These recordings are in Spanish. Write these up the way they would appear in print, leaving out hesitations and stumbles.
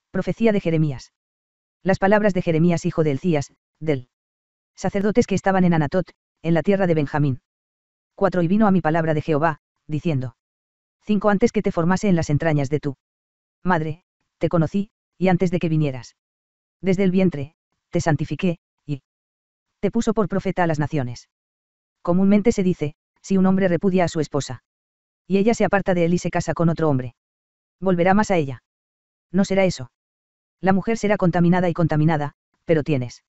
Profecía de Jeremías. Las palabras de Jeremías hijo de Elcías, del sacerdotes que estaban en Anatot, en la tierra de Benjamín. 4 Y vino a mi palabra de Jehová, diciendo. 5 Antes que te formase en las entrañas de tu madre, te conocí, y antes de que vinieras desde el vientre, te santifiqué, y te puso por profeta a las naciones. Comúnmente se dice, si un hombre repudia a su esposa, y ella se aparta de él y se casa con otro hombre, volverá más a ella. No será eso. La mujer será contaminada y contaminada, pero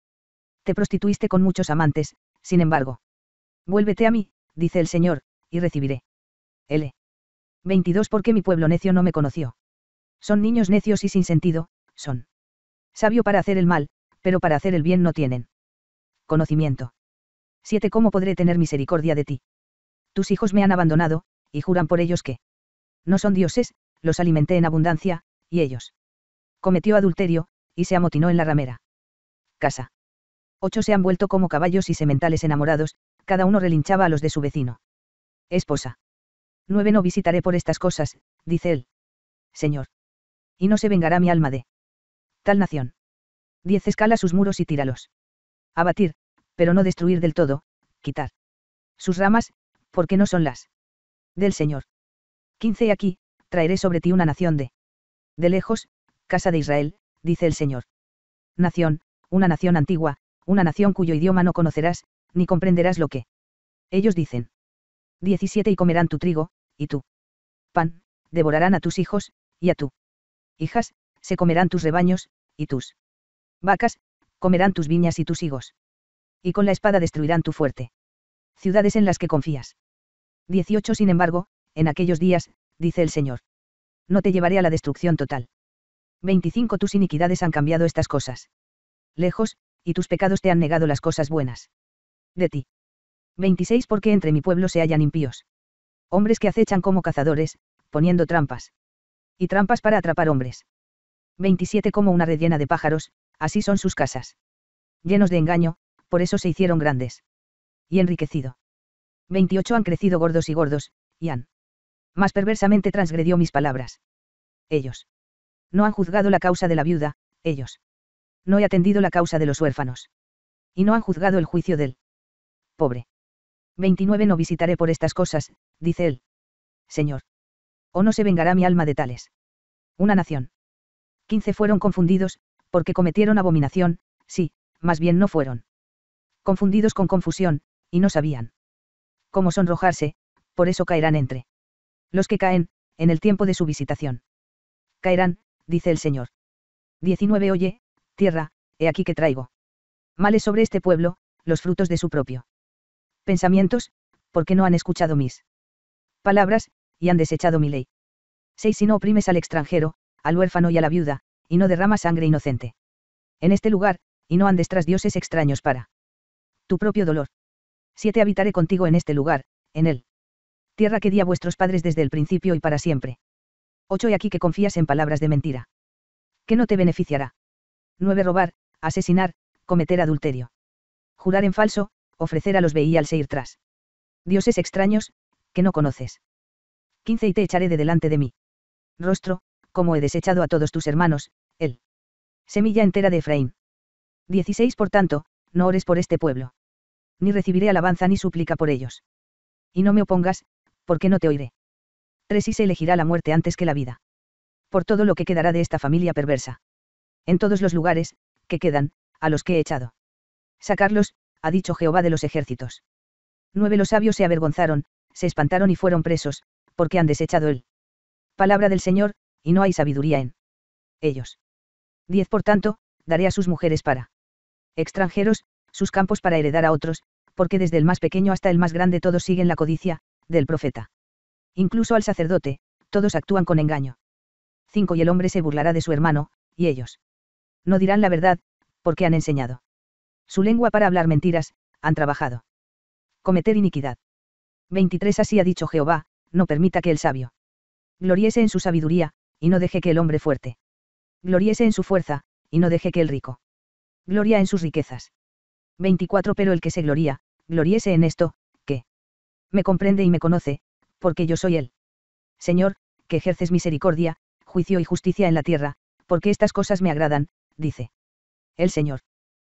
te prostituiste con muchos amantes, sin embargo. Vuélvete a mí, dice el Señor, y recibiré. L. 22 Porque mi pueblo necio no me conoció. Son niños necios y sin sentido, son sabio para hacer el mal, pero para hacer el bien no tienen conocimiento. 7 ¿Cómo podré tener misericordia de ti? Tus hijos me han abandonado, y juran por ellos que no son dioses, los alimenté en abundancia, y ellos cometió adulterio, y se amotinó en la ramera casa. 8 Se han vuelto como caballos y sementales enamorados, cada uno relinchaba a los de su vecino. Esposa. 9 No visitaré por estas cosas, dice el Señor. Y no se vengará mi alma de tal nación. 10 Escala sus muros y tíralos. Abatir, pero no destruir del todo, quitar sus ramas, porque no son las del Señor. 15 Y aquí, traeré sobre ti una nación de lejos, casa de Israel, dice el Señor. Nación, una nación antigua, una nación cuyo idioma no conocerás, ni comprenderás lo que ellos dicen. 17 Y comerán tu trigo, y tu pan, devorarán a tus hijos, y a tu hijas, se comerán tus rebaños, y tus vacas, comerán tus viñas y tus higos. Y con la espada destruirán tu fuerte ciudades en las que confías. 18 Sin embargo, en aquellos días, dice el Señor, no te llevaré a la destrucción total. 25 Tus iniquidades han cambiado estas cosas lejos, y tus pecados te han negado las cosas buenas de ti. 26 Porque entre mi pueblo se hallan impíos. Hombres que acechan como cazadores, poniendo trampas. Y trampas para atrapar hombres. 27 Como una red llena de pájaros, así son sus casas. Llenos de engaño, por eso se hicieron grandes. Y enriquecido. 28 Han crecido gordos, y han más perversamente transgredió mis palabras. Ellos no han juzgado la causa de la viuda, ellos no he atendido la causa de los huérfanos. Y no han juzgado el juicio del pobre. 29 No visitaré por estas cosas, dice el Señor. O no se vengará mi alma de tales. Una nación. 15 Fueron confundidos, porque cometieron abominación, sí, más bien no fueron confundidos con confusión, y no sabían cómo sonrojarse, por eso caerán entre los que caen, en el tiempo de su visitación. Caerán, dice el Señor. 19 Oye, tierra, he aquí que traigo males sobre este pueblo, los frutos de su propio pensamientos, porque no han escuchado mis palabras, y han desechado mi ley. 6 Si no oprimes al extranjero, al huérfano y a la viuda, y no derramas sangre inocente en este lugar, y no andes tras dioses extraños para tu propio dolor. 7 Habitaré contigo en este lugar, en él. Tierra que di a vuestros padres desde el principio y para siempre. 8 Y aquí que confías en palabras de mentira, que no te beneficiará. 9 Robar, asesinar, cometer adulterio. Jurar en falso, ofrecer a los Baal ir tras dioses extraños, que no conoces. 15 Y te echaré de delante de mí rostro, como he desechado a todos tus hermanos, él. Semilla entera de Efraín. 16 Por tanto, no ores por este pueblo. Ni recibiré alabanza ni súplica por ellos. Y no me opongas, porque no te oiré. 3 Y se elegirá la muerte antes que la vida. Por todo lo que quedará de esta familia perversa. En todos los lugares, que quedan, a los que he echado. Sacarlos, ha dicho Jehová de los ejércitos. 9 Los sabios se avergonzaron, se espantaron y fueron presos, porque han desechado él. Palabra del Señor, y no hay sabiduría en ellos. 10 Por tanto, daré a sus mujeres para extranjeros, sus campos para heredar a otros, porque desde el más pequeño hasta el más grande todos siguen la codicia, del profeta. Incluso al sacerdote, todos actúan con engaño. 5 Y el hombre se burlará de su hermano, y ellos no dirán la verdad, porque han enseñado su lengua para hablar mentiras, han trabajado cometer iniquidad. 23 Así ha dicho Jehová, no permita que el sabio gloriese en su sabiduría, y no deje que el hombre fuerte gloriese en su fuerza, y no deje que el rico gloria en sus riquezas. 24 Pero el que se gloriese en esto, que me comprende y me conoce, porque yo soy el Señor, que ejerces misericordia, juicio y justicia en la tierra, Porque estas cosas me agradan, dice el Señor.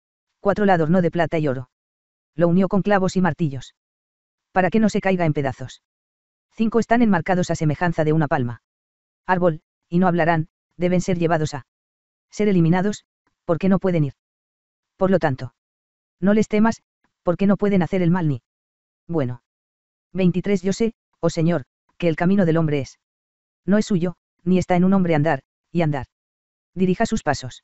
4 La adornó de plata y oro. Lo unió con clavos y martillos. Para que no se caiga en pedazos. 5 Están enmarcados a semejanza de una palma. Árbol, y no hablarán, deben ser llevados a ser eliminados, porque no pueden ir. Por lo tanto, no les temas, porque no pueden hacer el mal ni bueno. 23 Yo sé, oh Señor, que el camino del hombre no es suyo, ni está en un hombre andar, y andar. Dirija sus pasos.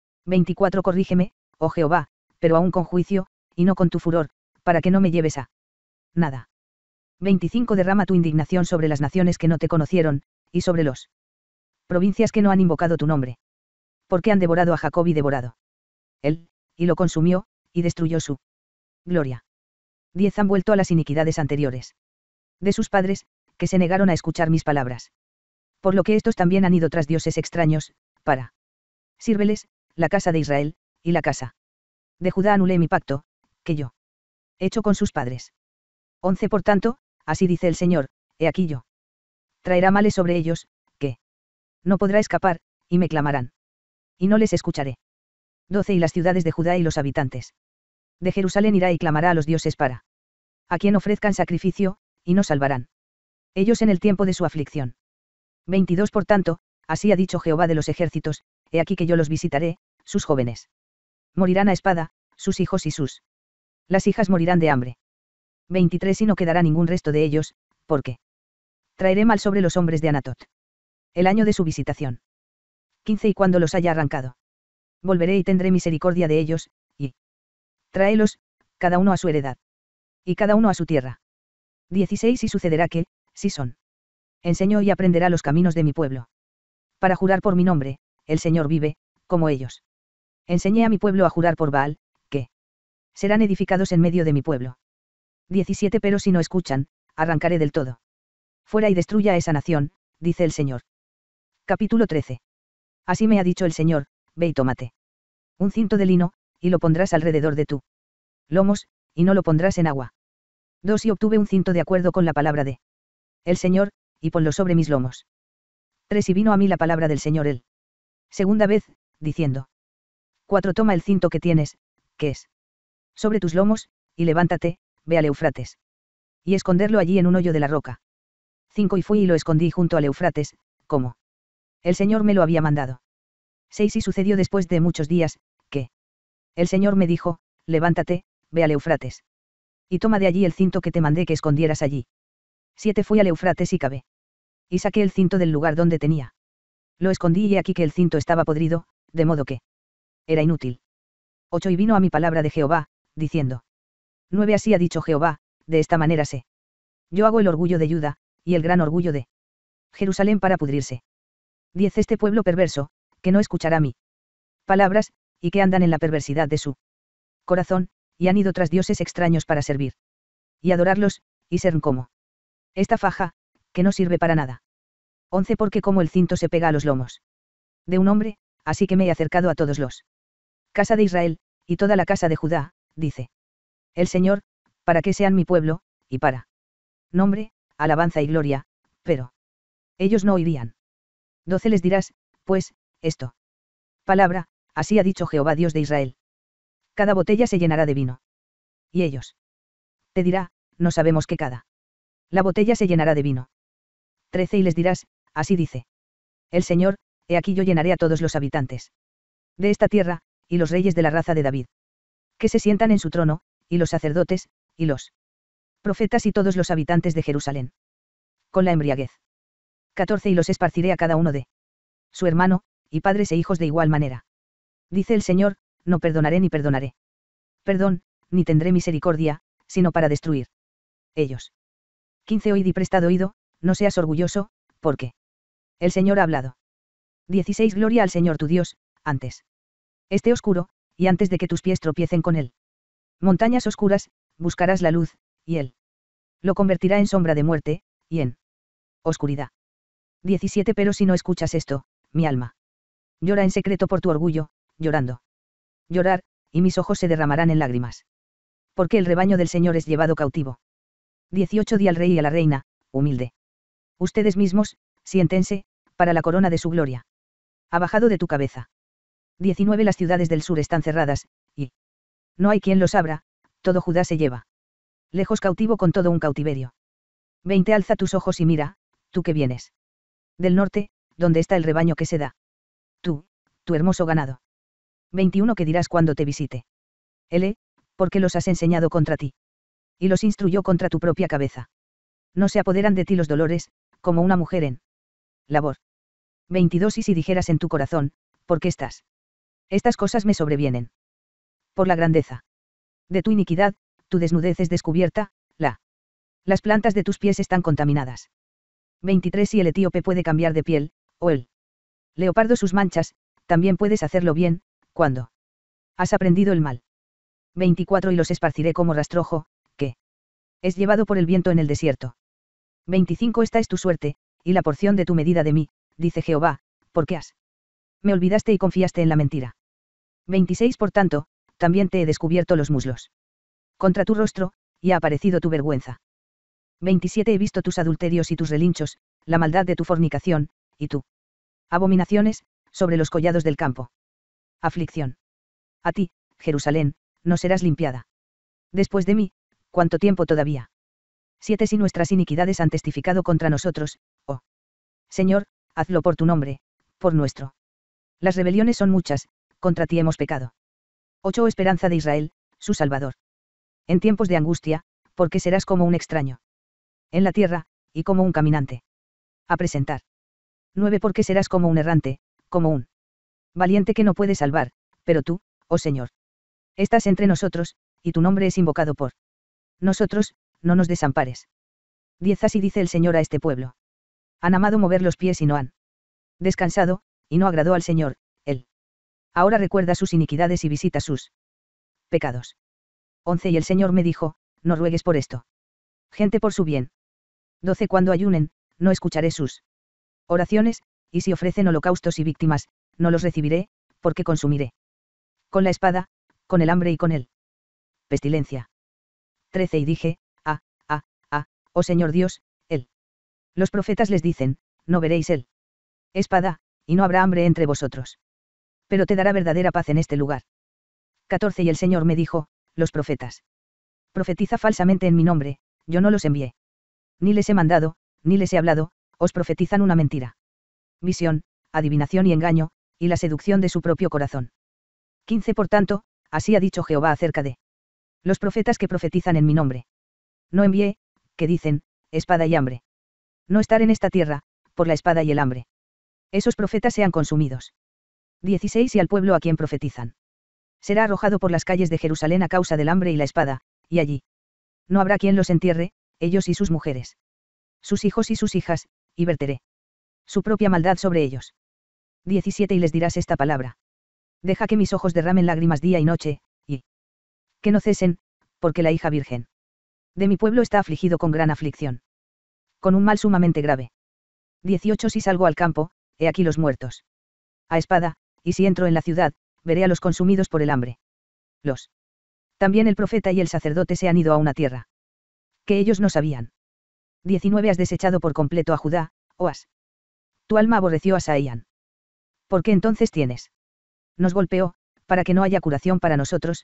24 Corrígeme, oh Jehová, pero aún con juicio, y no con tu furor, para que no me lleves a nada. 25 Derrama tu indignación sobre las naciones que no te conocieron, y sobre los provincias que no han invocado tu nombre. Porque han devorado a Jacob y devorado él, y lo consumió, y destruyó su gloria. 10 Han vuelto a las iniquidades anteriores de sus padres, que se negaron a escuchar mis palabras. Por lo que estos también han ido tras dioses extraños, para sírveles, la casa de Israel, y la casa de Judá anulé mi pacto, que yo hecho con sus padres. 11 Por tanto, así dice el Señor, he aquí yo traerá males sobre ellos, que no podrá escapar, y me clamarán. Y no les escucharé. 12 Y las ciudades de Judá y los habitantes de Jerusalén irá y clamará a los dioses para a quien ofrezcan sacrificio, y no salvarán ellos en el tiempo de su aflicción. 22 Por tanto, así ha dicho Jehová de los ejércitos, he aquí que yo los visitaré, sus jóvenes morirán a espada, sus hijos y sus las hijas morirán de hambre. 23 Y no quedará ningún resto de ellos, porque traeré mal sobre los hombres de Anatot. El año de su visitación. 15 Y cuando los haya arrancado, volveré y tendré misericordia de ellos, y tráelos, cada uno a su heredad. Y cada uno a su tierra. 16 Y sucederá que, si son, enseñó y aprenderá los caminos de mi pueblo. Para jurar por mi nombre, el Señor vive, como ellos. Enseñé a mi pueblo a jurar por Baal, que serán edificados en medio de mi pueblo. 17 Pero si no escuchan, arrancaré del todo fuera y destruya a esa nación, dice el Señor. Capítulo 13. Así me ha dicho el Señor, ve y tómate un cinto de lino, y lo pondrás alrededor de tu lomos, y no lo pondrás en agua. 2 Y obtuve un cinto de acuerdo con la palabra de el Señor, y ponlo sobre mis lomos. 3 Y vino a mí la palabra del Señor segunda vez, diciendo. 4 Toma el cinto que tienes, que es sobre tus lomos, y levántate, ve al Eufrates. Y esconderlo allí en un hoyo de la roca. 5 Y fui y lo escondí junto al Eufrates, como el Señor me lo había mandado. 6 Y sucedió después de muchos días, que el Señor me dijo, levántate, ve al Eufrates. Y toma de allí el cinto que te mandé que escondieras allí. 7 Fui al Eufrates y cavé. Y saqué el cinto del lugar donde tenía. Lo escondí y he aquí que el cinto estaba podrido, de modo que era inútil. 8 Y vino a mi palabra de Jehová, diciendo. 9 Así ha dicho Jehová, de esta manera sé. Yo hago el orgullo de Judá, y el gran orgullo de Jerusalén para pudrirse. 10 Este pueblo perverso, que no escuchará mi palabras, y que andan en la perversidad de su corazón, y han ido tras dioses extraños para servir y adorarlos, y ser como esta faja, que no sirve para nada. 11 Porque como el cinto se pega a los lomos de un hombre, así que me he acercado a todos los casa de Israel, y toda la casa de Judá, dice el Señor, para que sean mi pueblo, y para nombre, alabanza y gloria, pero ellos no oirían. 12 Les dirás, pues, esto. Palabra, así ha dicho Jehová Dios de Israel. Cada botella se llenará de vino. Y ellos. Te dirá, no sabemos que cada. La botella se llenará de vino. 13 Y les dirás, así dice el Señor, he aquí yo llenaré a todos los habitantes de esta tierra, y los reyes de la raza de David, que se sientan en su trono, y los sacerdotes, y los profetas y todos los habitantes de Jerusalén. Con la embriaguez. 14 Y los esparciré a cada uno de su hermano, y padres e hijos de igual manera. Dice el Señor, no perdonaré ni perdonaré. Perdón, ni tendré misericordia, sino para destruir ellos. 15 Oíd y prestad oído, no seas orgulloso, porque el Señor ha hablado. 16 Gloria al Señor tu Dios, antes esté oscuro, y antes de que tus pies tropiecen con él. Montañas oscuras, buscarás la luz, y él lo convertirá en sombra de muerte, y en oscuridad. 17 Pero si no escuchas esto, mi alma llora en secreto por tu orgullo, llorando. Llorar, y mis ojos se derramarán en lágrimas. Porque el rebaño del Señor es llevado cautivo. 18 Di al rey y a la reina, humilde. Ustedes mismos, siéntense, para la corona de su gloria. Ha bajado de tu cabeza. 19 Las ciudades del sur están cerradas, y no hay quien los abra, todo Judá se lleva. Lejos cautivo con todo un cautiverio. 20 Alza tus ojos y mira, tú que vienes. Del norte, donde está el rebaño que se da. Tú, tu hermoso ganado. 21 ¿Qué dirás cuando te visite? Porque los has enseñado contra ti. Y los instruyó contra tu propia cabeza. No se apoderan de ti los dolores, como una mujer en labor. 22 Y si dijeras en tu corazón, ¿por qué estás? Estas cosas me sobrevienen. Por la grandeza de tu iniquidad, tu desnudez es descubierta, las plantas de tus pies están contaminadas. 23 Si el etíope puede cambiar de piel, o el leopardo sus manchas, también puedes hacerlo bien, cuando has aprendido el mal. 24 Y los esparciré como rastrojo, que es llevado por el viento en el desierto. 25 Esta es tu suerte, y la porción de tu medida de mí, dice Jehová, porque me olvidaste y confiaste en la mentira. 26 Por tanto, también te he descubierto los muslos. Contra tu rostro, y ha aparecido tu vergüenza. 27 He visto tus adulterios y tus relinchos, la maldad de tu fornicación, y tu abominaciones, sobre los collados del campo. Aflicción. A ti, Jerusalén, no serás limpiada. Después de mí, ¿cuánto tiempo todavía? 7 Si nuestras iniquidades han testificado contra nosotros, oh Señor, hazlo por tu nombre, por nuestro. Las rebeliones son muchas, contra ti hemos pecado. 8 Esperanza de Israel, su Salvador. En tiempos de angustia, porque serás como un extraño en la tierra, y como un caminante a presentar. 9 Porque serás como un errante, como un valiente que no puede salvar, pero tú, oh Señor, estás entre nosotros, y tu nombre es invocado por nosotros, no nos desampares. 10 Así dice el Señor a este pueblo. Han amado mover los pies y no han descansado, y no agradó al Señor, él. Ahora recuerda sus iniquidades y visita sus pecados. 11 Y el Señor me dijo, no ruegues por esto. Gente por su bien. 12 Cuando ayunen, no escucharé sus oraciones, y si ofrecen holocaustos y víctimas, no los recibiré, porque consumiré con la espada, con el hambre y con el pestilencia. 13 Y dije, oh Señor Dios, él. Los profetas les dicen, no veréis el espada, y no habrá hambre entre vosotros. Pero te dará verdadera paz en este lugar. 14 Y el Señor me dijo, los profetas profetiza falsamente en mi nombre, yo no los envié. Ni les he mandado, ni les he hablado, os profetizan una mentira. Visión, adivinación y engaño, y la seducción de su propio corazón. 15 Por tanto, así ha dicho Jehová acerca de los profetas que profetizan en mi nombre. No envié, que dicen, espada y hambre. No estar en esta tierra, por la espada y el hambre. Esos profetas sean consumidos. 16 Y al pueblo a quien profetizan. Será arrojado por las calles de Jerusalén a causa del hambre y la espada, y allí no habrá quien los entierre, ellos y sus mujeres. Sus hijos y sus hijas, y verteré su propia maldad sobre ellos. 17 Y les dirás esta palabra. Deja que mis ojos derramen lágrimas día y noche, y que no cesen, porque la hija virgen de mi pueblo está afligido con gran aflicción. Con un mal sumamente grave. 18 Si salgo al campo, he aquí los muertos a espada, y si entro en la ciudad, veré a los consumidos por el hambre. También el profeta y el sacerdote se han ido a una tierra que ellos no sabían. 19 Has desechado por completo a Judá, tu alma aborreció a Saían. ¿Por qué entonces tienes? Nos golpeó, para que no haya curación para nosotros.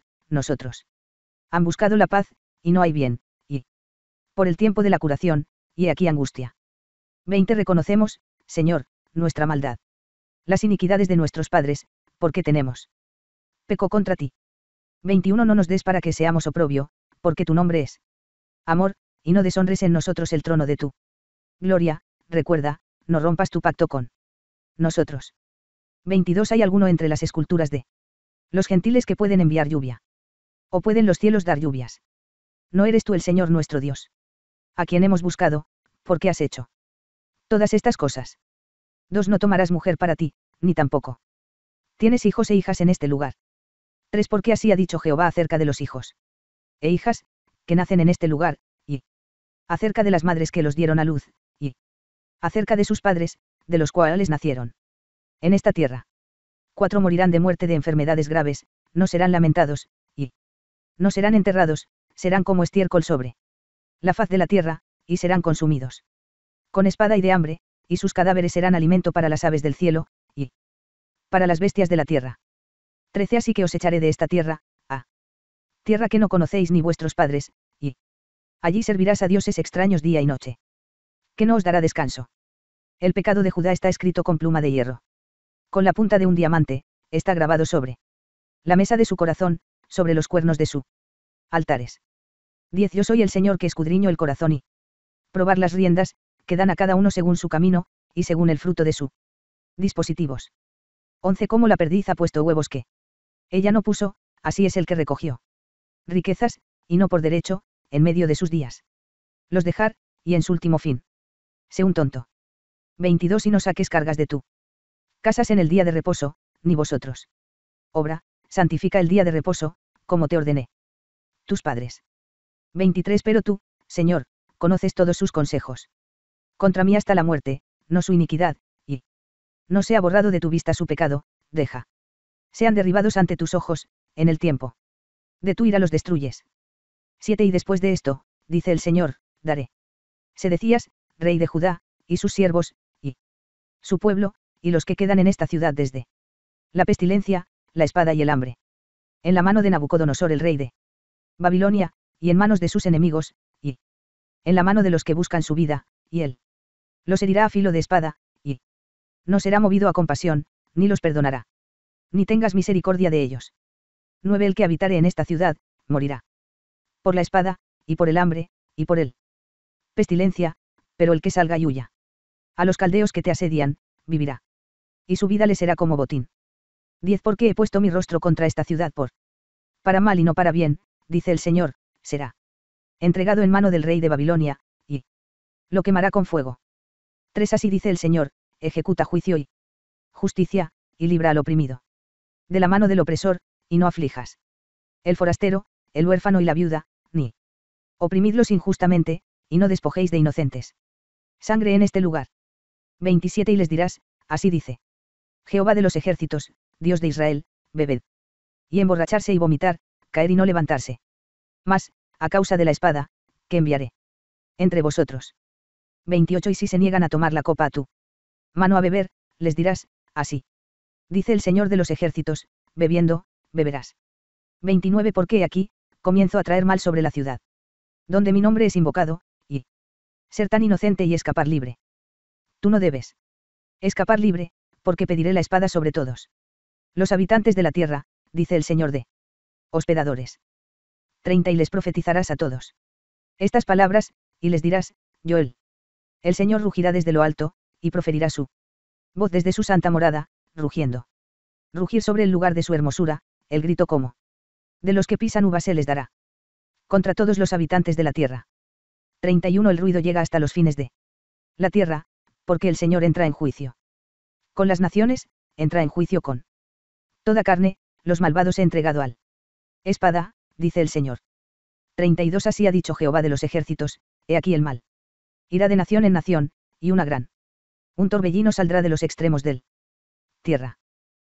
Han buscado la paz, y no hay bien, y por el tiempo de la curación, y aquí angustia. 20 Reconocemos, Señor, nuestra maldad. Las iniquidades de nuestros padres, porque tenemos pecó contra ti. 21 No nos des para que seamos oprobio, porque tu nombre es amor, y no deshonres en nosotros el trono de tu gloria. Recuerda, no rompas tu pacto con nosotros. 22 ¿Hay alguno entre las esculturas de los gentiles que pueden enviar lluvia? ¿O pueden los cielos dar lluvias? ¿No eres tú el Señor nuestro Dios? A quien hemos buscado, ¿por qué has hecho todas estas cosas? 2 No tomarás mujer para ti, ni tampoco tienes hijos e hijas en este lugar. 3 Porque así ha dicho Jehová acerca de los hijos e hijas, que nacen en este lugar, y acerca de las madres que los dieron a luz, y acerca de sus padres, de los cuales nacieron en esta tierra. 4 Morirán de muerte de enfermedades graves, no serán lamentados, y no serán enterrados, serán como estiércol sobre la faz de la tierra, y serán consumidos con espada y de hambre, y sus cadáveres serán alimento para las aves del cielo, y para las bestias de la tierra. 13 Así que os echaré de esta tierra, tierra que no conocéis ni vuestros padres, y allí servirás a dioses extraños día y noche, que no os dará descanso. El pecado de Judá está escrito con pluma de hierro. Con la punta de un diamante, está grabado sobre la mesa de su corazón, sobre los cuernos de su altares. 10 Yo soy el Señor que escudriño el corazón y probar las riendas, que dan a cada uno según su camino, y según el fruto de su dispositivos. 11 Como la perdiz ha puesto huevos que ella no puso, así es el que recogió riquezas, y no por derecho, en medio de sus días. Los dejar, y en su último fin. Sé un tonto. 22 Y no saques cargas de tú. Casas en el día de reposo, ni vosotros. Obra, santifica el día de reposo, como te ordené. Tus padres. 23 Pero tú, Señor, conoces todos sus consejos. Contra mí hasta la muerte, no su iniquidad, y no sea borrado de tu vista su pecado, deja. Sean derribados ante tus ojos, en el tiempo de tu ira los destruyes. 7 Y después de esto, dice el Señor, daré Sedecías, rey de Judá, y sus siervos, y su pueblo, y los que quedan en esta ciudad desde la pestilencia, la espada y el hambre. En la mano de Nabucodonosor el rey de Babilonia, y en manos de sus enemigos, y en la mano de los que buscan su vida, y él los herirá a filo de espada, y no será movido a compasión, ni los perdonará. Ni tengas misericordia de ellos. 9 El que habitare en esta ciudad, morirá por la espada, y por el hambre, y por él pestilencia, pero el que salga y huya a los caldeos que te asedian, vivirá. Y su vida le será como botín. 10 Porque he puesto mi rostro contra esta ciudad para mal y no para bien, dice el Señor, será entregado en mano del rey de Babilonia, y lo quemará con fuego. 3 Así dice el Señor, ejecuta juicio y justicia, y libra al oprimido de la mano del opresor, y no aflijas el forastero, el huérfano y la viuda, ni oprimidlos injustamente, y no despojéis de inocentes sangre en este lugar. 27 Y les dirás, así dice Jehová de los ejércitos, Dios de Israel, bebed y emborracharse y vomitar, caer y no levantarse. Mas, a causa de la espada, que enviaré entre vosotros. 28 Y si se niegan a tomar la copa a tu mano a beber, les dirás, así dice el Señor de los ejércitos, bebiendo, beberás. 29 Porque aquí, comienzo a traer mal sobre la ciudad donde mi nombre es invocado, y ser tan inocente y escapar libre. Tú no debes escapar libre, porque pediré la espada sobre todos los habitantes de la tierra, dice el Señor de hospedadores. 30 Y les profetizarás a todos estas palabras, y les dirás, yo el Señor rugirá desde lo alto, y proferirá su voz desde su santa morada, rugiendo. Rugir sobre el lugar de su hermosura, el grito como de los que pisan uvas se les dará contra todos los habitantes de la tierra. 31 El ruido llega hasta los fines de la tierra, porque el Señor entra en juicio con las naciones, entra en juicio con toda carne, los malvados he entregado al espada, dice el Señor. 32 Así ha dicho Jehová de los ejércitos, he aquí el mal irá de nación en nación, y un torbellino saldrá de los extremos del tierra.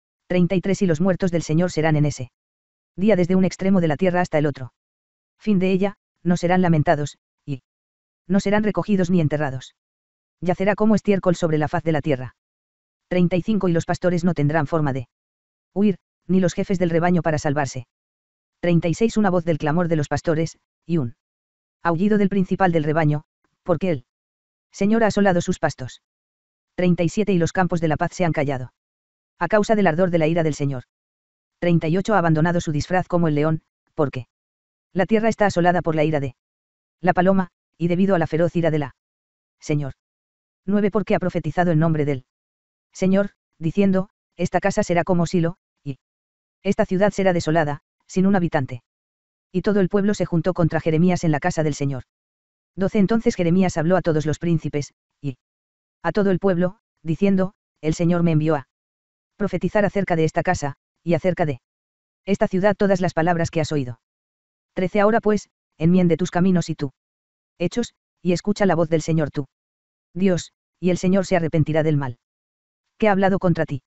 33 Y los muertos del Señor serán en ese día desde un extremo de la tierra hasta el otro fin de ella, no serán lamentados, y no serán recogidos ni enterrados. Yacerá como estiércol sobre la faz de la tierra. 35 Y los pastores no tendrán forma de huir, ni los jefes del rebaño para salvarse. 36 Una voz del clamor de los pastores, y un aullido del principal del rebaño, porque el Señor ha asolado sus pastos. 37 Y los campos de la paz se han callado a causa del ardor de la ira del Señor. 38 Ha abandonado su disfraz como el león, porque la tierra está asolada por la ira de la paloma, y debido a la feroz ira de la Señor. 9 Porque ha profetizado en nombre del Señor, diciendo, esta casa será como Silo, y esta ciudad será desolada, sin un habitante. Y todo el pueblo se juntó contra Jeremías en la casa del Señor. 12 Entonces Jeremías habló a todos los príncipes, y a todo el pueblo, diciendo, el Señor me envió a profetizar acerca de esta casa, y acerca de esta ciudad todas las palabras que has oído. 13 Ahora pues, enmiende tus caminos y tú hechos, y escucha la voz del Señor tu Dios, y el Señor se arrepentirá del mal que ha hablado contra ti.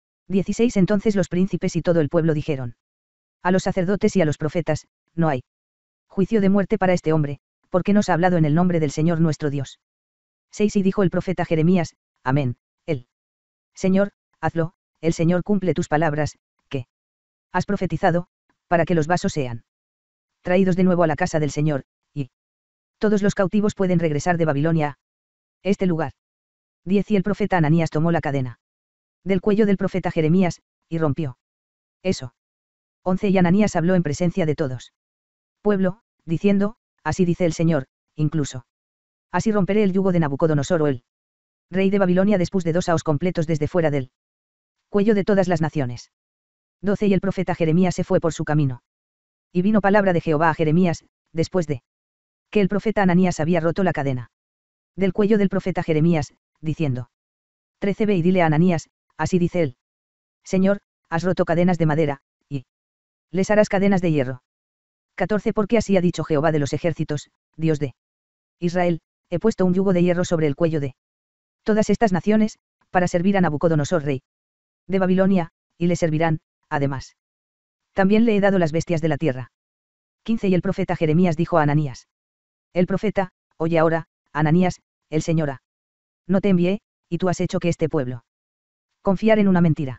16 Entonces los príncipes y todo el pueblo dijeron a los sacerdotes y a los profetas, no hay juicio de muerte para este hombre, porque nos ha hablado en el nombre del Señor nuestro Dios. 6 Y dijo el profeta Jeremías, amén, el Señor, hazlo, el Señor cumple tus palabras, que has profetizado, para que los vasos sean traídos de nuevo a la casa del Señor, y todos los cautivos pueden regresar de Babilonia a este lugar. 10 Y el profeta Ananías tomó la cadena del cuello del profeta Jeremías, y rompió eso. 11 Y Ananías habló en presencia de todos pueblo, diciendo, así dice el Señor, incluso así romperé el yugo de Nabucodonosor o el rey de Babilonia después de 2 años completos desde fuera del cuello de todas las naciones. 12 Y el profeta Jeremías se fue por su camino. Y vino palabra de Jehová a Jeremías, después de que el profeta Ananías había roto la cadena del cuello del profeta Jeremías, diciendo. 13 Ve y dile a Ananías, así dice él. Señor, has roto cadenas de madera, y les harás cadenas de hierro. 14 Porque así ha dicho Jehová de los ejércitos, Dios de Israel, he puesto un yugo de hierro sobre el cuello de todas estas naciones, para servir a Nabucodonosor rey de Babilonia, y le servirán, además. También le he dado las bestias de la tierra. 15 Y el profeta Jeremías dijo a Ananías. El profeta, oye ahora, Ananías, el Señor no te envié, y tú has hecho que este pueblo confiar en una mentira.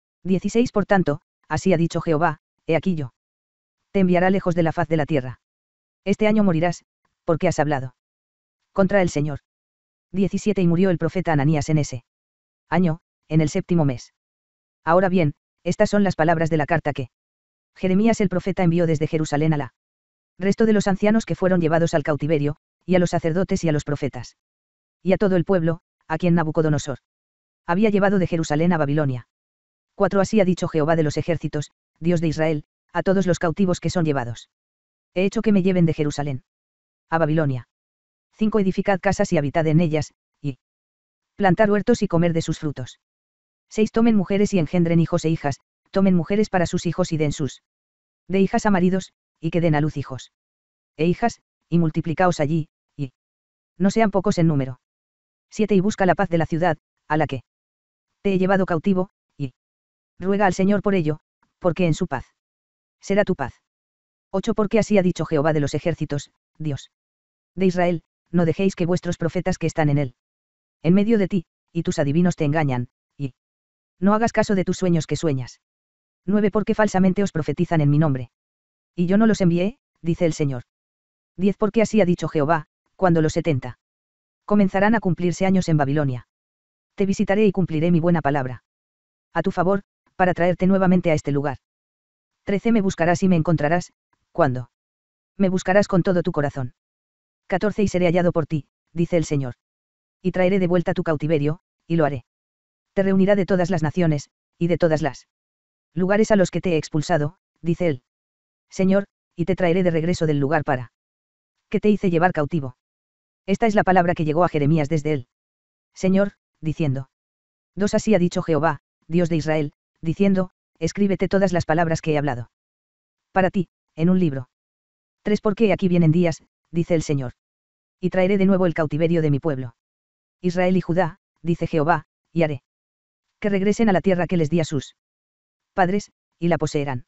16 Por tanto, así ha dicho Jehová, he aquí yo te enviará lejos de la faz de la tierra. Este año morirás, porque has hablado contra el Señor. 17 Y murió el profeta Ananías en ese año, en el 7º mes. Ahora bien, estas son las palabras de la carta que Jeremías el profeta envió desde Jerusalén a la resto de los ancianos que fueron llevados al cautiverio, y a los sacerdotes y a los profetas. Y a todo el pueblo, a quien Nabucodonosor había llevado de Jerusalén a Babilonia. 4 Así ha dicho Jehová de los ejércitos, Dios de Israel, a todos los cautivos que son llevados. He hecho que me lleven de Jerusalén a Babilonia. 5 Edificad casas y habitad en ellas, y plantar huertos y comer de sus frutos. 6 Tomen mujeres y engendren hijos e hijas, tomen mujeres para sus hijos y den sus de hijas a maridos, y que den a luz hijos e hijas, y multiplicaos allí, y no sean pocos en número. 7 Y busca la paz de la ciudad, a la que te he llevado cautivo, y ruega al Señor por ello, porque en su paz será tu paz. 8 Porque así ha dicho Jehová de los ejércitos, Dios de Israel, no dejéis que vuestros profetas que están en medio de ti, y tus adivinos te engañan, y no hagas caso de tus sueños que sueñas. 9 Porque falsamente os profetizan en mi nombre. Y yo no los envié, dice el Señor. 10 Porque así ha dicho Jehová, cuando los 70 comenzarán a cumplirse años en Babilonia. Te visitaré y cumpliré mi buena palabra a tu favor, para traerte nuevamente a este lugar. 13 Me buscarás y me encontrarás, cuando me buscarás con todo tu corazón. 14 Y seré hallado por ti, dice el Señor. Y traeré de vuelta tu cautiverio, y lo haré. Te reunirá de todas las naciones, y de todas las lugares a los que te he expulsado, dice el Señor, y te traeré de regreso del lugar para que te hice llevar cautivo. Esta es la palabra que llegó a Jeremías desde él. Señor, diciendo. 2 Así ha dicho Jehová, Dios de Israel, diciendo, escríbete todas las palabras que he hablado para ti, en un libro. 3 Porque aquí vienen días, dice el Señor. Y traeré de nuevo el cautiverio de mi pueblo Israel y Judá, dice Jehová, y haré que regresen a la tierra que les di a sus padres, y la poseerán.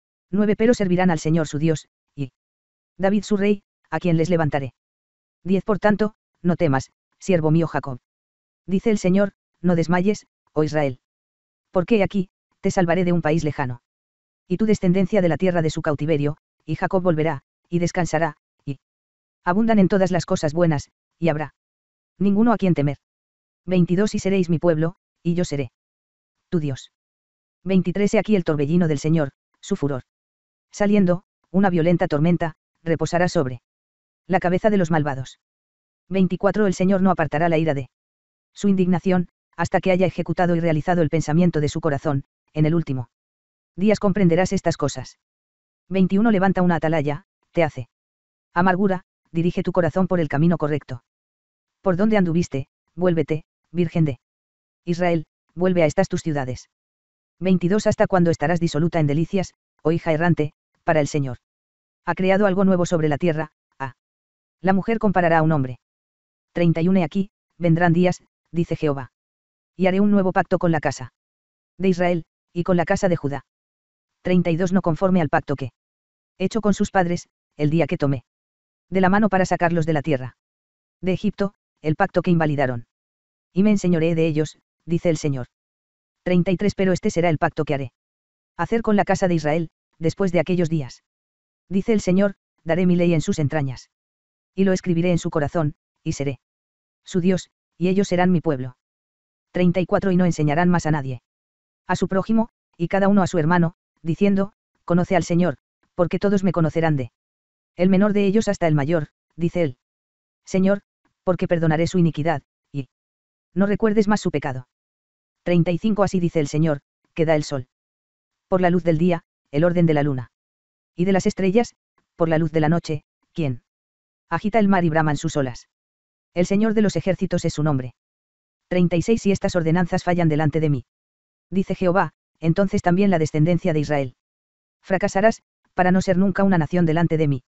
9 Pero servirán al Señor su Dios, y David su rey, a quien les levantaré. 10 Por tanto, no temas, siervo mío Jacob. Dice el Señor, no desmayes, oh Israel. Porque he aquí, te salvaré de un país lejano. Y tu descendencia de la tierra de su cautiverio, y Jacob volverá, y descansará, y abundan en todas las cosas buenas, y habrá ninguno a quien temer. 22 Y seréis mi pueblo, y yo seré tu Dios. 23 He aquí el torbellino del Señor, su furor. Saliendo, una violenta tormenta, reposará sobre la cabeza de los malvados. 24 El Señor no apartará la ira de su indignación, hasta que haya ejecutado y realizado el pensamiento de su corazón, en el último días comprenderás estas cosas. 21 Levanta una atalaya, te hace amargura, dirige tu corazón por el camino correcto. Por donde anduviste, vuélvete, Virgen de Israel, vuelve a estas tus ciudades. 22 Hasta cuando estarás disoluta en delicias, oh hija errante, para el Señor ha creado algo nuevo sobre la tierra, la mujer comparará a un hombre. 31 He aquí, vendrán días, dice Jehová. Y haré un nuevo pacto con la casa de Israel, y con la casa de Judá. 32 No conforme al pacto que he hecho con sus padres, el día que tomé de la mano para sacarlos de la tierra de Egipto, el pacto que invalidaron. Y me enseñoreé de ellos, dice el Señor. 33 Pero este será el pacto que haré hacer con la casa de Israel, después de aquellos días. Dice el Señor, daré mi ley en sus entrañas. Y lo escribiré en su corazón, y seré su Dios, y ellos serán mi pueblo. 34 Y no enseñarán más a nadie a su prójimo, y cada uno a su hermano, diciendo, conoce al Señor, porque todos me conocerán de el menor de ellos hasta el mayor, dice él. Señor, porque perdonaré su iniquidad, y no recuerdes más su pecado. 35 Así dice el Señor, que da el sol por la luz del día, el orden de la luna. Y de las estrellas, por la luz de la noche, ¿quién agita el mar y braman sus olas? El Señor de los ejércitos es su nombre. 36 Si estas ordenanzas fallan delante de mí, dice Jehová, entonces también la descendencia de Israel fracasarás, para no ser nunca una nación delante de mí.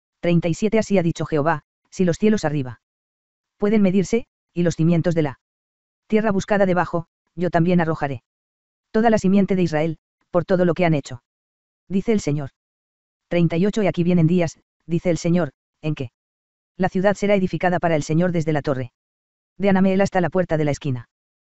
37 Así ha dicho Jehová, si los cielos arriba pueden medirse, y los cimientos de la tierra buscada debajo, yo también arrojaré toda la simiente de Israel, por todo lo que han hecho. Dice el Señor. 38 Y aquí vienen días, dice el Señor, en que la ciudad será edificada para el Señor desde la torre de Anameel hasta la puerta de la esquina.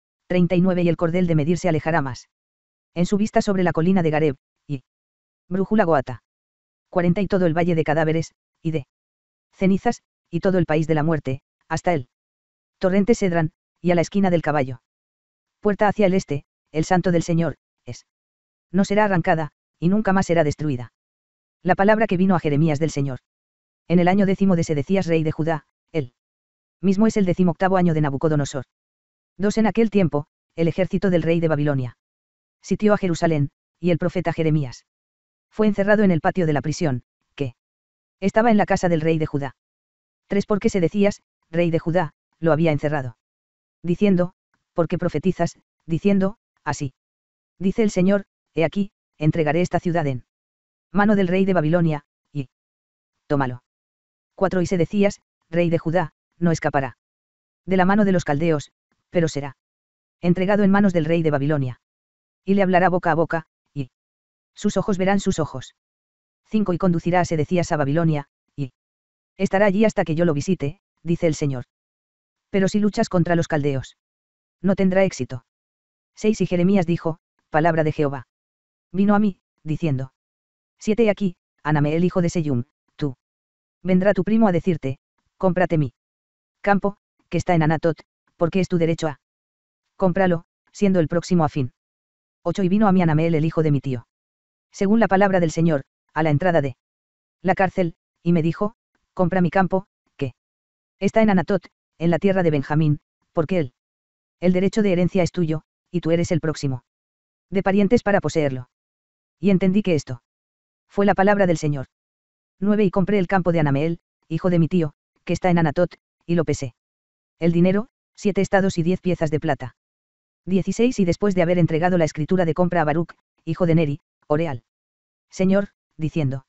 39 Y el cordel de medir se alejará más en su vista sobre la colina de Gareb, y brújula Goata. 40 Y todo el valle de cadáveres, y de cenizas, y todo el país de la muerte, hasta el torrente Cedrán, y a la esquina del caballo. Puerta hacia el este, el santo del Señor, es. No será arrancada, y nunca más será destruida. La palabra que vino a Jeremías del Señor. En el año 10 de Sedecías rey de Judá, él mismo es el 18º año de Nabucodonosor. 2 En aquel tiempo, el ejército del rey de Babilonia sitió a Jerusalén, y el profeta Jeremías fue encerrado en el patio de la prisión, que estaba en la casa del rey de Judá. 3 Porque Sedecías, rey de Judá, lo había encerrado, diciendo, porque profetizas, diciendo, así dice el Señor, he aquí, entregaré esta ciudad en mano del rey de Babilonia, y tómalo. 4 Y Sedecías, rey de Judá, no escapará de la mano de los caldeos, pero será entregado en manos del rey de Babilonia. Y le hablará boca a boca, y sus ojos verán sus ojos. 5 Y conducirá a Sedecías a Babilonia, y estará allí hasta que yo lo visite, dice el Señor. Pero si luchas contra los caldeos, no tendrá éxito. 6 Y Jeremías dijo, palabra de Jehová vino a mí, diciendo. 7 Y aquí, Anameel hijo de Seyum, tú. Vendrá tu primo a decirte, cómprate mi campo, que está en Anatot, porque es tu derecho a cómpralo, siendo el próximo a fin. 8 Y vino a mí Anameel el hijo de mi tío, según la palabra del Señor, a la entrada de la cárcel, y me dijo, compra mi campo, que está en Anatot, en la tierra de Benjamín, porque el derecho de herencia es tuyo, y tú eres el próximo de parientes para poseerlo. Y entendí que esto fue la palabra del Señor. 9 Y compré el campo de Anameel, hijo de mi tío, que está en Anatot, y lo pesé. El dinero, 7 estados y 10 piezas de plata. 16 Y después de haber entregado la escritura de compra a Baruc, hijo de Neri, oré al Señor, diciendo.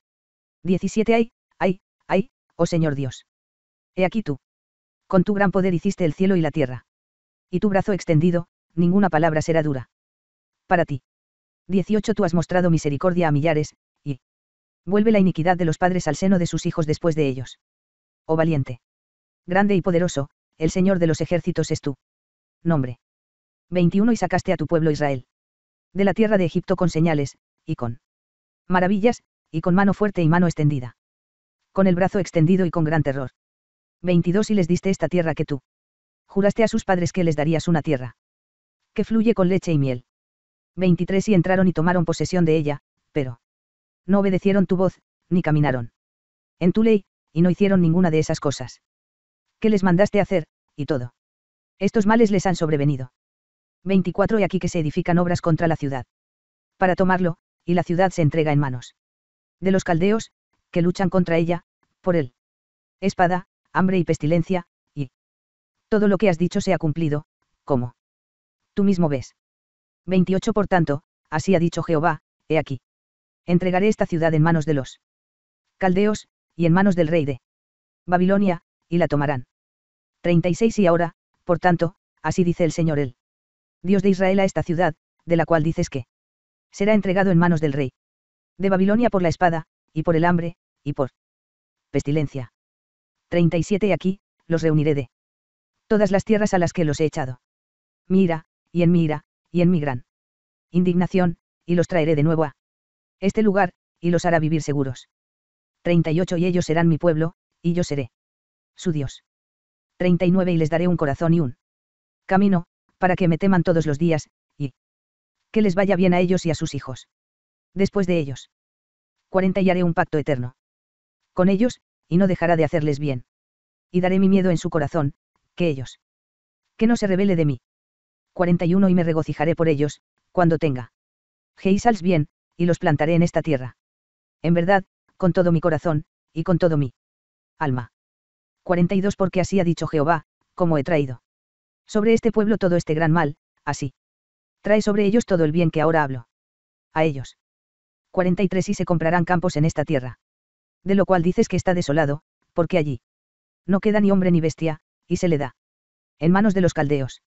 17 Ay, oh Señor Dios. He aquí tú. Con tu gran poder hiciste el cielo y la tierra. Y tu brazo extendido, ninguna palabra será dura para ti. 18 Tú has mostrado misericordia a millares, y vuelve la iniquidad de los padres al seno de sus hijos después de ellos. Oh valiente, grande y poderoso, el Señor de los ejércitos es tu nombre. 21 Y sacaste a tu pueblo Israel de la tierra de Egipto con señales, y con maravillas, y con mano fuerte y mano extendida. Con el brazo extendido y con gran terror. 22 Y les diste esta tierra que tú juraste a sus padres que les darías una tierra que fluye con leche y miel. 23 Y entraron y tomaron posesión de ella, pero no obedecieron tu voz, ni caminaron en tu ley, y no hicieron ninguna de esas cosas que les mandaste hacer, y todo estos males les han sobrevenido. 24 Y aquí que se edifican obras contra la ciudad para tomarlo, y la ciudad se entrega en manos de los caldeos, que luchan contra ella, por él. Espada, hambre y pestilencia, y todo lo que has dicho se ha cumplido, como tú mismo ves. 28 Por tanto, así ha dicho Jehová, he aquí. Entregaré esta ciudad en manos de los caldeos, y en manos del rey de Babilonia, y la tomarán. 36 Y ahora, por tanto, así dice el Señor el Dios de Israel a esta ciudad, de la cual dices que será entregado en manos del rey de Babilonia por la espada, y por el hambre, y por pestilencia. 37 Y aquí, los reuniré de todas las tierras a las que los he echado. Mi ira, y en mi ira, y en mi gran indignación, y los traeré de nuevo a este lugar, y los hará vivir seguros. 38 Y ellos serán mi pueblo, y yo seré su Dios. 39 Y les daré un corazón y un camino, para que me teman todos los días, y que les vaya bien a ellos y a sus hijos. Después de ellos. 40 Y haré un pacto eterno con ellos, y no dejará de hacerles bien. Y daré mi miedo en su corazón, que no se rebele de mí. 41 Y me regocijaré por ellos, cuando tenga Geisals bien, y los plantaré en esta tierra. En verdad, con todo mi corazón, y con todo mi alma. 42 Porque así ha dicho Jehová, como he traído sobre este pueblo todo este gran mal, así trae sobre ellos todo el bien que ahora hablo a ellos. 43 Y se comprarán campos en esta tierra. De lo cual dices que está desolado, porque allí no queda ni hombre ni bestia, y se le da en manos de los caldeos.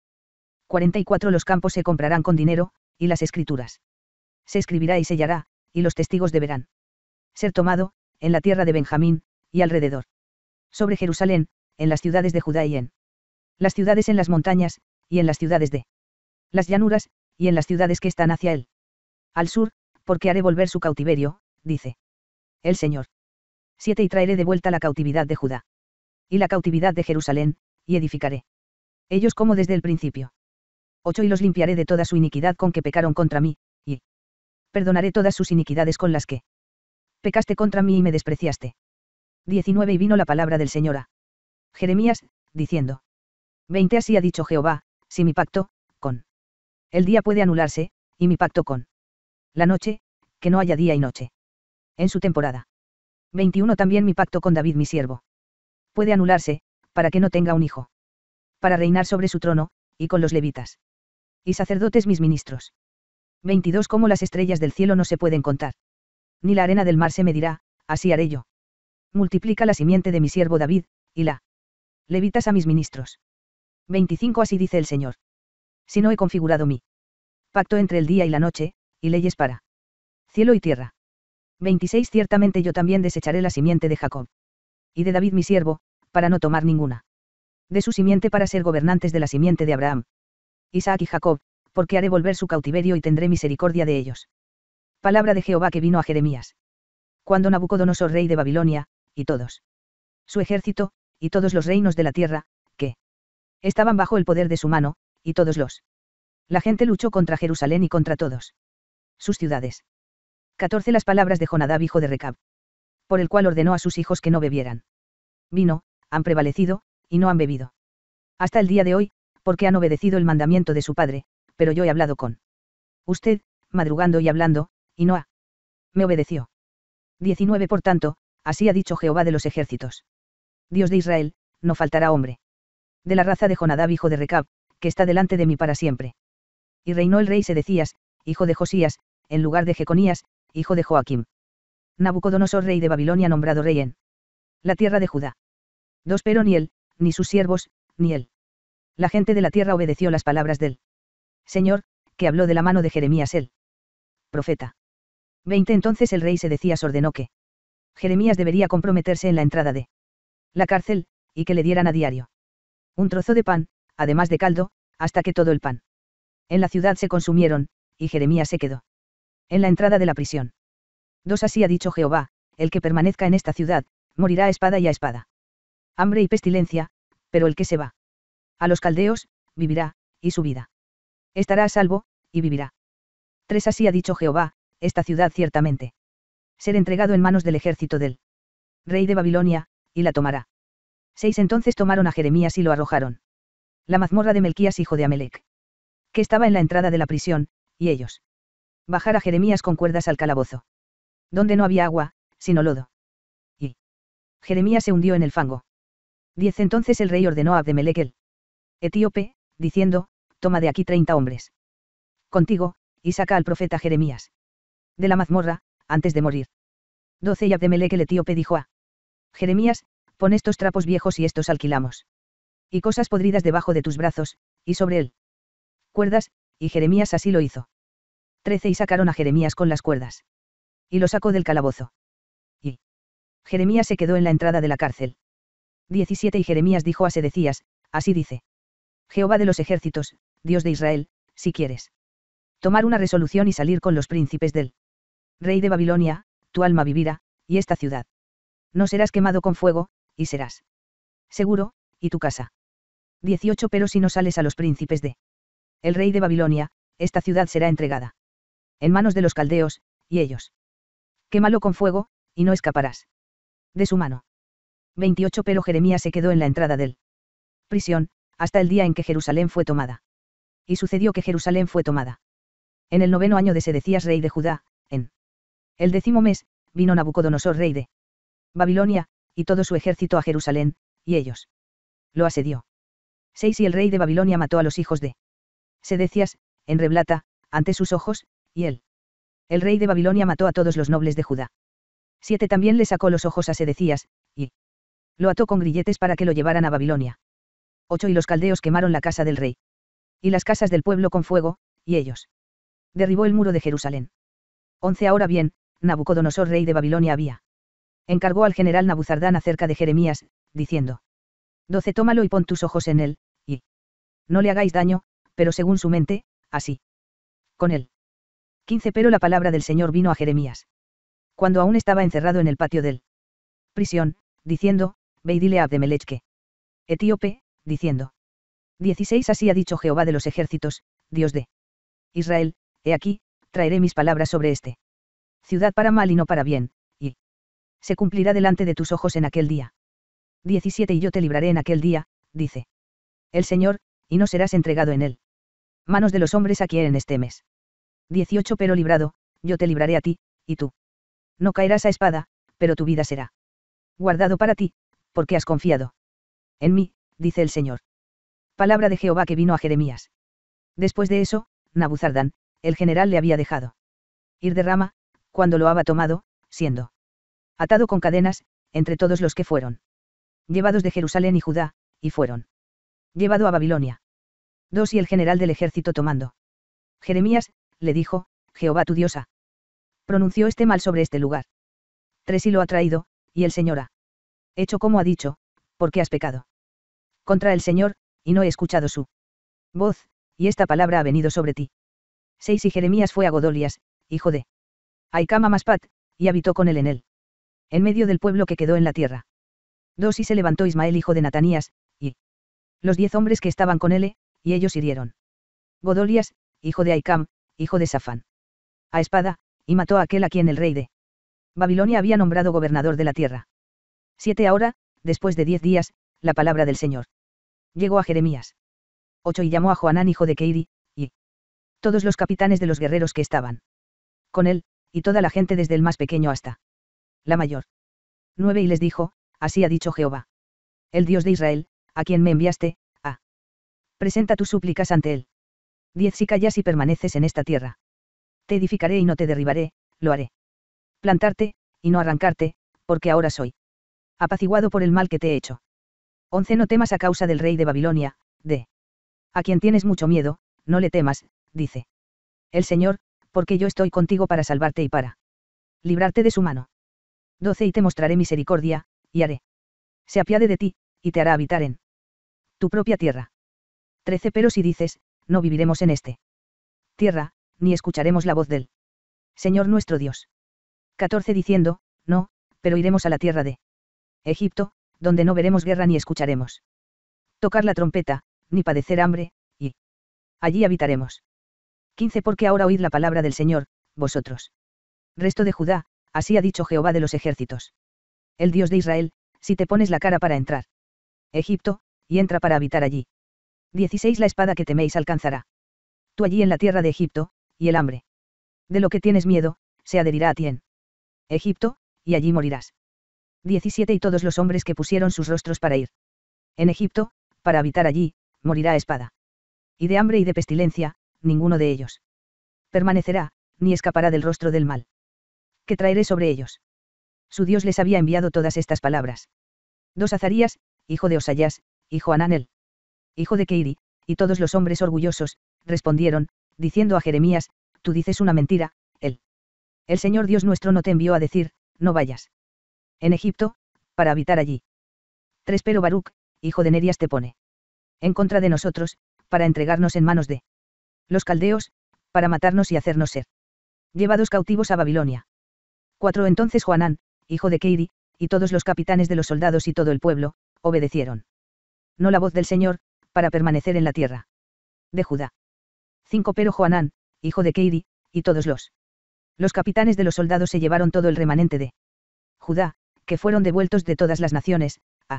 44 Los campos se comprarán con dinero, y las escrituras se escribirá y sellará, y los testigos deberán ser tomado, en la tierra de Benjamín, y alrededor. Sobre Jerusalén, en las ciudades de Judá y en las ciudades en las montañas, y en las ciudades de las llanuras, y en las ciudades que están hacia él al sur, porque haré volver su cautiverio, dice el Señor. 7 Y traeré de vuelta la cautividad de Judá y la cautividad de Jerusalén, y edificaré ellos como desde el principio. 8 Y los limpiaré de toda su iniquidad con que pecaron contra mí, y perdonaré todas sus iniquidades con las que pecaste contra mí y me despreciaste. 19 Y vino la palabra del Señor a Jeremías, diciendo: 20 Así ha dicho Jehová, si mi pacto con el día puede anularse, y mi pacto con la noche, que no haya día y noche en su temporada. 21 También mi pacto con David mi siervo puede anularse, para que no tenga un hijo para reinar sobre su trono, y con los levitas y sacerdotes mis ministros. 22 Como las estrellas del cielo no se pueden contar, ni la arena del mar se medirá, así haré yo. Multiplica la simiente de mi siervo David, y la levitas a mis ministros. 25 Así dice el Señor. Si no he configurado mi pacto entre el día y la noche, y leyes para cielo y tierra. 26 Ciertamente yo también desecharé la simiente de Jacob y de David mi siervo, para no tomar ninguna de su simiente para ser gobernantes de la simiente de Abraham, Isaac y Jacob, porque haré volver su cautiverio y tendré misericordia de ellos. Palabra de Jehová que vino a Jeremías. Cuando Nabucodonosor rey de Babilonia, y todos su ejército, y todos los reinos de la tierra, que estaban bajo el poder de su mano, y todos la gente luchó contra Jerusalén y contra todos sus ciudades. 14 Las palabras de Jonadab hijo de Recab, por el cual ordenó a sus hijos que no bebieran vino, han prevalecido, y no han bebido hasta el día de hoy, porque han obedecido el mandamiento de su padre, pero yo he hablado con usted, madrugando y hablando, y no me obedeció. 19 Por tanto, así ha dicho Jehová de los ejércitos, Dios de Israel, no faltará hombre de la raza de Jonadab hijo de Recab, que está delante de mí para siempre. Y reinó el rey Sedecías, hijo de Josías, en lugar de Jeconías, hijo de Joaquim. Nabucodonosor rey de Babilonia nombrado rey en la tierra de Judá. 2 Pero ni él, ni sus siervos, ni él. La gente de la tierra obedeció las palabras del Señor, que habló de la mano de Jeremías el profeta. 20 Entonces el rey Sedecías ordenó que Jeremías debería comprometerse en la entrada de la cárcel, y que le dieran a diario un trozo de pan, además de caldo, hasta que todo el pan en la ciudad se consumieron, y Jeremías se quedó en la entrada de la prisión. 2 Así ha dicho Jehová, el que permanezca en esta ciudad, morirá a espada y a espada. Hambre y pestilencia, pero el que se va a los caldeos, vivirá, y su vida estará a salvo, y vivirá. 3 Así ha dicho Jehová, esta ciudad ciertamente ser entregado en manos del ejército del rey de Babilonia, y la tomará. 6 Entonces tomaron a Jeremías y lo arrojaron la mazmorra de Melquías hijo de Amelec, que estaba en la entrada de la prisión, y ellos bajar a Jeremías con cuerdas al calabozo, donde no había agua, sino lodo. Y Jeremías se hundió en el fango. 10 Entonces el rey ordenó a Abdemelec el etíope, diciendo: toma de aquí 30 hombres contigo, y saca al profeta Jeremías de la mazmorra, antes de morir. 12 Y Abdemelec el etíope dijo a Jeremías: pon estos trapos viejos y estos alquilamos y cosas podridas debajo de tus brazos, y sobre él cuerdas, y Jeremías así lo hizo. 13 Y sacaron a Jeremías con las cuerdas y lo sacó del calabozo. Y Jeremías se quedó en la entrada de la cárcel. 17 Y Jeremías dijo a Sedecías: así dice Jehová de los ejércitos, Dios de Israel, si quieres tomar una resolución y salir con los príncipes del rey de Babilonia, tu alma vivirá, y esta ciudad. No serás quemado con fuego, y serás seguro, y tu casa. 18 Pero si no sales a los príncipes de el rey de Babilonia, esta ciudad será entregada en manos de los caldeos, y ellos. Quémalo con fuego, y no escaparás de su mano. 28 Pero Jeremías se quedó en la entrada del prisión, hasta el día en que Jerusalén fue tomada. Y sucedió que Jerusalén fue tomada en el 9º año de Sedecías rey de Judá, en el 10º mes, vino Nabucodonosor rey de Babilonia, y todo su ejército a Jerusalén, y ellos lo asedió. 6 Y el rey de Babilonia mató a los hijos de Sedecías, en Reblata, ante sus ojos, y él. El rey de Babilonia mató a todos los nobles de Judá. 7 También le sacó los ojos a Sedecías, y lo ató con grilletes para que lo llevaran a Babilonia. 8 Y los caldeos quemaron la casa del rey y las casas del pueblo con fuego, y ellos. Derribó el muro de Jerusalén. 11 Ahora bien, Nabucodonosor rey de Babilonia encargó al general Nabuzardán acerca de Jeremías, diciendo. 12 Tómalo y pon tus ojos en él, y no le hagáis daño, pero según su mente, así. Con él. 15 Pero la palabra del Señor vino a Jeremías. Cuando aún estaba encerrado en el patio del prisión, diciendo, ve y dile a Abdemelech que etíope, diciendo. 16 Así ha dicho Jehová de los ejércitos, Dios de Israel, he aquí, traeré mis palabras sobre este ciudad para mal y no para bien, y se cumplirá delante de tus ojos en aquel día. 17 Y yo te libraré en aquel día, dice el Señor, y no serás entregado en él manos de los hombres a quienes temes. 18 Pero librado, yo te libraré a ti, y tú no caerás a espada, pero tu vida será guardado para ti, porque has confiado en mí, dice el Señor. Palabra de Jehová que vino a Jeremías. Después de eso, Nabuzardán, el general le había dejado ir de Rama, cuando lo había tomado, siendo atado con cadenas, entre todos los que fueron llevados de Jerusalén y Judá, y fueron llevado a Babilonia. 2 Y el general del ejército tomando Jeremías, le dijo, Jehová tu Dios pronunció este mal sobre este lugar. 3 Y lo ha traído, y el Señor ha hecho como ha dicho, porque has pecado contra el Señor, y no he escuchado su voz, y esta palabra ha venido sobre ti. 6 Y Jeremías fue a Godolias, hijo de Ahicam a Maspat, y habitó con él en medio del pueblo que quedó en la tierra. 2 Y se levantó Ismael hijo de Natanías, y los 10 hombres que estaban con él, y ellos hirieron Godolias, hijo de Ahicam, hijo de Safán, a espada, y mató a aquel a quien el rey de Babilonia había nombrado gobernador de la tierra. 7 Ahora, después de 10 días, la palabra del Señor llegó a Jeremías. 8 Y llamó a Joanán hijo de Keiri, y todos los capitanes de los guerreros que estaban con él, y toda la gente desde el más pequeño hasta la mayor. 9 Y les dijo, así ha dicho Jehová, el Dios de Israel, a quien me enviaste, presenta tus súplicas ante él. 10 Si callas y permaneces en esta tierra, te edificaré y no te derribaré, lo haré plantarte, y no arrancarte, porque ahora soy apaciguado por el mal que te he hecho. 11 No temas a causa del rey de Babilonia, a quien tienes mucho miedo, no le temas, dice el Señor, porque yo estoy contigo para salvarte y para librarte de su mano. 12 Y te mostraré misericordia, y haré se apiade de ti, y te hará habitar en tu propia tierra. 13 Pero si dices, no viviremos en este tierra, ni escucharemos la voz del Señor nuestro Dios. 14 Diciendo, no, pero iremos a la tierra de Egipto, donde no veremos guerra ni escucharemos tocar la trompeta, ni padecer hambre, y allí habitaremos. 15 Porque ahora oíd la palabra del Señor, vosotros resto de Judá, así ha dicho Jehová de los ejércitos, el Dios de Israel, si te pones la cara para entrar Egipto, y entra para habitar allí. 16 La espada que teméis alcanzará tú allí en la tierra de Egipto, y el hambre de lo que tienes miedo, se adherirá a ti en Egipto, y allí morirás. 17 Y todos los hombres que pusieron sus rostros para ir en Egipto, para habitar allí, morirá a espada. Y de hambre y de pestilencia, ninguno de ellos permanecerá, ni escapará del rostro del mal que traeré sobre ellos. Su Dios les había enviado todas estas palabras. 2 Azarías, hijo de Osayas, y Joanán el hijo de Keiri, y todos los hombres orgullosos, respondieron, diciendo a Jeremías, tú dices una mentira, el Señor Dios nuestro no te envió a decir, no vayas en Egipto, para habitar allí. 3 Pero Baruc, hijo de Nerias te pone en contra de nosotros, para entregarnos en manos de los caldeos, para matarnos y hacernos ser llevados cautivos a Babilonia. 4 Entonces Joanán, hijo de Keiri, y todos los capitanes de los soldados y todo el pueblo, obedecieron. No la voz del Señor, para permanecer en la tierra de Judá. 5 Pero Joanán, hijo de Keiri, y todos los capitanes de los soldados se llevaron todo el remanente de Judá, que fueron devueltos de todas las naciones,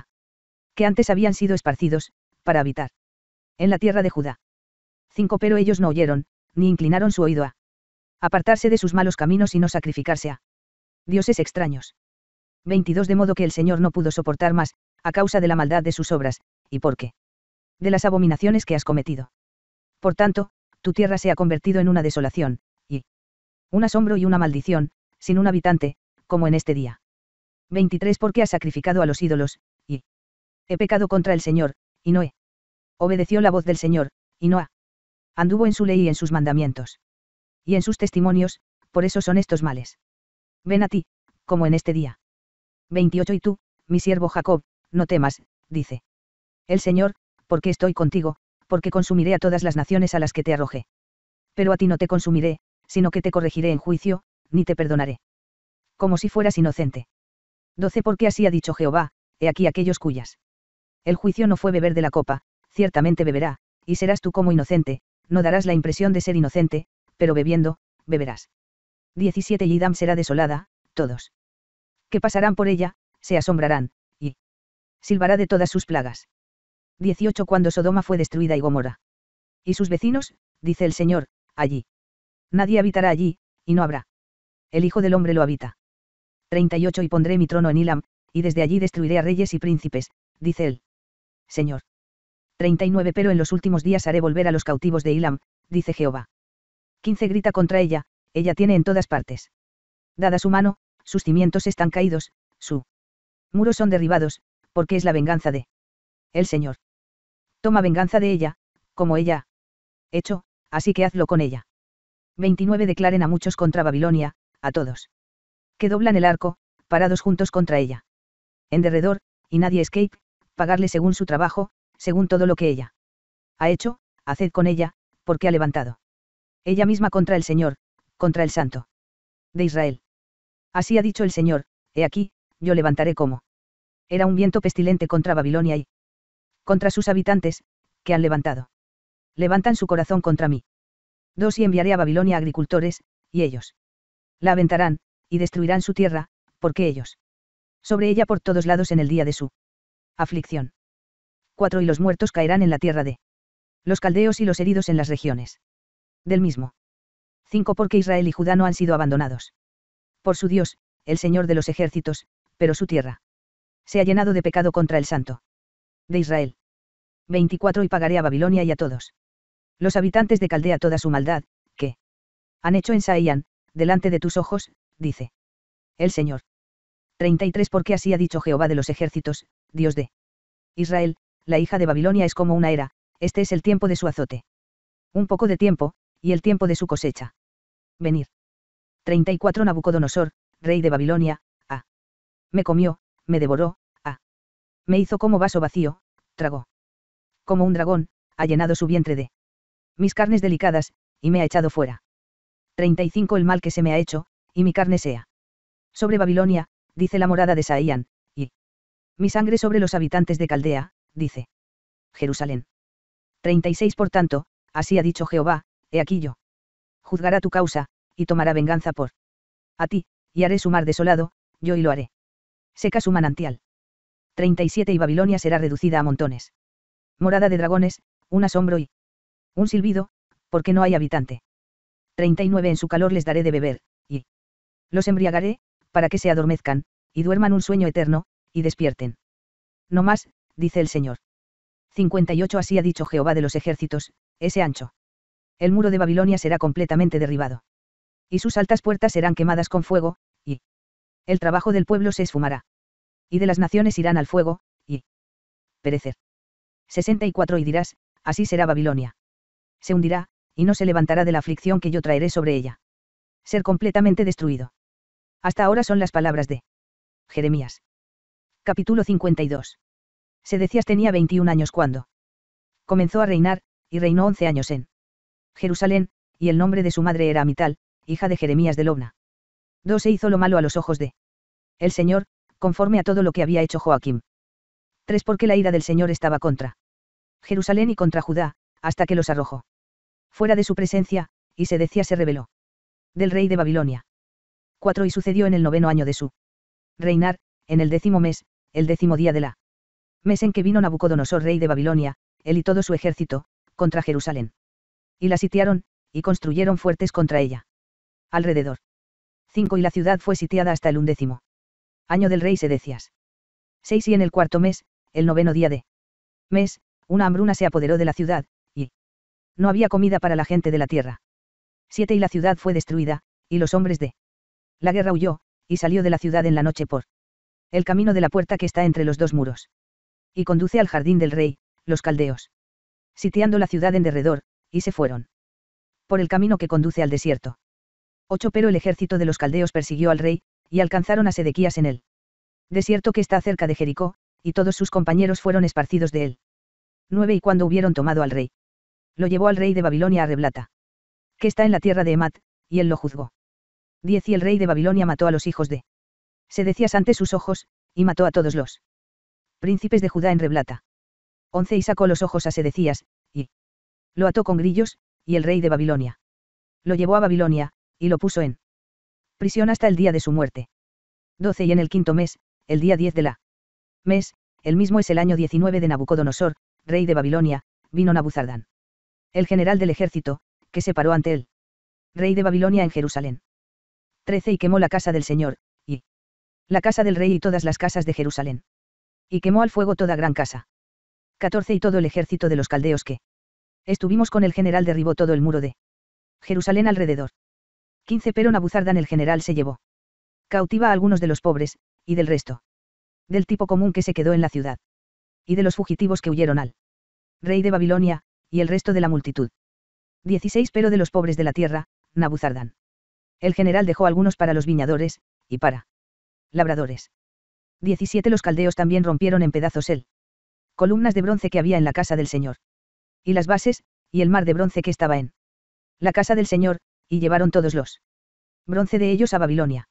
que antes habían sido esparcidos, para habitar en la tierra de Judá. 5 Pero ellos no oyeron, ni inclinaron su oído a apartarse de sus malos caminos y no sacrificarse a dioses extraños. 22 De modo que el Señor no pudo soportar más, a causa de la maldad de sus obras, y porque de las abominaciones que has cometido. Por tanto, tu tierra se ha convertido en una desolación, y un asombro y una maldición, sin un habitante, como en este día. 23 Porque has sacrificado a los ídolos, y he pecado contra el Señor, y no he obedeció la voz del Señor, y no anduvo en su ley y en sus mandamientos y en sus testimonios, por eso son estos males. Ven a ti, como en este día. 28 Y tú, mi siervo Jacob, no temas, dice el Señor, porque estoy contigo, porque consumiré a todas las naciones a las que te arrojé. Pero a ti no te consumiré, sino que te corregiré en juicio, ni te perdonaré. Como si fueras inocente. 12 Porque así ha dicho Jehová, he aquí aquellos cuyas el juicio no fue beber de la copa, ciertamente beberá, y serás tú como inocente, no darás la impresión de ser inocente, pero bebiendo, beberás. 17 Y Edam será desolada, todos que pasarán por ella, se asombrarán, y silbará de todas sus plagas. 18 Cuando Sodoma fue destruida y Gomorra y sus vecinos, dice el Señor, allí nadie habitará allí, y no habrá el Hijo del Hombre lo habita. 38 Y pondré mi trono en Ilam, y desde allí destruiré a reyes y príncipes, dice el Señor. 39 Pero en los últimos días haré volver a los cautivos de Ilam, dice Jehová. 15 Grita contra ella, ella tiene en todas partes. Dada su mano, sus cimientos están caídos, su muros son derribados, porque es la venganza de el Señor. Toma venganza de ella, como ella ha hecho, así que hazlo con ella. 29 Declaren a muchos contra Babilonia, a todos que doblan el arco, parados juntos contra ella. En derredor, y nadie escape, pagarle según su trabajo, según todo lo que ella ha hecho, haced con ella, porque ha levantado ella misma contra el Señor, contra el Santo de Israel. Así ha dicho el Señor, he aquí, yo levantaré como era un viento pestilente contra Babilonia y contra sus habitantes, que han levantado. Levantan su corazón contra mí. 2 Y enviaré a Babilonia agricultores, y ellos la aventarán, y destruirán su tierra, porque ellos sobre ella por todos lados en el día de su aflicción. 4 Y los muertos caerán en la tierra de los caldeos y los heridos en las regiones del mismo. 5 Porque Israel y Judá no han sido abandonados por su Dios, el Señor de los ejércitos, pero su tierra se ha llenado de pecado contra el Santo de Israel. 24 Y pagaré a Babilonia y a todos los habitantes de Caldea toda su maldad, que han hecho en Saían, delante de tus ojos, dice el Señor. 33 Porque así ha dicho Jehová de los ejércitos, Dios de Israel, la hija de Babilonia es como una era, este es el tiempo de su azote. Un poco de tiempo, y el tiempo de su cosecha. Venir. 34 Nabucodonosor, rey de Babilonia, me comió, me devoró, me hizo como vaso vacío, tragó. Como un dragón, ha llenado su vientre de mis carnes delicadas, y me ha echado fuera. 35 El mal que se me ha hecho, y mi carne sea sobre Babilonia, dice la morada de Saían, y mi sangre sobre los habitantes de Caldea, dice Jerusalén. 36 Por tanto, así ha dicho Jehová, he aquí yo juzgará tu causa, y tomará venganza por a ti, y haré su mar desolado, yo y lo haré seca su manantial. 37 Y Babilonia será reducida a montones. Morada de dragones, un asombro y un silbido, porque no hay habitante. 39 En su calor les daré de beber, y los embriagaré, para que se adormezcan, y duerman un sueño eterno, y despierten. No más, dice el Señor. 58 Así ha dicho Jehová de los ejércitos, ese ancho. El muro de Babilonia será completamente derribado. Y sus altas puertas serán quemadas con fuego, y el trabajo del pueblo se esfumará. Y de las naciones irán al fuego, y perecer. 64 Y dirás, así será Babilonia. Se hundirá, y no se levantará de la aflicción que yo traeré sobre ella. Ser completamente destruido. Hasta ahora son las palabras de Jeremías. Capítulo 52. Sedecías tenía 21 años cuando comenzó a reinar, y reinó 11 años en Jerusalén, y el nombre de su madre era Amital, hija de Jeremías de Lobna. 2. E hizo lo malo a los ojos de el Señor, conforme a todo lo que había hecho Joaquim. 3. Porque la ira del Señor estaba contra Jerusalén y contra Judá, hasta que los arrojó fuera de su presencia, y se rebeló del rey de Babilonia. 4. Y sucedió en el 9º año de su reinar, en el 10º mes, el 10º día de la mes en que vino Nabucodonosor rey de Babilonia, él y todo su ejército, contra Jerusalén. Y la sitiaron, y construyeron fuertes contra ella alrededor. 5. Y la ciudad fue sitiada hasta el 11º año del rey Sedecías. 6. Y en el 4º mes, el 9º día de mes, una hambruna se apoderó de la ciudad, y no había comida para la gente de la tierra. 7. Y la ciudad fue destruida, y los hombres de la guerra huyó, y salió de la ciudad en la noche por el camino de la puerta que está entre los dos muros. Y conduce al jardín del rey, los caldeos, sitiando la ciudad en derredor, y se fueron por el camino que conduce al desierto. 8. Pero el ejército de los caldeos persiguió al rey, y alcanzaron a Sedequías en el desierto que está cerca de Jericó, y todos sus compañeros fueron esparcidos de él. 9. Y cuando hubieron tomado al rey, lo llevó al rey de Babilonia a Reblata, que está en la tierra de Emat, y él lo juzgó. 10. Y el rey de Babilonia mató a los hijos de Sedecías ante sus ojos, y mató a todos los príncipes de Judá en Reblata. 11. Y sacó los ojos a Sedecías, y lo ató con grillos, y el rey de Babilonia lo llevó a Babilonia, y lo puso en prisión hasta el día de su muerte. 12. Y en el 5º mes, el día 10 de la mes, el mismo es el año 19 de Nabucodonosor, rey de Babilonia, vino Nabuzardán, el general del ejército, que se paró ante él, rey de Babilonia en Jerusalén. 13. Y quemó la casa del Señor, y la casa del rey y todas las casas de Jerusalén. Y quemó al fuego toda gran casa. 14. Y todo el ejército de los caldeos que estuvimos con el general derribó todo el muro de Jerusalén alrededor. 15. Pero Nabuzardán el general se llevó cautiva a algunos de los pobres, y del resto del tipo común que se quedó en la ciudad, y de los fugitivos que huyeron al rey de Babilonia, y el resto de la multitud. 16. Pero de los pobres de la tierra, Nabuzardán el general dejó algunos para los viñadores, y para labradores. 17. Los caldeos también rompieron en pedazos columnas de bronce que había en la casa del Señor, y las bases, y el mar de bronce que estaba en la casa del Señor, y llevaron todos los bronce de ellos a Babilonia.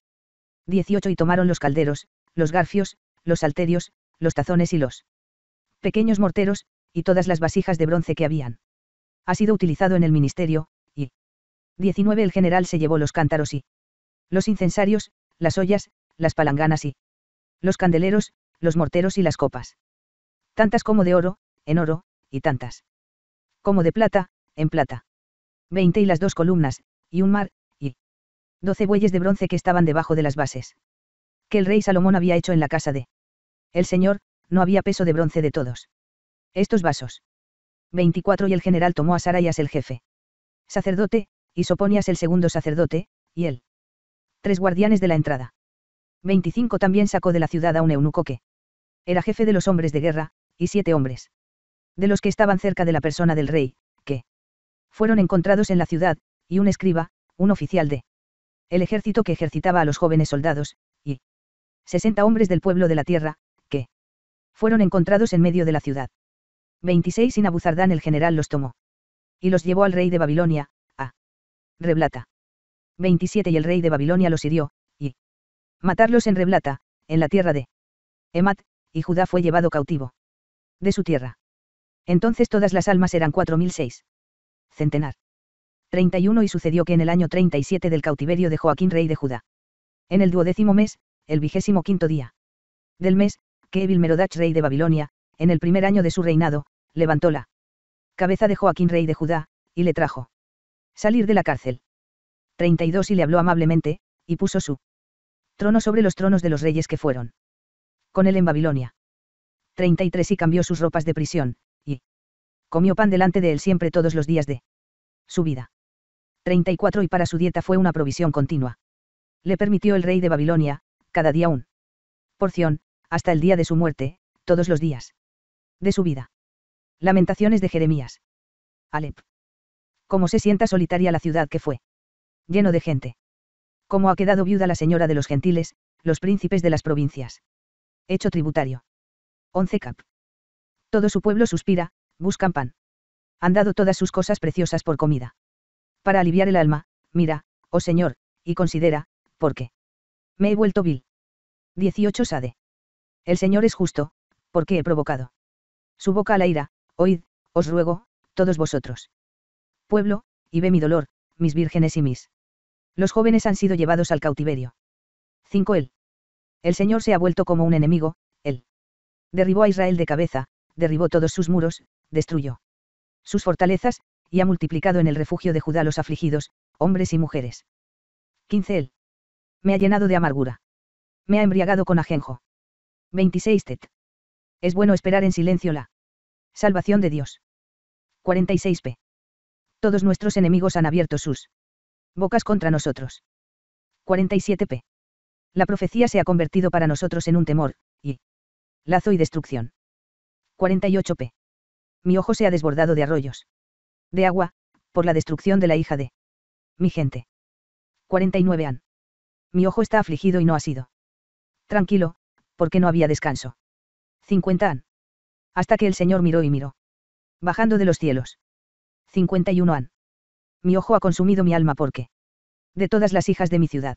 18. Y tomaron los calderos, los garfios, los salterios, los tazones y los pequeños morteros, y todas las vasijas de bronce que habían sido utilizado en el ministerio, y 19. El general se llevó los cántaros y los incensarios, las ollas, las palanganas y los candeleros, los morteros y las copas. Tantas como de oro, en oro, y tantas como de plata, en plata. 20. Y las 2 columnas, y un mar, y 12 bueyes de bronce que estaban debajo de las bases, que el rey Salomón había hecho en la casa de el Señor, no había peso de bronce de todos estos vasos. 24. Y el general tomó a Saraías el jefe sacerdote, y Soponías el segundo sacerdote, y él 3 guardianes de la entrada. 25. También sacó de la ciudad a un eunuco que era jefe de los hombres de guerra, y 7 hombres de los que estaban cerca de la persona del rey, que fueron encontrados en la ciudad, y un escriba, un oficial de el ejército que ejercitaba a los jóvenes soldados, y 60 hombres del pueblo de la tierra, que fueron encontrados en medio de la ciudad. 26. Y Nabuzardán el general los tomó, y los llevó al rey de Babilonia, a Reblata. 27. Y el rey de Babilonia los hirió, y matarlos en Reblata, en la tierra de Emat, y Judá fue llevado cautivo de su tierra. Entonces todas las almas eran 4.006. Centenar. 31. Y sucedió que en el año 37 del cautiverio de Joaquín rey de Judá, en el 12º mes, el 25º día del mes, que Evil-Merodach rey de Babilonia, en el primer año de su reinado, levantó la cabeza de Joaquín rey de Judá, y le trajo salir de la cárcel. 32. Y le habló amablemente, y puso su trono sobre los tronos de los reyes que fueron con él en Babilonia. 33. Y cambió sus ropas de prisión, y comió pan delante de él siempre todos los días de su vida. 34. Y para su dieta fue una provisión continua. Le permitió el rey de Babilonia, cada día un porción, hasta el día de su muerte, todos los días de su vida. Lamentaciones de Jeremías. Alep. Cómo se sienta solitaria la ciudad que fue lleno de gente. Cómo ha quedado viuda la señora de los gentiles, los príncipes de las provincias. Hecho tributario. 11 cap. Todo su pueblo suspira, buscan pan. Han dado todas sus cosas preciosas por comida. Para aliviar el alma, mira, oh Señor, y considera, ¿por qué? Me he vuelto vil. 18 Sade. El Señor es justo, porque he provocado su boca a la ira, oíd, os ruego, todos vosotros. Pueblo, y ve mi dolor, mis vírgenes y mis. Los jóvenes han sido llevados al cautiverio. 5 El Señor se ha vuelto como un enemigo, él. Derribó a Israel de cabeza, derribó todos sus muros, destruyó sus fortalezas, y ha multiplicado en el refugio de Judá los afligidos, hombres y mujeres. 15 Me ha llenado de amargura. Me ha embriagado con ajenjo. 26 Es bueno esperar en silencio la salvación de Dios. 46 Todos nuestros enemigos han abierto sus bocas contra nosotros. 47 La profecía se ha convertido para nosotros en un temor, y lazo y destrucción. 48 Mi ojo se ha desbordado de arroyos de agua, por la destrucción de la hija de mi gente. 49 Mi ojo está afligido y no ha sido tranquilo, porque no había descanso. 50 Hasta que el Señor miró y miró, bajando de los cielos. 51 Mi ojo ha consumido mi alma porque de todas las hijas de mi ciudad.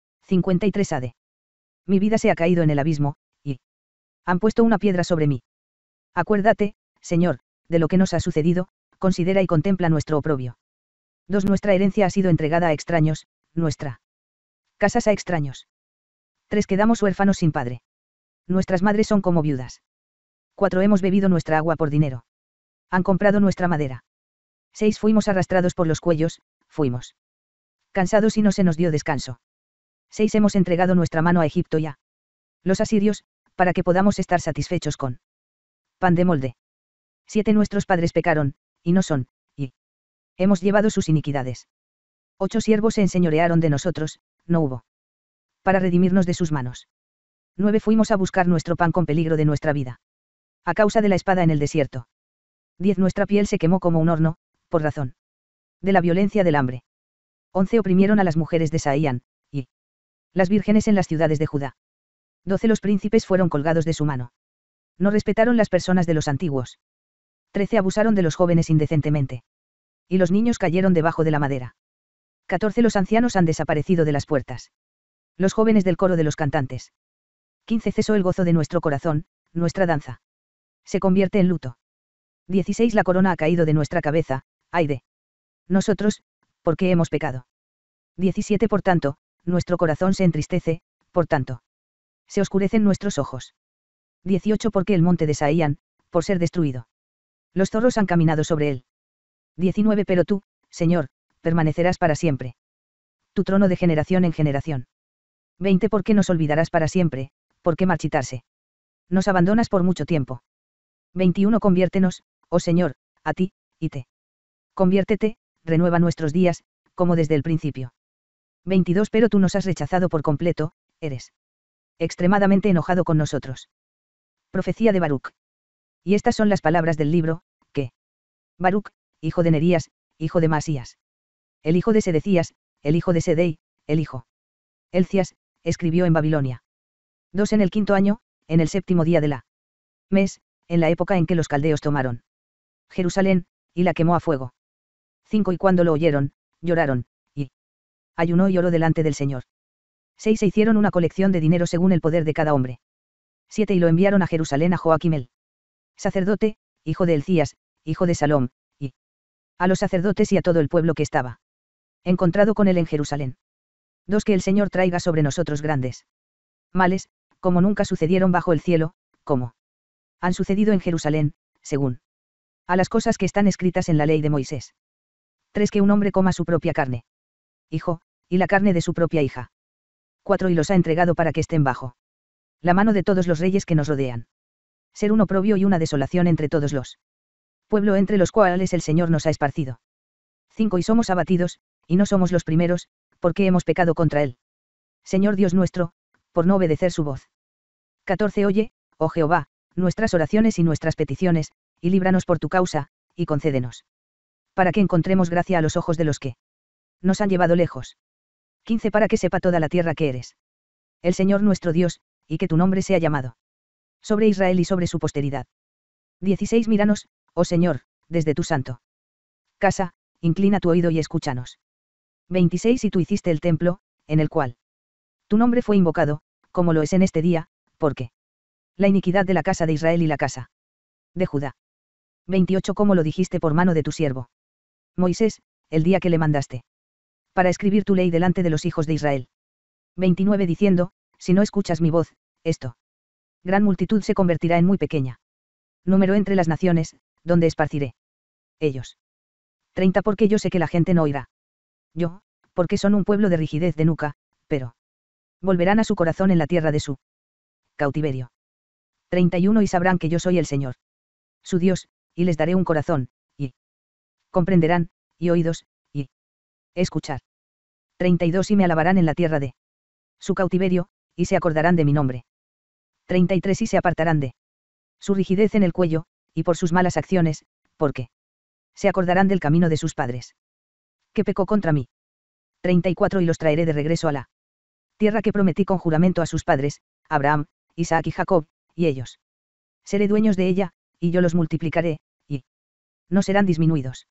53 Mi vida se ha caído en el abismo, y han puesto una piedra sobre mí. Acuérdate, Señor, de lo que nos ha sucedido, considera y contempla nuestro oprobio. 2 Nuestra herencia ha sido entregada a extraños, nuestra casas a extraños. 3 Quedamos huérfanos sin padre. Nuestras madres son como viudas. 4 Hemos bebido nuestra agua por dinero. Han comprado nuestra madera. 6 Fuimos arrastrados por los cuellos, fuimos cansados y no se nos dio descanso. 6 Hemos entregado nuestra mano a Egipto y a los asirios, para que podamos estar satisfechos con pan de molde. 7 Nuestros padres pecaron, y no son, y hemos llevado sus iniquidades. 8 Siervos se enseñorearon de nosotros, no hubo para redimirnos de sus manos. 9 Fuimos a buscar nuestro pan con peligro de nuestra vida. A causa de la espada en el desierto. 10 Nuestra piel se quemó como un horno, por razón de la violencia del hambre. 11 Oprimieron a las mujeres de Saían, y las vírgenes en las ciudades de Judá. 12 Los príncipes fueron colgados de su mano. No respetaron las personas de los antiguos. 13 Abusaron de los jóvenes indecentemente. Y los niños cayeron debajo de la madera. 14 Los ancianos han desaparecido de las puertas. Los jóvenes del coro de los cantantes. 15 Cesó el gozo de nuestro corazón, nuestra danza se convierte en luto. 16 La corona ha caído de nuestra cabeza, ay de nosotros, porque hemos pecado. 17 Por tanto, nuestro corazón se entristece, por tanto se oscurecen nuestros ojos. 18 Porque el monte de Saían, por ser destruido. Los zorros han caminado sobre él. 19 Pero tú, Señor, permanecerás para siempre. Tu trono de generación en generación. 20 ¿Por qué nos olvidarás para siempre? ¿Por qué marchitarse? Nos abandonas por mucho tiempo. 21 Conviértenos, oh Señor, a ti, y te conviértete, renueva nuestros días, como desde el principio. 22 Pero tú nos has rechazado por completo, eres extremadamente enojado con nosotros. Profecía de Baruc. Y estas son las palabras del libro, que Baruc, hijo de Nerías, hijo de Masías, el hijo de Sedecías, el hijo de Sedei, el hijo Elcias, escribió en Babilonia. 2 En el 5.º año, en el 7.º día de la mes, en la época en que los caldeos tomaron Jerusalén, y la quemó a fuego. 5 Y cuando lo oyeron, lloraron, y ayunó y oró delante del Señor. 6 Se hicieron una colección de dinero según el poder de cada hombre. 7 Y lo enviaron a Jerusalén a Joaquim el sacerdote, hijo de Elcías, hijo de Salom, y a los sacerdotes y a todo el pueblo que estaba encontrado con él en Jerusalén. 2 Que el Señor traiga sobre nosotros grandes males, como nunca sucedieron bajo el cielo, como han sucedido en Jerusalén, según a las cosas que están escritas en la ley de Moisés. 3 Que un hombre coma su propia carne, hijo, y la carne de su propia hija. 4 Y los ha entregado para que estén bajo la mano de todos los reyes que nos rodean. Ser un oprobio y una desolación entre todos los pueblos entre los cuales el Señor nos ha esparcido. 5 Y somos abatidos, y no somos los primeros, porque hemos pecado contra él. Señor Dios nuestro, por no obedecer su voz. 14 Oye, oh Jehová, nuestras oraciones y nuestras peticiones, y líbranos por tu causa, y concédenos para que encontremos gracia a los ojos de los que nos han llevado lejos. 15 Para que sepa toda la tierra que eres el Señor nuestro Dios, y que tu nombre sea llamado sobre Israel y sobre su posteridad. 16 Míranos, oh Señor, desde tu santo casa, inclina tu oído y escúchanos. 26 Y tú hiciste el templo, en el cual tu nombre fue invocado, como lo es en este día, porque la iniquidad de la casa de Israel y la casa de Judá. 28 Como lo dijiste por mano de tu siervo Moisés, el día que le mandaste para escribir tu ley delante de los hijos de Israel. 29 Diciendo, si no escuchas mi voz, esto gran multitud se convertirá en muy pequeña número entre las naciones, donde esparciré ellos. 30 Porque yo sé que la gente no oirá. Yo, porque son un pueblo de rigidez de nuca, pero volverán a su corazón en la tierra de su cautiverio. 31 Y sabrán que yo soy el Señor su Dios, y les daré un corazón, y comprenderán, y oídos, y escuchar. 32 Y me alabarán en la tierra de su cautiverio, y se acordarán de mi nombre. 33 Y se apartarán de su rigidez en el cuello, y por sus malas acciones, porque se acordarán del camino de sus padres, que pecó contra mí. 34 Y los traeré de regreso a la tierra que prometí con juramento a sus padres, Abraham, Isaac y Jacob, y ellos seré dueños de ella, y yo los multiplicaré, y no serán disminuidos.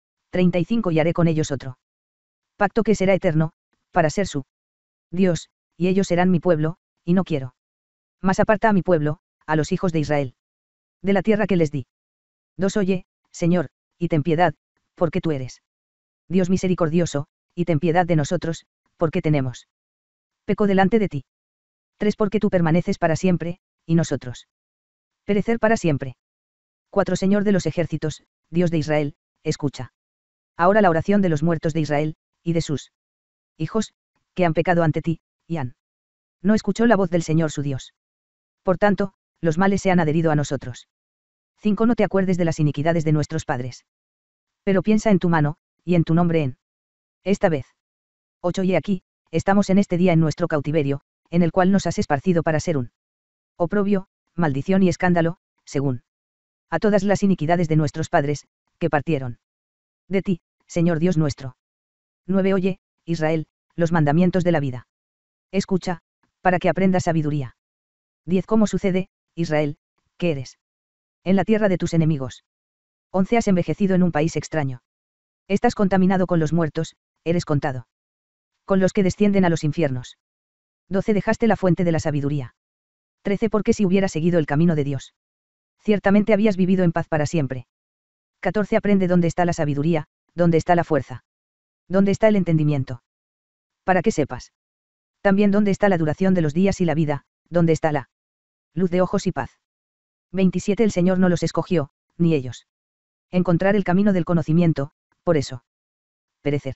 35 Y haré con ellos otro pacto que será eterno, para ser su Dios, y ellos serán mi pueblo, y no quiero más aparta a mi pueblo, a los hijos de Israel, de la tierra que les di. 2 Oye, Señor, y ten piedad, porque tú eres Dios misericordioso, y ten piedad de nosotros, porque tenemos pecado delante de ti. 3 Porque tú permaneces para siempre, y nosotros perecer para siempre. 4 Señor de los ejércitos, Dios de Israel, escucha ahora la oración de los muertos de Israel, y de sus hijos, que han pecado ante ti, y han no escuchó la voz del Señor su Dios. Por tanto, los males se han adherido a nosotros. 5 No te acuerdes de las iniquidades de nuestros padres. Pero piensa en tu mano, y en tu nombre en esta vez. 8 Y aquí, estamos en este día en nuestro cautiverio, en el cual nos has esparcido para ser un oprobio, maldición y escándalo, según a todas las iniquidades de nuestros padres, que partieron de ti, Señor Dios nuestro. 9 Oye, Israel, los mandamientos de la vida. Escucha, para que aprendas sabiduría. 10 ¿Cómo sucede, Israel, que eres en la tierra de tus enemigos? 11 Has envejecido en un país extraño. Estás contaminado con los muertos, eres contado con los que descienden a los infiernos. 12 Dejaste la fuente de la sabiduría. 13 Porque si hubieras seguido el camino de Dios, ciertamente habías vivido en paz para siempre. 14 Aprende dónde está la sabiduría, dónde está la fuerza, dónde está el entendimiento. Para que sepas también dónde está la duración de los días y la vida, dónde está la luz de ojos y paz. 27 El Señor no los escogió, ni ellos encontrar el camino del conocimiento, por eso perecer.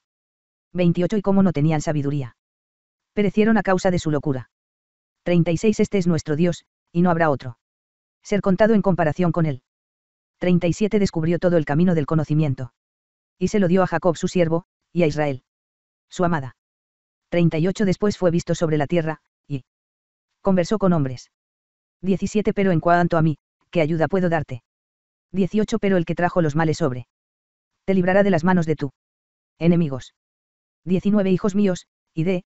28 Y como no tenían sabiduría, perecieron a causa de su locura. 36 Este es nuestro Dios, y no habrá otro ser contado en comparación con él. 37 Descubrió todo el camino del conocimiento, y se lo dio a Jacob su siervo, y a Israel su amada. 38 Después fue visto sobre la tierra, y conversó con hombres. 17 Pero en cuanto a mí, ¿qué ayuda puedo darte? 18 Pero el que trajo los males sobre te librará de las manos de tu enemigos. 19 Hijos míos, id,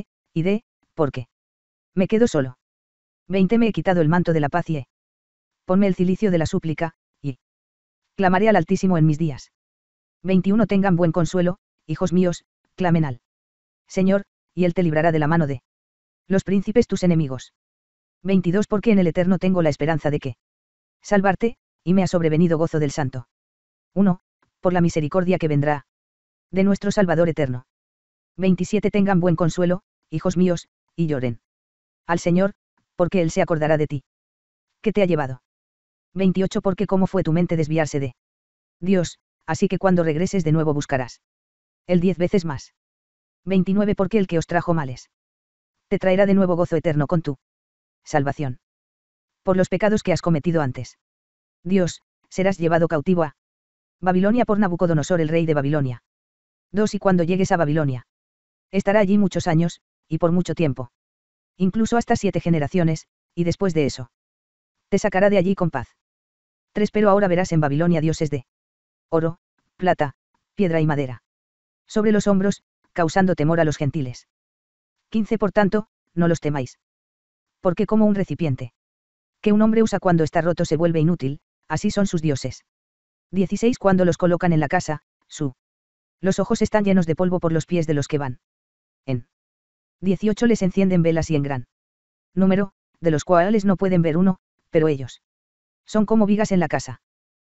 porque me quedo solo. 20 Me he quitado el manto de la paz y ponme el cilicio de la súplica, y clamaré al Altísimo en mis días. 21 Tengan buen consuelo, hijos míos, clamen al Señor, y Él te librará de la mano de los príncipes tus enemigos. 22 Porque en el Eterno tengo la esperanza de que salvarte, y me ha sobrevenido gozo del Santo. 1 Por la misericordia que vendrá de nuestro Salvador eterno. 27 Tengan buen consuelo, hijos míos, y lloren al Señor, porque Él se acordará de ti, que te ha llevado. 28 Porque cómo fue tu mente desviarse de Dios, así que cuando regreses de nuevo buscarás el 10 veces más. 29 Porque el que os trajo males te traerá de nuevo gozo eterno con tu salvación. Por los pecados que has cometido antes. Dios, serás llevado cautivo a Babilonia por Nabucodonosor el rey de Babilonia. 2 Y cuando llegues a Babilonia, estará allí muchos años, y por mucho tiempo. Incluso hasta 7 generaciones, y después de eso, te sacará de allí con paz. 3 Pero ahora verás en Babilonia dioses de oro, plata, piedra y madera. Sobre los hombros, causando temor a los gentiles. 15 Por tanto, no los temáis. Porque como un recipiente que un hombre usa cuando está roto se vuelve inútil, así son sus dioses. 16 Cuando los colocan en la casa, su Los ojos están llenos de polvo por los pies de los que van. En 18 les encienden velas y en gran número, de los cuales no pueden ver uno, pero ellos son como vigas en la casa.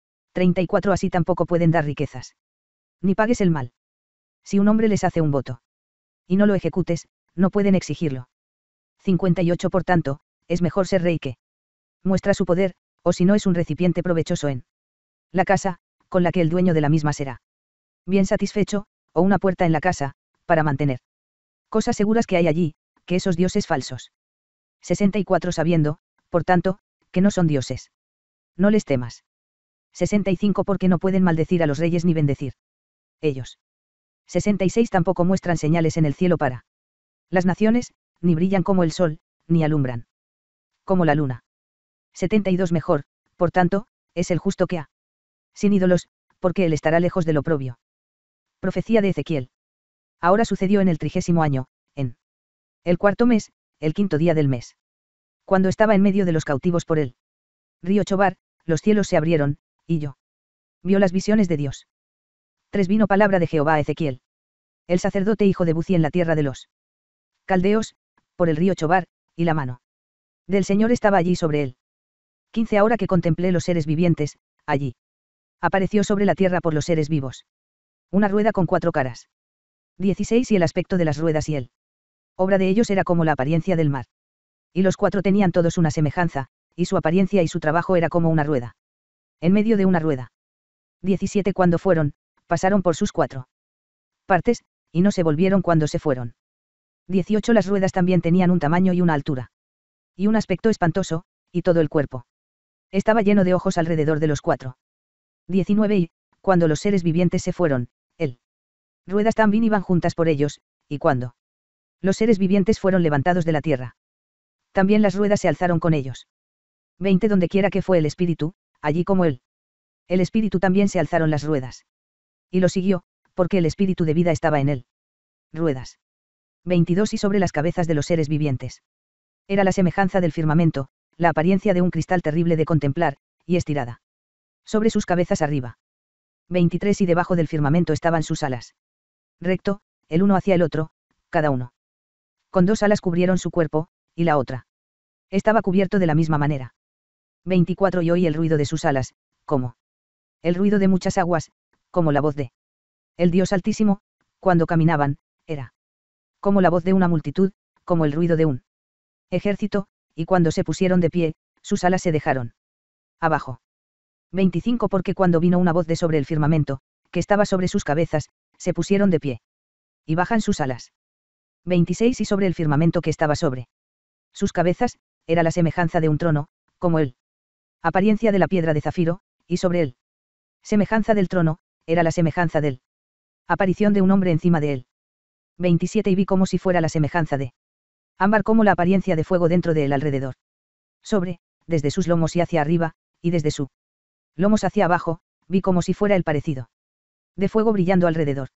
34 Así tampoco pueden dar riquezas. Ni pagues el mal. Si un hombre les hace un voto y no lo ejecutes, no pueden exigirlo. 58 Por tanto, es mejor ser rey que muestra su poder, o si no es un recipiente provechoso en la casa, con la que el dueño de la misma será bien satisfecho, o una puerta en la casa, para mantener cosas seguras que hay allí, que esos dioses falsos. 64 Sabiendo, por tanto, que no son dioses. No les temas. 65 Porque no pueden maldecir a los reyes ni bendecir ellos. 66 Tampoco muestran señales en el cielo para las naciones, ni brillan como el sol, ni alumbran como la luna. 72 Mejor, por tanto, es el justo que ha sin ídolos, porque él estará lejos del oprobio. Profecía de Ezequiel. Ahora sucedió en el 30º año, en el 4º mes, el 5º día del mes. Cuando estaba en medio de los cautivos por el río Chobar, los cielos se abrieron, y yo vio las visiones de Dios. 3 Vino palabra de Jehová a Ezequiel, el sacerdote hijo de Buzi en la tierra de los caldeos, por el río Chobar, y la mano del Señor estaba allí sobre él. 15 Ahora que contemplé los seres vivientes, allí apareció sobre la tierra por los seres vivos una rueda con 4 caras. 16 Y el aspecto de las ruedas y él. Obra de ellos era como la apariencia del mar. Y los 4 tenían todos una semejanza, y su apariencia y su trabajo era como una rueda. En medio de una rueda. 17 Cuando fueron, pasaron por sus 4 partes, y no se volvieron cuando se fueron. 18 Las ruedas también tenían un tamaño y una altura. Y un aspecto espantoso, y todo el cuerpo estaba lleno de ojos alrededor de los 4. 19 Y, cuando los seres vivientes se fueron, él. Ruedas también iban juntas por ellos, y cuando los seres vivientes fueron levantados de la tierra, también las ruedas se alzaron con ellos. 20 Donde quiera que fue el espíritu, allí como él. El espíritu también se alzaron las ruedas. Y lo siguió, porque el espíritu de vida estaba en él. Ruedas. 22 Y sobre las cabezas de los seres vivientes. Era la semejanza del firmamento, la apariencia de un cristal terrible de contemplar, y estirada sobre sus cabezas arriba. 23 Y debajo del firmamento estaban sus alas. Recto, el uno hacia el otro, cada uno. Con 2 alas cubrieron su cuerpo, y la otra estaba cubierto de la misma manera. 24 Y oí el ruido de sus alas, como el ruido de muchas aguas, como la voz de el Dios Altísimo, cuando caminaban, era como la voz de una multitud, como el ruido de un ejército, y cuando se pusieron de pie, sus alas se dejaron abajo. 25 Porque cuando vino una voz de sobre el firmamento, que estaba sobre sus cabezas, se pusieron de pie. Y bajan sus alas. 26 Y sobre el firmamento que estaba sobre sus cabezas, era la semejanza de un trono, como él. Apariencia de la piedra de zafiro, y sobre él. Semejanza del trono, era la semejanza del. Aparición de un hombre encima de él. 27 Y vi como si fuera la semejanza de ámbar como la apariencia de fuego dentro de él alrededor. Sobre, desde sus lomos y hacia arriba, y desde su lomos hacia abajo, vi como si fuera el parecido de fuego brillando alrededor.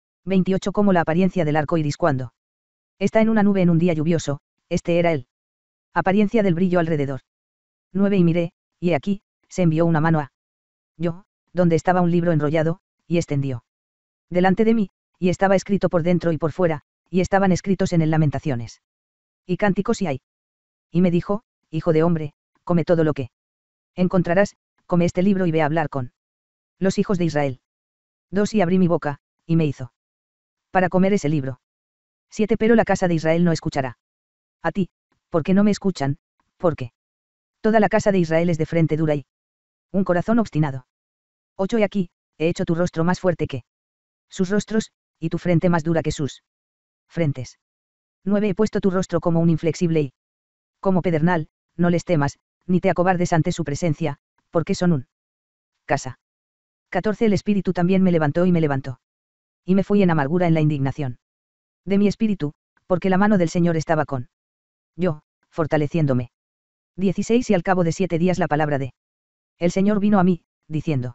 28 Como la apariencia del arco iris cuando está en una nube en un día lluvioso, este era él. Apariencia del brillo alrededor. 9 Y miré, y he aquí, se envió una mano a yo, donde estaba un libro enrollado, y extendió delante de mí, y estaba escrito por dentro y por fuera, y estaban escritos en él lamentaciones y cánticos y hay. Y me dijo, hijo de hombre, come todo lo que encontrarás, come este libro y ve a hablar con los hijos de Israel. 2 Y abrí mi boca, y me hizo para comer ese libro. 7 Pero la casa de Israel no escuchará a ti, porque no me escuchan, porque toda la casa de Israel es de frente dura y un corazón obstinado. 8 Y aquí, he hecho tu rostro más fuerte que sus rostros, y tu frente más dura que sus frentes. 9 He puesto tu rostro como un inflexible y como pedernal, no les temas, ni te acobardes ante su presencia, porque son un casa. 14 El espíritu también me levantó y me levantó. Y me fui en amargura en la indignación de mi espíritu, porque la mano del Señor estaba con yo, fortaleciéndome. 16 Y al cabo de 7 días la palabra de el Señor vino a mí, diciendo.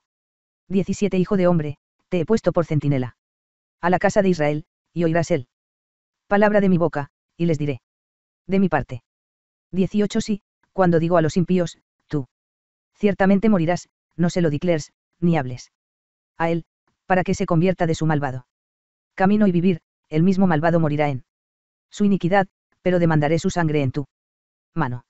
17 Hijo de hombre, te he puesto por centinela a la casa de Israel, y oirás él palabra de mi boca, y les diré de mi parte. 18 Sí, cuando digo a los impíos, tú ciertamente morirás, no se lo declares, ni hables a él, para que se convierta de su malvado Camino y vivir, el mismo malvado morirá en su iniquidad, pero demandaré su sangre en tu mano.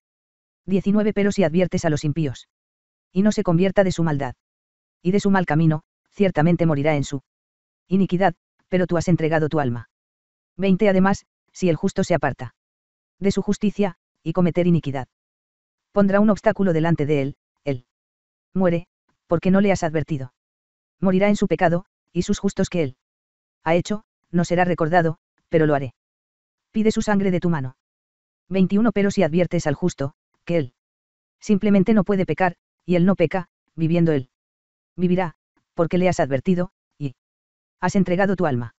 19 Pero si adviertes a los impíos, y no se convierta de su maldad, y de su mal camino, ciertamente morirá en su iniquidad, pero tú has entregado tu alma. 20 Además, si el justo se aparta de su justicia, y cometer iniquidad, pondrá un obstáculo delante de él muere, porque no le has advertido. Morirá en su pecado, y sus justos que él ha hecho, no será recordado, pero lo haré. Pide su sangre de tu mano. 21 Pero si adviertes al justo, que él simplemente no puede pecar, y él no peca, viviendo él vivirá, porque le has advertido, y has entregado tu alma.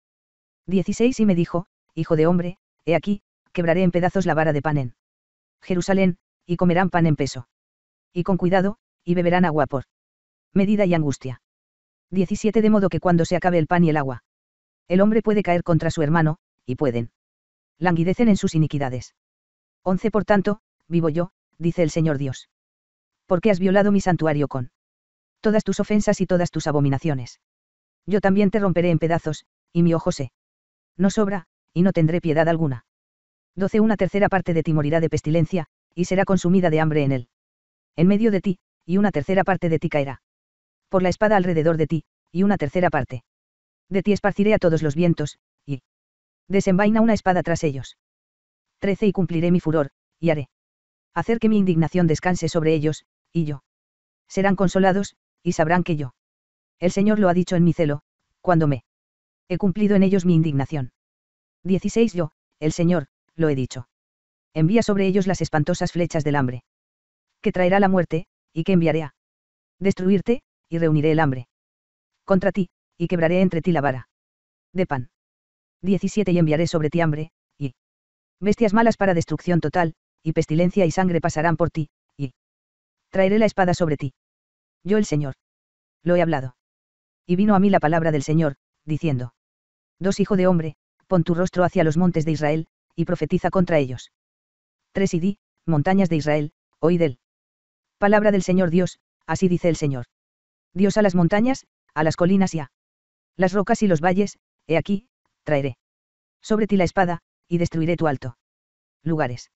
16 Y me dijo, hijo de hombre, he aquí, quebraré en pedazos la vara de pan en Jerusalén, y comerán pan en peso. Y con cuidado, y beberán agua por medida y angustia. 17 De modo que cuando se acabe el pan y el agua, el hombre puede caer contra su hermano, y pueden languidecen en sus iniquidades. 11 Por tanto, vivo yo, dice el Señor Dios. Porque has violado mi santuario con todas tus ofensas y todas tus abominaciones. Yo también te romperé en pedazos, y mi ojo se no sobra, y no tendré piedad alguna. 12 Una tercera parte de ti morirá de pestilencia, y será consumida de hambre en él. En medio de ti, y una tercera parte de ti caerá por la espada alrededor de ti, y una tercera parte de ti esparciré a todos los vientos, y desenvaina una espada tras ellos. 13 Y cumpliré mi furor, y haré hacer que mi indignación descanse sobre ellos, y yo serán consolados, y sabrán que yo el Señor lo ha dicho en mi celo, cuando me he cumplido en ellos mi indignación. 16 Yo, el Señor, lo he dicho. Envía sobre ellos las espantosas flechas del hambre, que traerá la muerte, y que enviaré a destruirte, y reuniré el hambre contra ti, y quebraré entre ti la vara de pan. 17 Y enviaré sobre ti hambre, y bestias malas para destrucción total, y pestilencia y sangre pasarán por ti, y traeré la espada sobre ti. Yo el Señor lo he hablado. Y vino a mí la palabra del Señor, diciendo: 2 Hijo de hombre, pon tu rostro hacia los montes de Israel, y profetiza contra ellos. 3 Y di, montañas de Israel, oíd él. Palabra del Señor Dios, así dice el Señor. Dios a las montañas, a las colinas y a las rocas y los valles, he aquí, traeré sobre ti la espada, y destruiré tu alto lugares.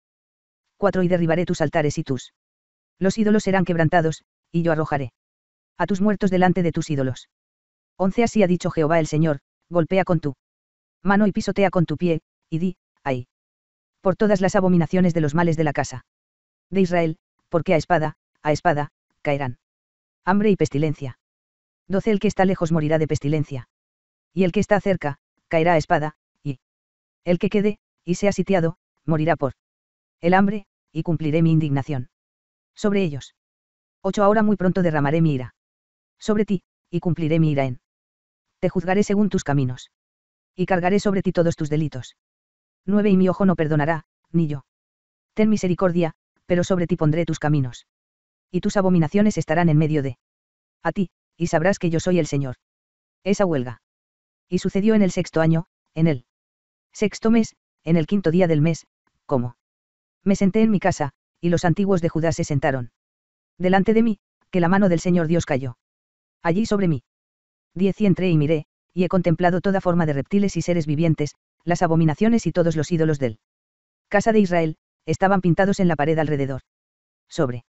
4 Y derribaré tus altares y tus los ídolos serán quebrantados, y yo arrojaré a tus muertos delante de tus ídolos. 11 Así ha dicho Jehová el Señor, golpea con tu mano y pisotea con tu pie, y di, ay, por todas las abominaciones de los males de la casa de Israel, porque a espada, caerán hambre y pestilencia. 12 El que está lejos morirá de pestilencia. Y el que está cerca, caerá a espada, y el que quede, y sea sitiado, morirá por el hambre, y cumpliré mi indignación sobre ellos. 8 Ahora muy pronto derramaré mi ira sobre ti, y cumpliré mi ira en te juzgaré según tus caminos. Y cargaré sobre ti todos tus delitos. 9 Y mi ojo no perdonará, ni yo. Ten misericordia, pero sobre ti pondré tus caminos. Y tus abominaciones estarán en medio de a ti, y sabrás que yo soy el Señor. Esa huelga. Y sucedió en el 6.º año, en el 6.º mes, en el 5.º día del mes, como me senté en mi casa, y los antiguos de Judá se sentaron delante de mí, que la mano del Señor Dios cayó allí sobre mí. 10 Y entré y miré, y he contemplado toda forma de reptiles y seres vivientes, las abominaciones y todos los ídolos del casa de Israel, estaban pintados en la pared alrededor. Sobre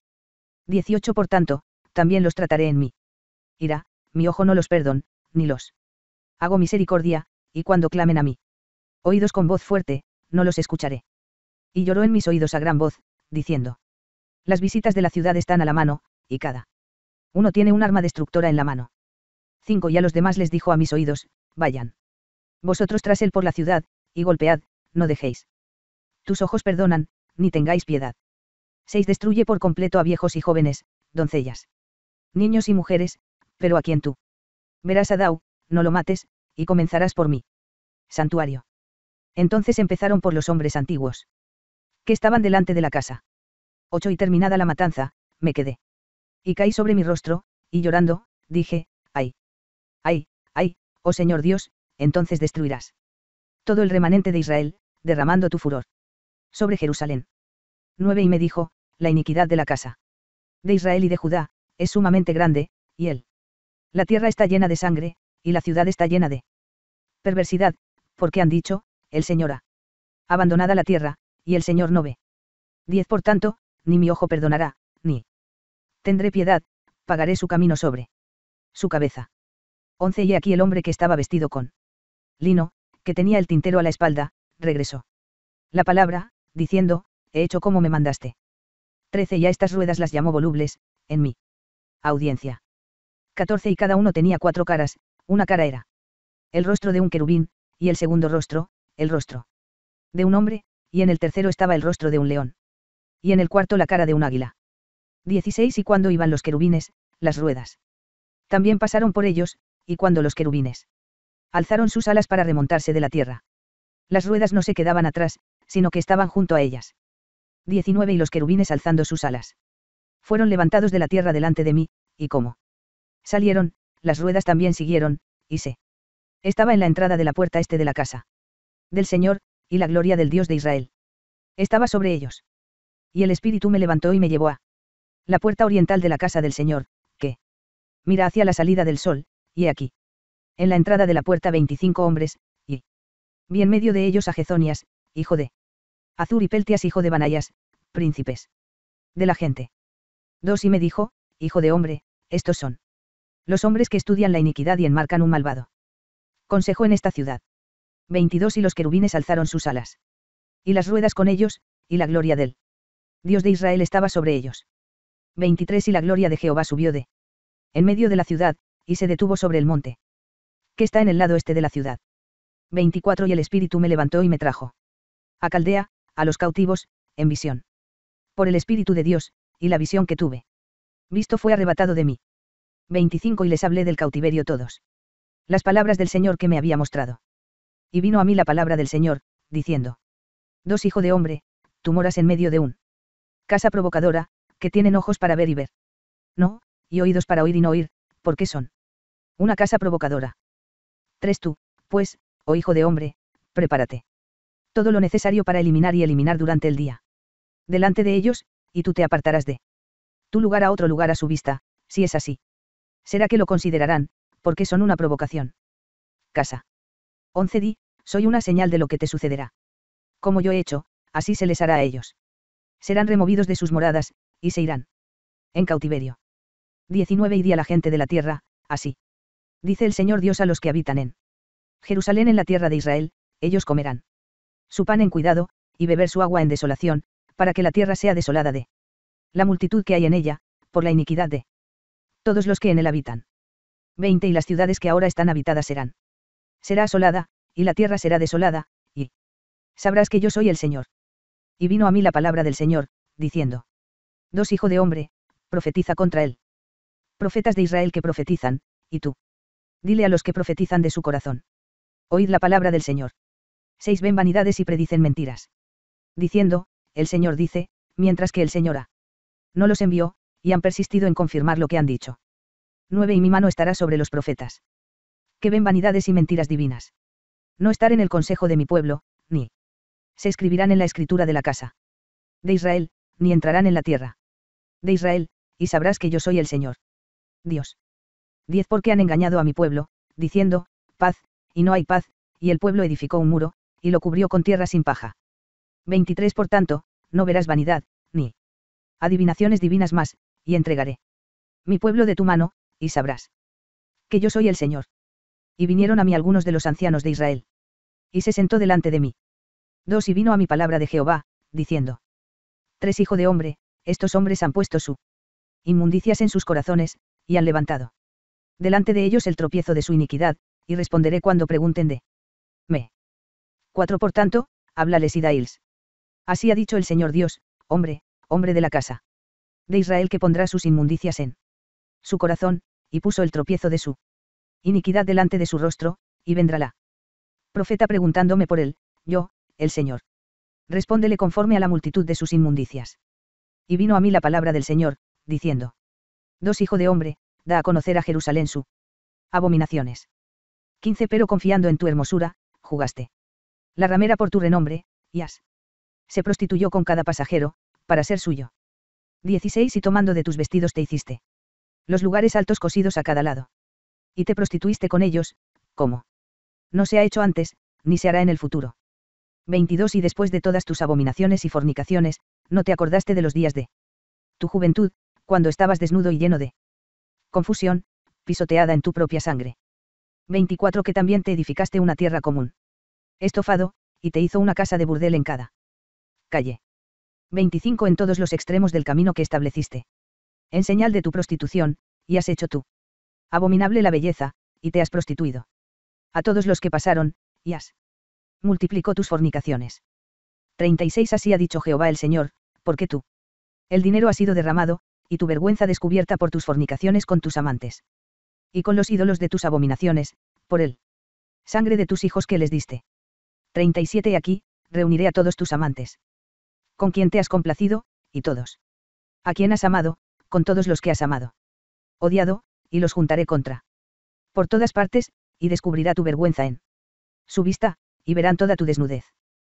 18 Por tanto, también los trataré en mí. Ira, mi ojo no los perdón, ni los hago misericordia, y cuando clamen a mí oídos con voz fuerte, no los escucharé. Y lloró en mis oídos a gran voz, diciendo: las visitas de la ciudad están a la mano, y cada uno tiene un arma destructora en la mano. 5 Y a los demás les dijo a mis oídos: vayan vosotros tras él por la ciudad, y golpead, no dejéis. Tus ojos perdonan, ni tengáis piedad. 6 Destruye por completo a viejos y jóvenes, doncellas, niños y mujeres, pero a quien tú verás a Dau, no lo mates, y comenzarás por mí. Santuario. Entonces empezaron por los hombres antiguos que estaban delante de la casa. 8 Y terminada la matanza, me quedé. Y caí sobre mi rostro, y llorando, dije: ay, ay, ay, oh Señor Dios, entonces destruirás todo el remanente de Israel, derramando tu furor sobre Jerusalén. 9 Y me dijo: la iniquidad de la casa de Israel y de Judá es sumamente grande, y la tierra está llena de sangre, y la ciudad está llena de perversidad, Porque han dicho, el Señor ha abandonada la tierra, y el Señor no ve. 10 Por tanto, ni mi ojo perdonará, ni tendré piedad, pagaré su camino sobre su cabeza. 11 Y aquí el hombre que estaba vestido con lino, que tenía el tintero a la espalda, regresó la palabra, diciendo, he hecho como me mandaste. 13 Y a estas ruedas las llamó volubles, en mi audiencia. 14 Y cada uno tenía 4 caras, una cara era el rostro de un querubín, y el segundo rostro, el rostro de un hombre, y en el tercero estaba el rostro de un león. Y en el cuarto la cara de un águila. 16 Y cuando iban los querubines, las ruedas también pasaron por ellos, y cuando los querubines alzaron sus alas para remontarse de la tierra, las ruedas no se quedaban atrás, sino que estaban junto a ellas. 19 Y los querubines alzando sus alas fueron levantados de la tierra delante de mí, y como salieron, las ruedas también siguieron, y se estaba en la entrada de la puerta este de la casa del Señor, y la gloria del Dios de Israel estaba sobre ellos. Y el Espíritu me levantó y me llevó a la puerta oriental de la casa del Señor, que mira hacia la salida del sol, y he aquí en la entrada de la puerta 25 hombres, y vi en medio de ellos a Jezonias, hijo de Azur, y Peltias, hijo de Banayas, príncipes de la gente. 2 Y me dijo, hijo de hombre, estos son los hombres que estudian la iniquidad y enmarcan un malvado consejo en esta ciudad. 22 Y los querubines alzaron sus alas. Y las ruedas con ellos, y la gloria del Dios de Israel estaba sobre ellos. 23 Y la gloria de Jehová subió de en medio de la ciudad, y se detuvo sobre el monte que está en el lado este de la ciudad. 24 Y el Espíritu me levantó y me trajo a Caldea, a los cautivos, en visión. Por el Espíritu de Dios, y la visión que tuve visto fue arrebatado de mí. 25 Y les hablé del cautiverio todos las palabras del Señor que me había mostrado. Y vino a mí la palabra del Señor, diciendo: 2 Hijo de hombre, tú moras en medio de un casa provocadora, que tienen ojos para ver y ver no, y oídos para oír y no oír, porque son una casa provocadora. 3 Tú, pues, oh hijo de hombre, prepárate todo lo necesario para eliminar y eliminar durante el día delante de ellos, y tú te apartarás de tu lugar a otro lugar a su vista, si es así. Será que lo considerarán, porque son una provocación. Casa. 11 Di, soy una señal de lo que te sucederá. Como yo he hecho, así se les hará a ellos. Serán removidos de sus moradas, y se irán en cautiverio. 19 Y di a la gente de la tierra, así dice el Señor Dios a los que habitan en Jerusalén, en la tierra de Israel, ellos comerán su pan en cuidado, y beber su agua en desolación, para que la tierra sea desolada de la multitud que hay en ella, por la iniquidad de todos los que en él habitan. 20 Y las ciudades que ahora están habitadas será asolada, y la tierra será desolada, y sabrás que yo soy el Señor. Y vino a mí la palabra del Señor, diciendo: 2 Hijo de hombre, profetiza contra él. Profetas de Israel que profetizan, y tú dile a los que profetizan de su corazón: oíd la palabra del Señor. 6 Ven vanidades y predicen mentiras, diciendo: el Señor dice, mientras que el Señor no los envió, y han persistido en confirmar lo que han dicho. 9 Y mi mano estará sobre los profetas que ven vanidades y mentiras divinas. No estar en el consejo de mi pueblo, ni se escribirán en la escritura de la casa de Israel, ni entrarán en la tierra de Israel, y sabrás que yo soy el Señor Dios. 10 Porque han engañado a mi pueblo, diciendo: paz, y no hay paz, y el pueblo edificó un muro, y lo cubrió con tierra sin paja. 23 Por tanto, no verás vanidad, ni adivinaciones divinas más, y entregaré mi pueblo de tu mano, y sabrás que yo soy el Señor. Y vinieron a mí algunos de los ancianos de Israel. Y se sentó delante de mí. 2 Y vino a mi palabra de Jehová, diciendo: 3 Hijo de hombre, estos hombres han puesto su inmundicias en sus corazones, y han levantado delante de ellos el tropiezo de su iniquidad, y responderé cuando pregunten de mí. 4 Por tanto, háblales y daíls. Así ha dicho el Señor Dios: hombre de la casa de Israel, que pondrá sus inmundicias en su corazón, y puso el tropiezo de su iniquidad delante de su rostro, y vendrá la profeta preguntándome por él, yo, el Señor. Respóndele conforme a la multitud de sus inmundicias. Y vino a mí la palabra del Señor, diciendo: 2 Hijo de hombre, da a conocer a Jerusalén su abominaciones. 15 Pero confiando en tu hermosura, jugaste la ramera por tu renombre, y se prostituyó con cada pasajero, para ser suyo. 16 Y tomando de tus vestidos te hiciste los lugares altos cosidos a cada lado. Y te prostituiste con ellos, ¿cómo no se ha hecho antes, ni se hará en el futuro. 22 Y después de todas tus abominaciones y fornicaciones, no te acordaste de los días de tu juventud, cuando estabas desnudo y lleno de confusión, pisoteada en tu propia sangre. 24 Que también te edificaste una tierra común. Estofado, y te hizo una casa de burdel en cada calle. 25 En todos los extremos del camino que estableciste. En señal de tu prostitución, y has hecho tú abominable la belleza, y te has prostituido. A todos los que pasaron, y has multiplicó tus fornicaciones. 36 Así ha dicho Jehová el Señor, porque tú el dinero ha sido derramado, y tu vergüenza descubierta por tus fornicaciones con tus amantes. Y con los ídolos de tus abominaciones, por él. Sangre de tus hijos que les diste. 37 Y aquí, reuniré a todos tus amantes. Con quien te has complacido, y todos. A quien has amado, con todos los que has amado. Odiado, y los juntaré contra. Por todas partes, y descubrirá tu vergüenza en su vista, y verán toda tu desnudez.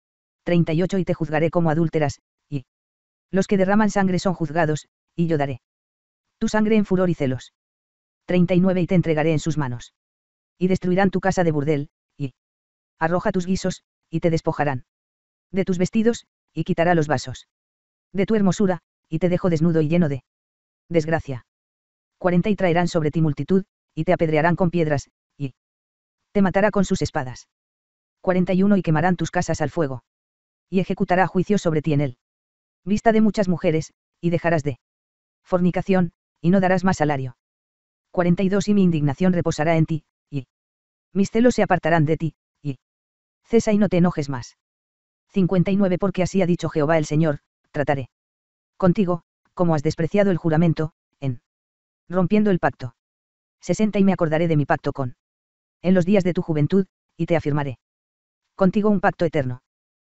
38 Y te juzgaré como adúlteras, y los que derraman sangre son juzgados, y yo daré tu sangre en furor y celos. 39 Y te entregaré en sus manos. Y destruirán tu casa de burdel, y arroja tus guisos, y te despojarán de tus vestidos, y quitará los vasos de tu hermosura, y te dejo desnudo y lleno de desgracia. 40 Y traerán sobre ti multitud, y te apedrearán con piedras, y te matará con sus espadas. 41 Y quemarán tus casas al fuego. Y ejecutará juicio sobre ti en él. Vista de muchas mujeres, y dejarás de fornicación, y no darás más salario. 42 Y mi indignación reposará en ti, y mis celos se apartarán de ti, y cesa y no te enojes más. 59 Porque así ha dicho Jehová el Señor, trataré contigo, como has despreciado el juramento, en rompiendo el pacto. 60 Y me acordaré de mi pacto en los días de tu juventud, y te afirmaré contigo un pacto eterno.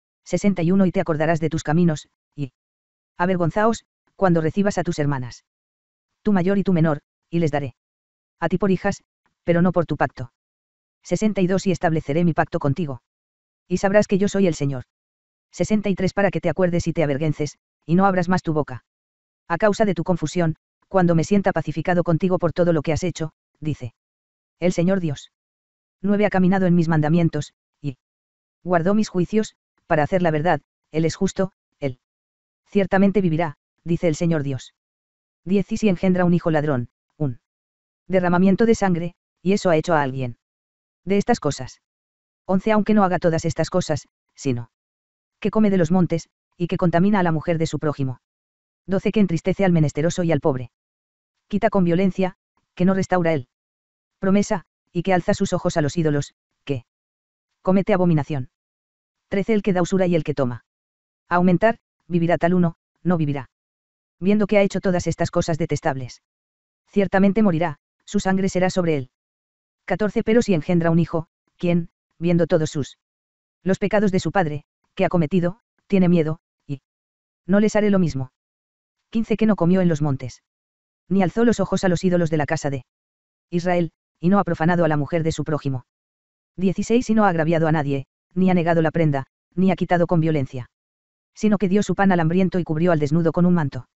61 Y te acordarás de tus caminos, y avergonzaos, cuando recibas a tus hermanas, tu mayor y tu menor, y les daré a ti por hijas, pero no por tu pacto. 62 Y estableceré mi pacto contigo. Y sabrás que yo soy el Señor. 63 Para que te acuerdes y te avergüences, y no abras más tu boca. A causa de tu confusión, cuando me sienta pacificado contigo por todo lo que has hecho, dice el Señor Dios. 9 Ha caminado en mis mandamientos, y guardó mis juicios, para hacer la verdad, él es justo, él ciertamente vivirá, dice el Señor Dios. 10 Y si engendra un hijo ladrón, un derramamiento de sangre, y eso ha hecho a alguien de estas cosas. 11 Aunque no haga todas estas cosas, sino que come de los montes, y que contamina a la mujer de su prójimo. 12 Que entristece al menesteroso y al pobre. Quita con violencia, que no restaura él. Promesa, y que alza sus ojos a los ídolos, que comete abominación. 13 El que da usura y el que toma aumentar, vivirá tal uno, no vivirá. Viendo que ha hecho todas estas cosas detestables. Ciertamente morirá, su sangre será sobre él. 14 Pero si engendra un hijo, quien, viendo todos los pecados de su padre, que ha cometido, tiene miedo, y no les haré lo mismo. 15 Que no comió en los montes. Ni alzó los ojos a los ídolos de la casa de Israel, y no ha profanado a la mujer de su prójimo. 16 Y no ha agraviado a nadie, ni ha negado la prenda, ni ha quitado con violencia. Sino que dio su pan al hambriento y cubrió al desnudo con un manto.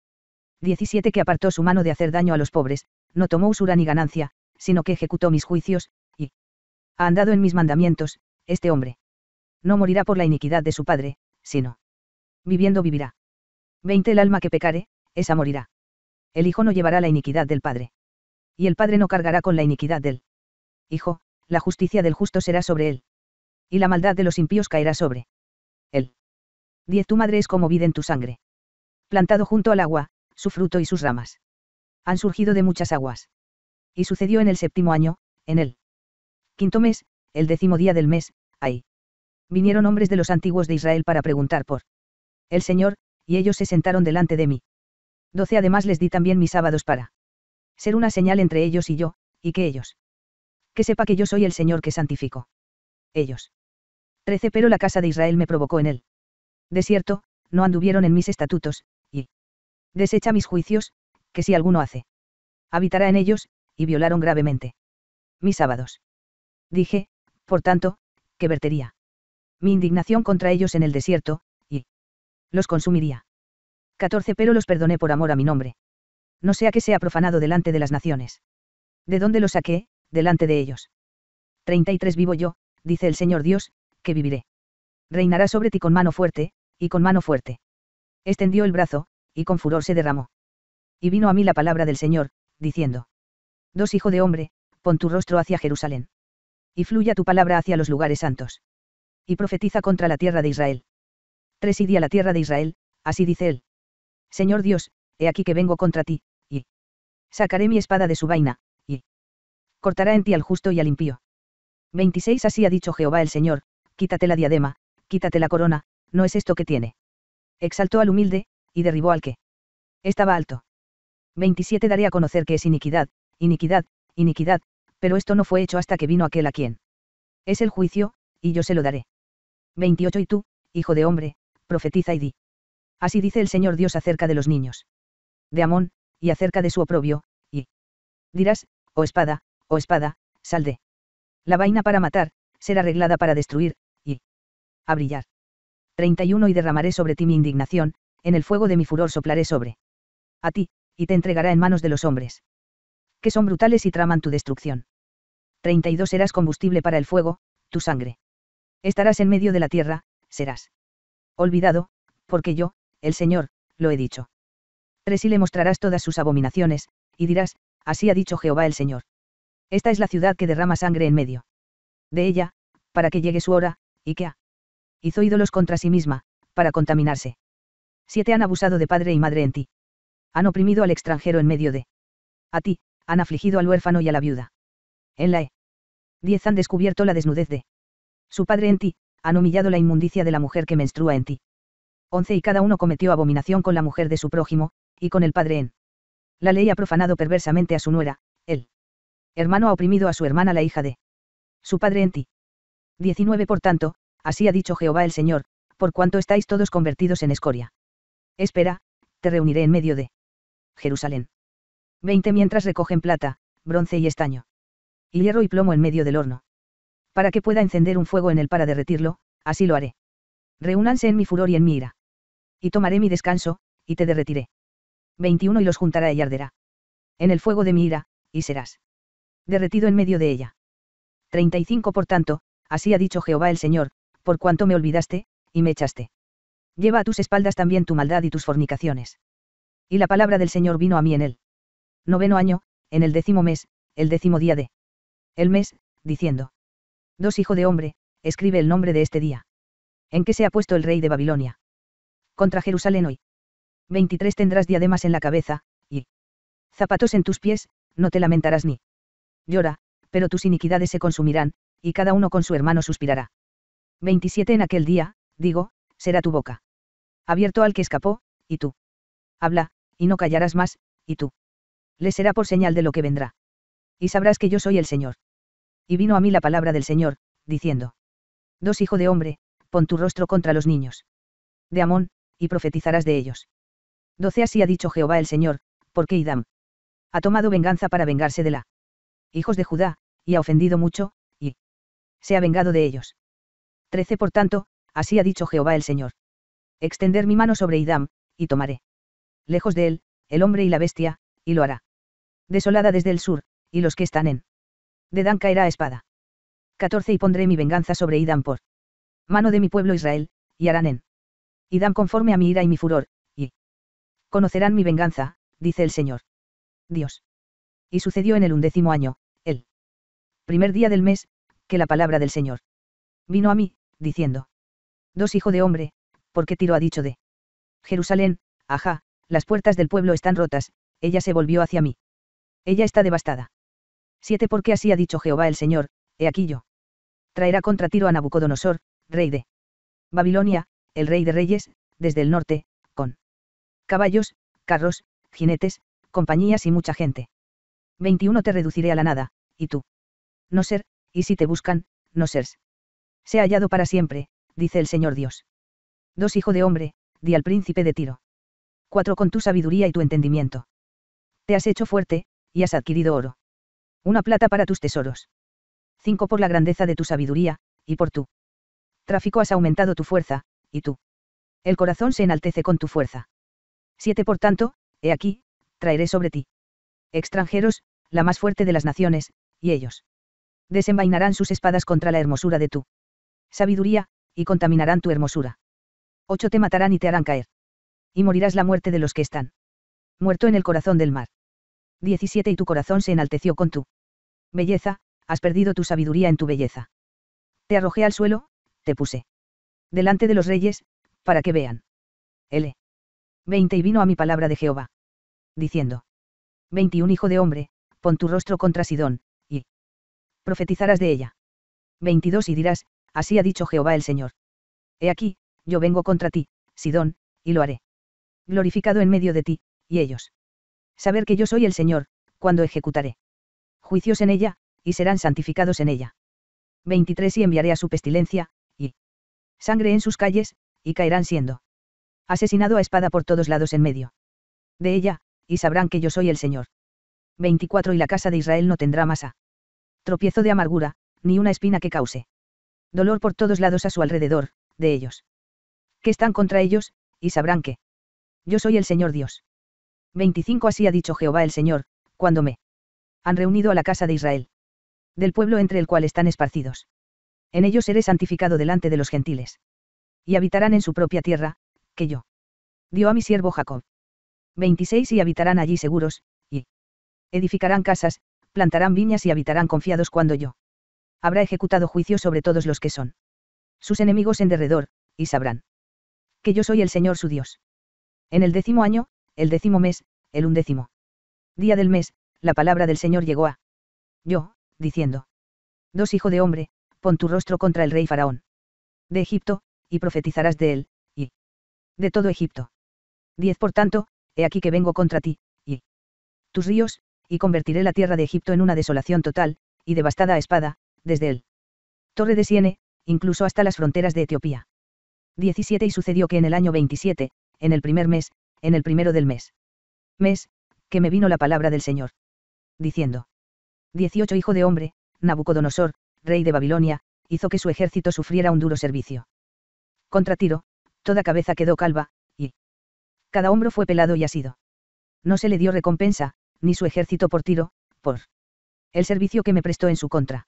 17 Que apartó su mano de hacer daño a los pobres, no tomó usura ni ganancia, sino que ejecutó mis juicios, y ha andado en mis mandamientos, este hombre. No morirá por la iniquidad de su padre, sino viviendo vivirá. 20 El alma que pecare, esa morirá. El hijo no llevará la iniquidad del padre. Y el padre no cargará con la iniquidad del hijo, la justicia del justo será sobre él. Y la maldad de los impíos caerá sobre él. 10 Tu madre es como vid en tu sangre. Plantado junto al agua, su fruto y sus ramas han surgido de muchas aguas. Y sucedió en el 7º año, en el 5º mes, el 10º día del mes, ahí vinieron hombres de los antiguos de Israel para preguntar por el Señor, y ellos se sentaron delante de mí. 12 Además les di también mis sábados para ser una señal entre ellos y yo, y que ellos que sepa que yo soy el Señor que santifico ellos. 13 Pero la casa de Israel me provocó en el desierto, no anduvieron en mis estatutos, y desecha mis juicios, que si alguno hace, habitará en ellos, y violaron gravemente mis sábados. Dije, por tanto, que vertería mi indignación contra ellos en el desierto, y los consumiría. 14 Pero los perdoné por amor a mi nombre. No sea que sea profanado delante de las naciones. ¿De dónde lo saqué? Delante de ellos. 33 Vivo yo, dice el Señor Dios, que viviré. Reinará sobre ti con mano fuerte, y con mano fuerte. Extendió el brazo, y con furor se derramó. Y vino a mí la palabra del Señor, diciendo: Hijo de hombre, pon tu rostro hacia Jerusalén. Y fluya tu palabra hacia los lugares santos. Y profetiza contra la tierra de Israel. Y di a la tierra de Israel, así dice él: Señor Dios, he aquí que vengo contra ti, y sacaré mi espada de su vaina, y cortará en ti al justo y al impío. 26 Así ha dicho Jehová el Señor: quítate la diadema, quítate la corona, no es esto que tiene. Exaltó al humilde, y derribó al que estaba alto. 27 Daré a conocer que es iniquidad, iniquidad, iniquidad, pero esto no fue hecho hasta que vino aquel a quien es el juicio, y yo se lo daré. 28 Y tú, hijo de hombre, profetiza y di: Así dice el Señor Dios acerca de los niños de Amón, y acerca de su oprobio, y dirás: oh espada, sal de la vaina para matar, ser arreglada para destruir, y a brillar. 31 Y derramaré sobre ti mi indignación, en el fuego de mi furor soplaré sobre a ti, y te entregará en manos de los hombres, que son brutales y traman tu destrucción. 32 Serás combustible para el fuego, tu sangre. Estarás en medio de la tierra, serás olvidado, porque yo, el Señor, lo he dicho. 3 Y le mostrarás todas sus abominaciones, y dirás: así ha dicho Jehová el Señor. Esta es la ciudad que derrama sangre en medio de ella, para que llegue su hora, y que hizo ídolos contra sí misma, para contaminarse. 7 Han abusado de padre y madre en ti. Han oprimido al extranjero en medio de a ti, han afligido al huérfano y a la viuda. En la 10 Han descubierto la desnudez de su padre en ti, han humillado la inmundicia de la mujer que menstrua en ti. 11 Y cada uno cometió abominación con la mujer de su prójimo, y con el padre en la ley ha profanado perversamente a su nuera, el hermano ha oprimido a su hermana la hija de su padre en ti. 19 Por tanto, así ha dicho Jehová el Señor: por cuanto estáis todos convertidos en escoria. Espera, te reuniré en medio de Jerusalén. 20 Mientras recogen plata, bronce y estaño, y hierro y plomo en medio del horno, para que pueda encender un fuego en él para derretirlo, así lo haré. Reúnanse en mi furor y en mi ira. Y tomaré mi descanso, y te derretiré. 21 Y los juntará y arderá en el fuego de mi ira, y serás derretido en medio de ella. 35 Por tanto, así ha dicho Jehová el Señor: por cuanto me olvidaste, y me echaste. Lleva a tus espaldas también tu maldad y tus fornicaciones. Y la palabra del Señor vino a mí en el 9º año, en el 10º mes, el 10º día de el mes, diciendo: Hijo de hombre, escribe el nombre de este día, en que se ha puesto el rey de Babilonia contra Jerusalén hoy. 23 Tendrás diademas en la cabeza, y zapatos en tus pies, no te lamentarás ni llora, pero tus iniquidades se consumirán, y cada uno con su hermano suspirará. 27 En aquel día, digo, será tu boca abierto al que escapó, y tú habla, y no callarás más, y tú le será por señal de lo que vendrá. Y sabrás que yo soy el Señor. Y vino a mí la palabra del Señor, diciendo: Hijo de hombre, pon tu rostro contra los niños de Amón, y profetizarás de ellos. 12 Así ha dicho Jehová el Señor: porque Idam ha tomado venganza para vengarse de la hijos de Judá, y ha ofendido mucho, y se ha vengado de ellos. 13 Por tanto, así ha dicho Jehová el Señor: extender mi mano sobre Idam, y tomaré lejos de él, el hombre y la bestia, y lo hará desolada desde el sur, y los que están en Dedán caerá a espada. 14 Y pondré mi venganza sobre Idam por mano de mi pueblo Israel, y harán en Idam conforme a mi ira y mi furor, y conocerán mi venganza, dice el Señor Dios. Y sucedió en el 11º año, el primer día del mes, que la palabra del Señor vino a mí, diciendo: Hijo de hombre, porque Tiro ha dicho de Jerusalén: ajá, las puertas del pueblo están rotas, ella se volvió hacia mí. Ella está devastada. 7 Porque así ha dicho Jehová el Señor: he aquí yo traerá contra Tiro a Nabucodonosor, rey de Babilonia, el rey de reyes, desde el norte, con caballos, carros, jinetes, compañías y mucha gente. 21 Te reduciré a la nada, y tú no ser, y si te buscan, no sers. Sea hallado para siempre, dice el Señor Dios. Hijo de hombre, di al príncipe de Tiro. 4 Con tu sabiduría y tu entendimiento te has hecho fuerte, y has adquirido oro. Una plata para tus tesoros. 5 Por la grandeza de tu sabiduría, y por tu tráfico has aumentado tu fuerza, y tú el corazón se enaltece con tu fuerza. 7 Por tanto, he aquí, traeré sobre ti extranjeros, la más fuerte de las naciones, y ellos desenvainarán sus espadas contra la hermosura de tu Sabiduría, y contaminarán tu hermosura. 8 Te matarán y te harán caer. Y morirás la muerte de los que están. Muerto en el corazón del mar. 17 Y tu corazón se enalteció con tu belleza, has perdido tu sabiduría en tu belleza. Te arrojé al suelo, te puse delante de los reyes, para que vean. L. 20 Y vino a mi palabra de Jehová, diciendo. 21 Hijo de hombre, pon tu rostro contra Sidón, y profetizarás de ella. 22 Y dirás, así ha dicho Jehová el Señor. He aquí, yo vengo contra ti, Sidón, y lo haré. Glorificado en medio de ti, y ellos. Saber que yo soy el Señor, cuando ejecutaré juicios en ella, y serán santificados en ella. 23 Y enviaré a su pestilencia, y sangre en sus calles, y caerán siendo asesinado a espada por todos lados en medio de ella, y sabrán que yo soy el Señor. 24 Y la casa de Israel no tendrá más tropiezo de amargura, ni una espina que cause dolor por todos lados a su alrededor, de ellos que están contra ellos, y sabrán que yo soy el Señor Dios. 25 Así ha dicho Jehová el Señor, cuando me han reunido a la casa de Israel, del pueblo entre el cual están esparcidos. En ellos seré santificado delante de los gentiles. Y habitarán en su propia tierra, que yo dio a mi siervo Jacob. 26 Y habitarán allí seguros, y edificarán casas, plantarán viñas y habitarán confiados cuando yo habrá ejecutado juicio sobre todos los que son sus enemigos en derredor, y sabrán que yo soy el Señor su Dios. En el 10º año, el 10º mes, el 11º día del mes, la palabra del Señor llegó a yo, diciendo. 2 Hijo de hombre, pon tu rostro contra el rey Faraón de Egipto, y profetizarás de él, y de todo Egipto. 10 Por tanto, he aquí que vengo contra ti, y tus ríos, y convertiré la tierra de Egipto en una desolación total, y devastada a espada, desde el Torre de Siene, incluso hasta las fronteras de Etiopía. 17 Y sucedió que en el año 27, en el primer mes, en el primero del mes, que me vino la palabra del Señor, diciendo. 18 Hijo de hombre, Nabucodonosor, rey de Babilonia, hizo que su ejército sufriera un duro servicio. Contra Tiro, toda cabeza quedó calva, y cada hombro fue pelado y asido. No se le dio recompensa, ni su ejército por Tiro, por el servicio que me prestó en su contra.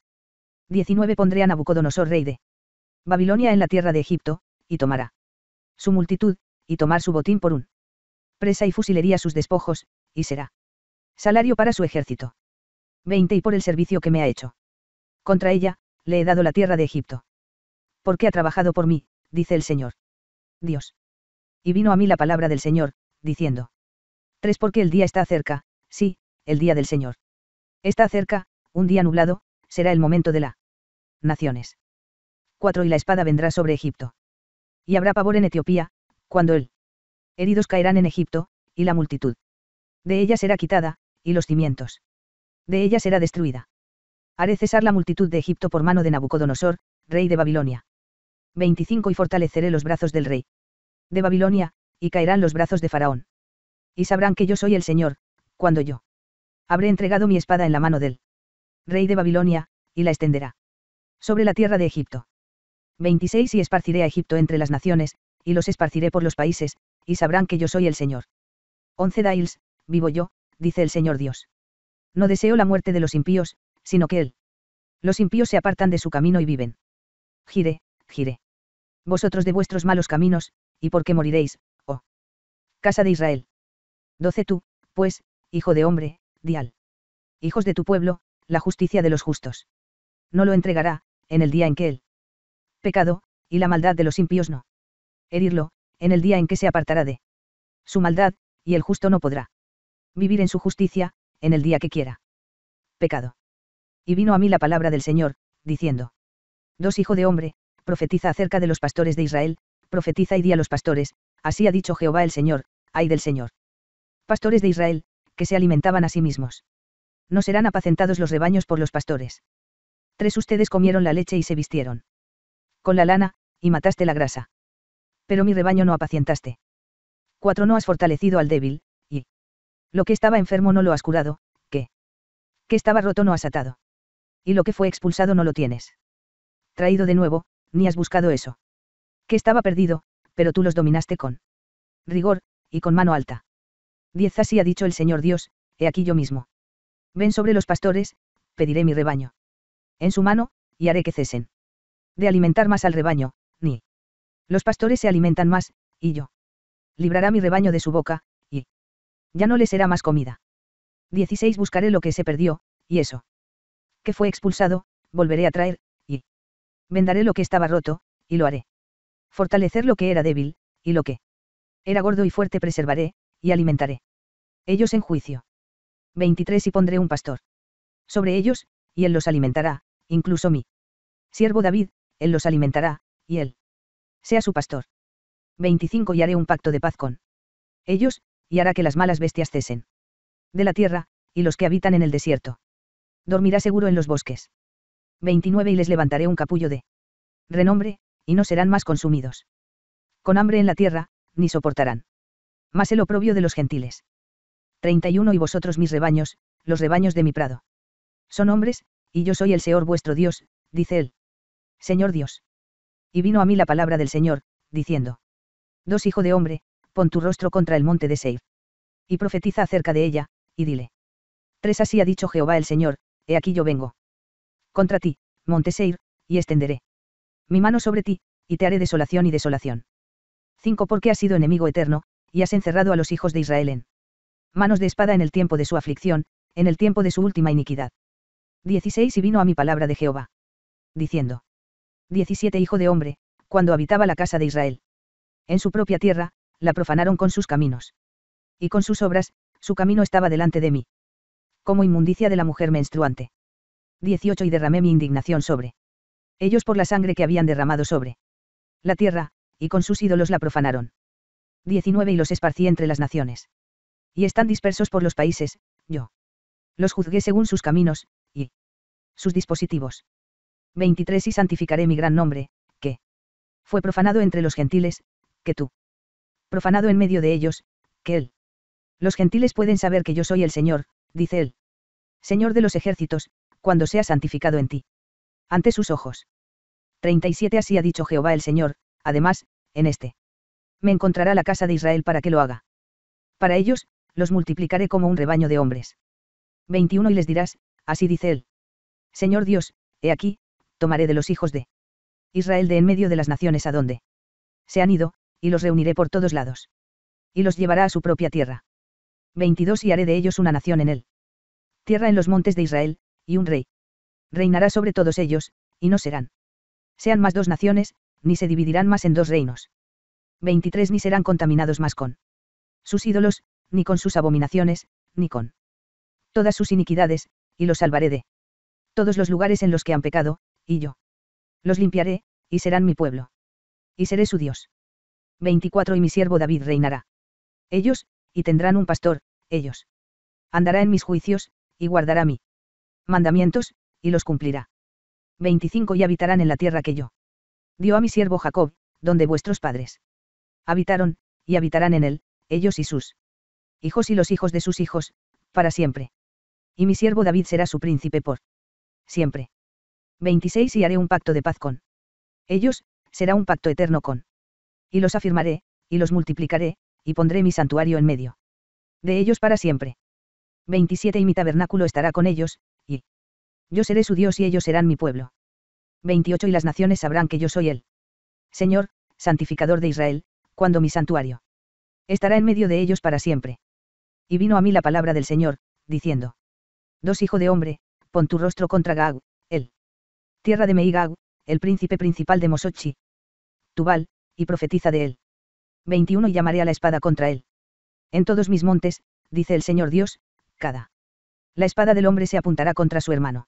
19 Pondré a Nabucodonosor rey de Babilonia en la tierra de Egipto, y tomará su multitud, y tomar su botín por un presa y fusilería sus despojos, y será salario para su ejército. 20 Y por el servicio que me ha hecho contra ella, le he dado la tierra de Egipto. Porque ha trabajado por mí, dice el Señor Dios. Y vino a mí la palabra del Señor, diciendo. 3 Porque el día está cerca, sí, el día del Señor está cerca, un día nublado, será el momento de la naciones. 4 Y la espada vendrá sobre Egipto. Y habrá pavor en Etiopía, cuando heridos caerán en Egipto, y la multitud de ella será quitada, y los cimientos de ella será destruida. Haré cesar la multitud de Egipto por mano de Nabucodonosor, rey de Babilonia. 25 Y fortaleceré los brazos del rey de Babilonia, y caerán los brazos de Faraón. Y sabrán que yo soy el Señor, cuando yo habré entregado mi espada en la mano del rey de Babilonia, y la extenderá sobre la tierra de Egipto. 26 Y esparciré a Egipto entre las naciones, y los esparciré por los países, y sabrán que yo soy el Señor. 11 Dails, vivo yo, dice el Señor Dios. No deseo la muerte de los impíos, sino que los impíos se apartan de su camino y viven. Gire, gire. Vosotros de vuestros malos caminos, y por qué moriréis, oh casa de Israel. 12 Tú, pues, hijo de hombre, di al hijos de tu pueblo, la justicia de los justos. No lo entregará, en el día en que el pecado, y la maldad de los impíos no herirlo, en el día en que se apartará de su maldad, y el justo no podrá vivir en su justicia, en el día que quiera pecado. Y vino a mí la palabra del Señor, diciendo. 2 Hijo de hombre, profetiza acerca de los pastores de Israel, profetiza y di a los pastores, así ha dicho Jehová el Señor, ay del Señor. Pastores de Israel, que se alimentaban a sí mismos. No serán apacentados los rebaños por los pastores. 3 Ustedes comieron la leche y se vistieron con la lana, y mataste la grasa. Pero mi rebaño no apacientaste. 4 No has fortalecido al débil, y lo que estaba enfermo no lo has curado, que estaba roto no has atado. Y lo que fue expulsado no lo tienes traído de nuevo, ni has buscado eso que estaba perdido, pero tú los dominaste con rigor, y con mano alta. 10 Así ha dicho el Señor Dios, he aquí yo mismo. Ven sobre los pastores, pediré mi rebaño en su mano, y haré que cesen de alimentar más al rebaño, ni los pastores se alimentan más, y yo librará mi rebaño de su boca, y ya no le será más comida. 16 Buscaré lo que se perdió, y eso que fue expulsado, volveré a traer, y vendaré lo que estaba roto, y lo haré. Fortalecer lo que era débil, y lo que era gordo y fuerte preservaré, y alimentaré. Ellos en juicio. 23 Y pondré un pastor sobre ellos, y él los alimentará, incluso mi siervo David, él los alimentará, y él sea su pastor. 25 Y haré un pacto de paz con ellos, y hará que las malas bestias cesen de la tierra, y los que habitan en el desierto. Dormirá seguro en los bosques. 29 Y les levantaré un capullo de renombre, y no serán más consumidos con hambre en la tierra, ni soportarán más el oprobio de los gentiles. 31 Y vosotros mis rebaños, los rebaños de mi prado. Son hombres, y yo soy el Señor vuestro Dios, dice él. Señor Dios. Y vino a mí la palabra del Señor, diciendo: 2 Hijo de hombre, pon tu rostro contra el monte de Seir. Y profetiza acerca de ella, y dile: 3 Así ha dicho Jehová el Señor, he aquí yo vengo contra ti, monte Seir, y extenderé mi mano sobre ti, y te haré desolación y desolación. 5 Porque has sido enemigo eterno, y has encerrado a los hijos de Israel en manos de espada en el tiempo de su aflicción, en el tiempo de su última iniquidad. 16 Y vino a mi palabra de Jehová, diciendo: 17 Hijo de hombre, cuando habitaba la casa de Israel en su propia tierra, la profanaron con sus caminos. Y con sus obras, su camino estaba delante de mí, como inmundicia de la mujer menstruante. 18 Y derramé mi indignación sobre ellos por la sangre que habían derramado sobre la tierra, y con sus ídolos la profanaron. 19 Y los esparcí entre las naciones. Y están dispersos por los países, yo los juzgué según sus caminos, y sus dispositivos. 23 Y santificaré mi gran nombre, que fue profanado entre los gentiles, que tú profanado en medio de ellos, que él. Los gentiles pueden saber que yo soy el Señor, dice él. Señor de los ejércitos, cuando sea santificado en ti. Ante sus ojos. 37 Así ha dicho Jehová el Señor, además, en este me encontrará la casa de Israel para que lo haga. Para ellos, los multiplicaré como un rebaño de hombres. 21 Y les dirás, así dice él. Señor Dios, he aquí, tomaré de los hijos de Israel de en medio de las naciones a donde se han ido, y los reuniré por todos lados. Y los llevará a su propia tierra. 22 Y haré de ellos una nación en él. Tierra en los montes de Israel, y un rey. Reinará sobre todos ellos, y no serán. Sean más 2 naciones, ni se dividirán más en 2 reinos. 23 Ni serán contaminados más con sus ídolos, ni con sus abominaciones, ni con todas sus iniquidades, y los salvaré de todos los lugares en los que han pecado, y yo los limpiaré, y serán mi pueblo. Y seré su Dios. 24 Y mi siervo David reinará. Ellos, y tendrán un pastor, ellos. Andará en mis juicios, y guardará mi mandamientos, y los cumplirá. 25 Y habitarán en la tierra que yo dio a mi siervo Jacob, donde vuestros padres habitaron, y habitarán en él, ellos y sus hijos y los hijos de sus hijos, para siempre. Y mi siervo David será su príncipe por siempre. 26 Y haré un pacto de paz con ellos, será un pacto eterno con. Y los afirmaré, y los multiplicaré, y pondré mi santuario en medio de ellos para siempre. 27 Y mi tabernáculo estará con ellos, y yo seré su Dios y ellos serán mi pueblo. 28 Y las naciones sabrán que yo soy el Señor, santificador de Israel, cuando mi santuario estará en medio de ellos para siempre. Y vino a mí la palabra del Señor, diciendo: 2 Hijo de hombre, pon tu rostro contra Gag, el tierra de Meigag, el príncipe principal de Mosochi, Tubal, y profetiza de él. 21 Y llamaré a la espada contra él. En todos mis montes, dice el Señor Dios, la espada del hombre se apuntará contra su hermano.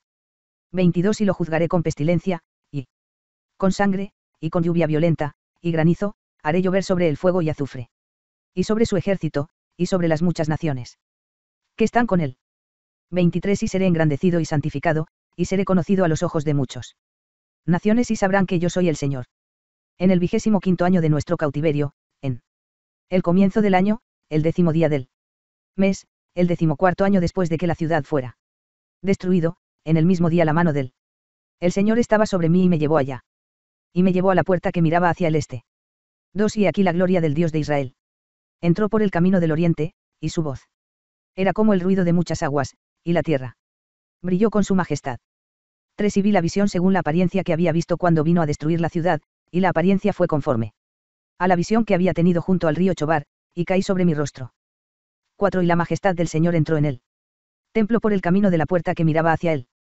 22 Y lo juzgaré con pestilencia, y con sangre, y con lluvia violenta, y granizo, haré llover sobre él fuego y azufre. Y sobre su ejército, y sobre las muchas naciones que están con él. 23 Y seré engrandecido y santificado, y seré conocido a los ojos de muchos naciones y sabrán que yo soy el Señor. En el 25º año de nuestro cautiverio, en el comienzo del año, el 10º día del mes, el 14º año después de que la ciudad fuera destruido, en el mismo día la mano del el Señor estaba sobre mí y me llevó allá. Y me llevó a la puerta que miraba hacia el este. 2 Y aquí la gloria del Dios de Israel. Entró por el camino del oriente, y su voz era como el ruido de muchas aguas, y la tierra brilló con su majestad. 3 Y vi la visión según la apariencia que había visto cuando vino a destruir la ciudad, y la apariencia fue conforme a la visión que había tenido junto al río Chobar, y caí sobre mi rostro. 4 Y la majestad del Señor entró en él. Templo por el camino de la puerta que miraba hacia él.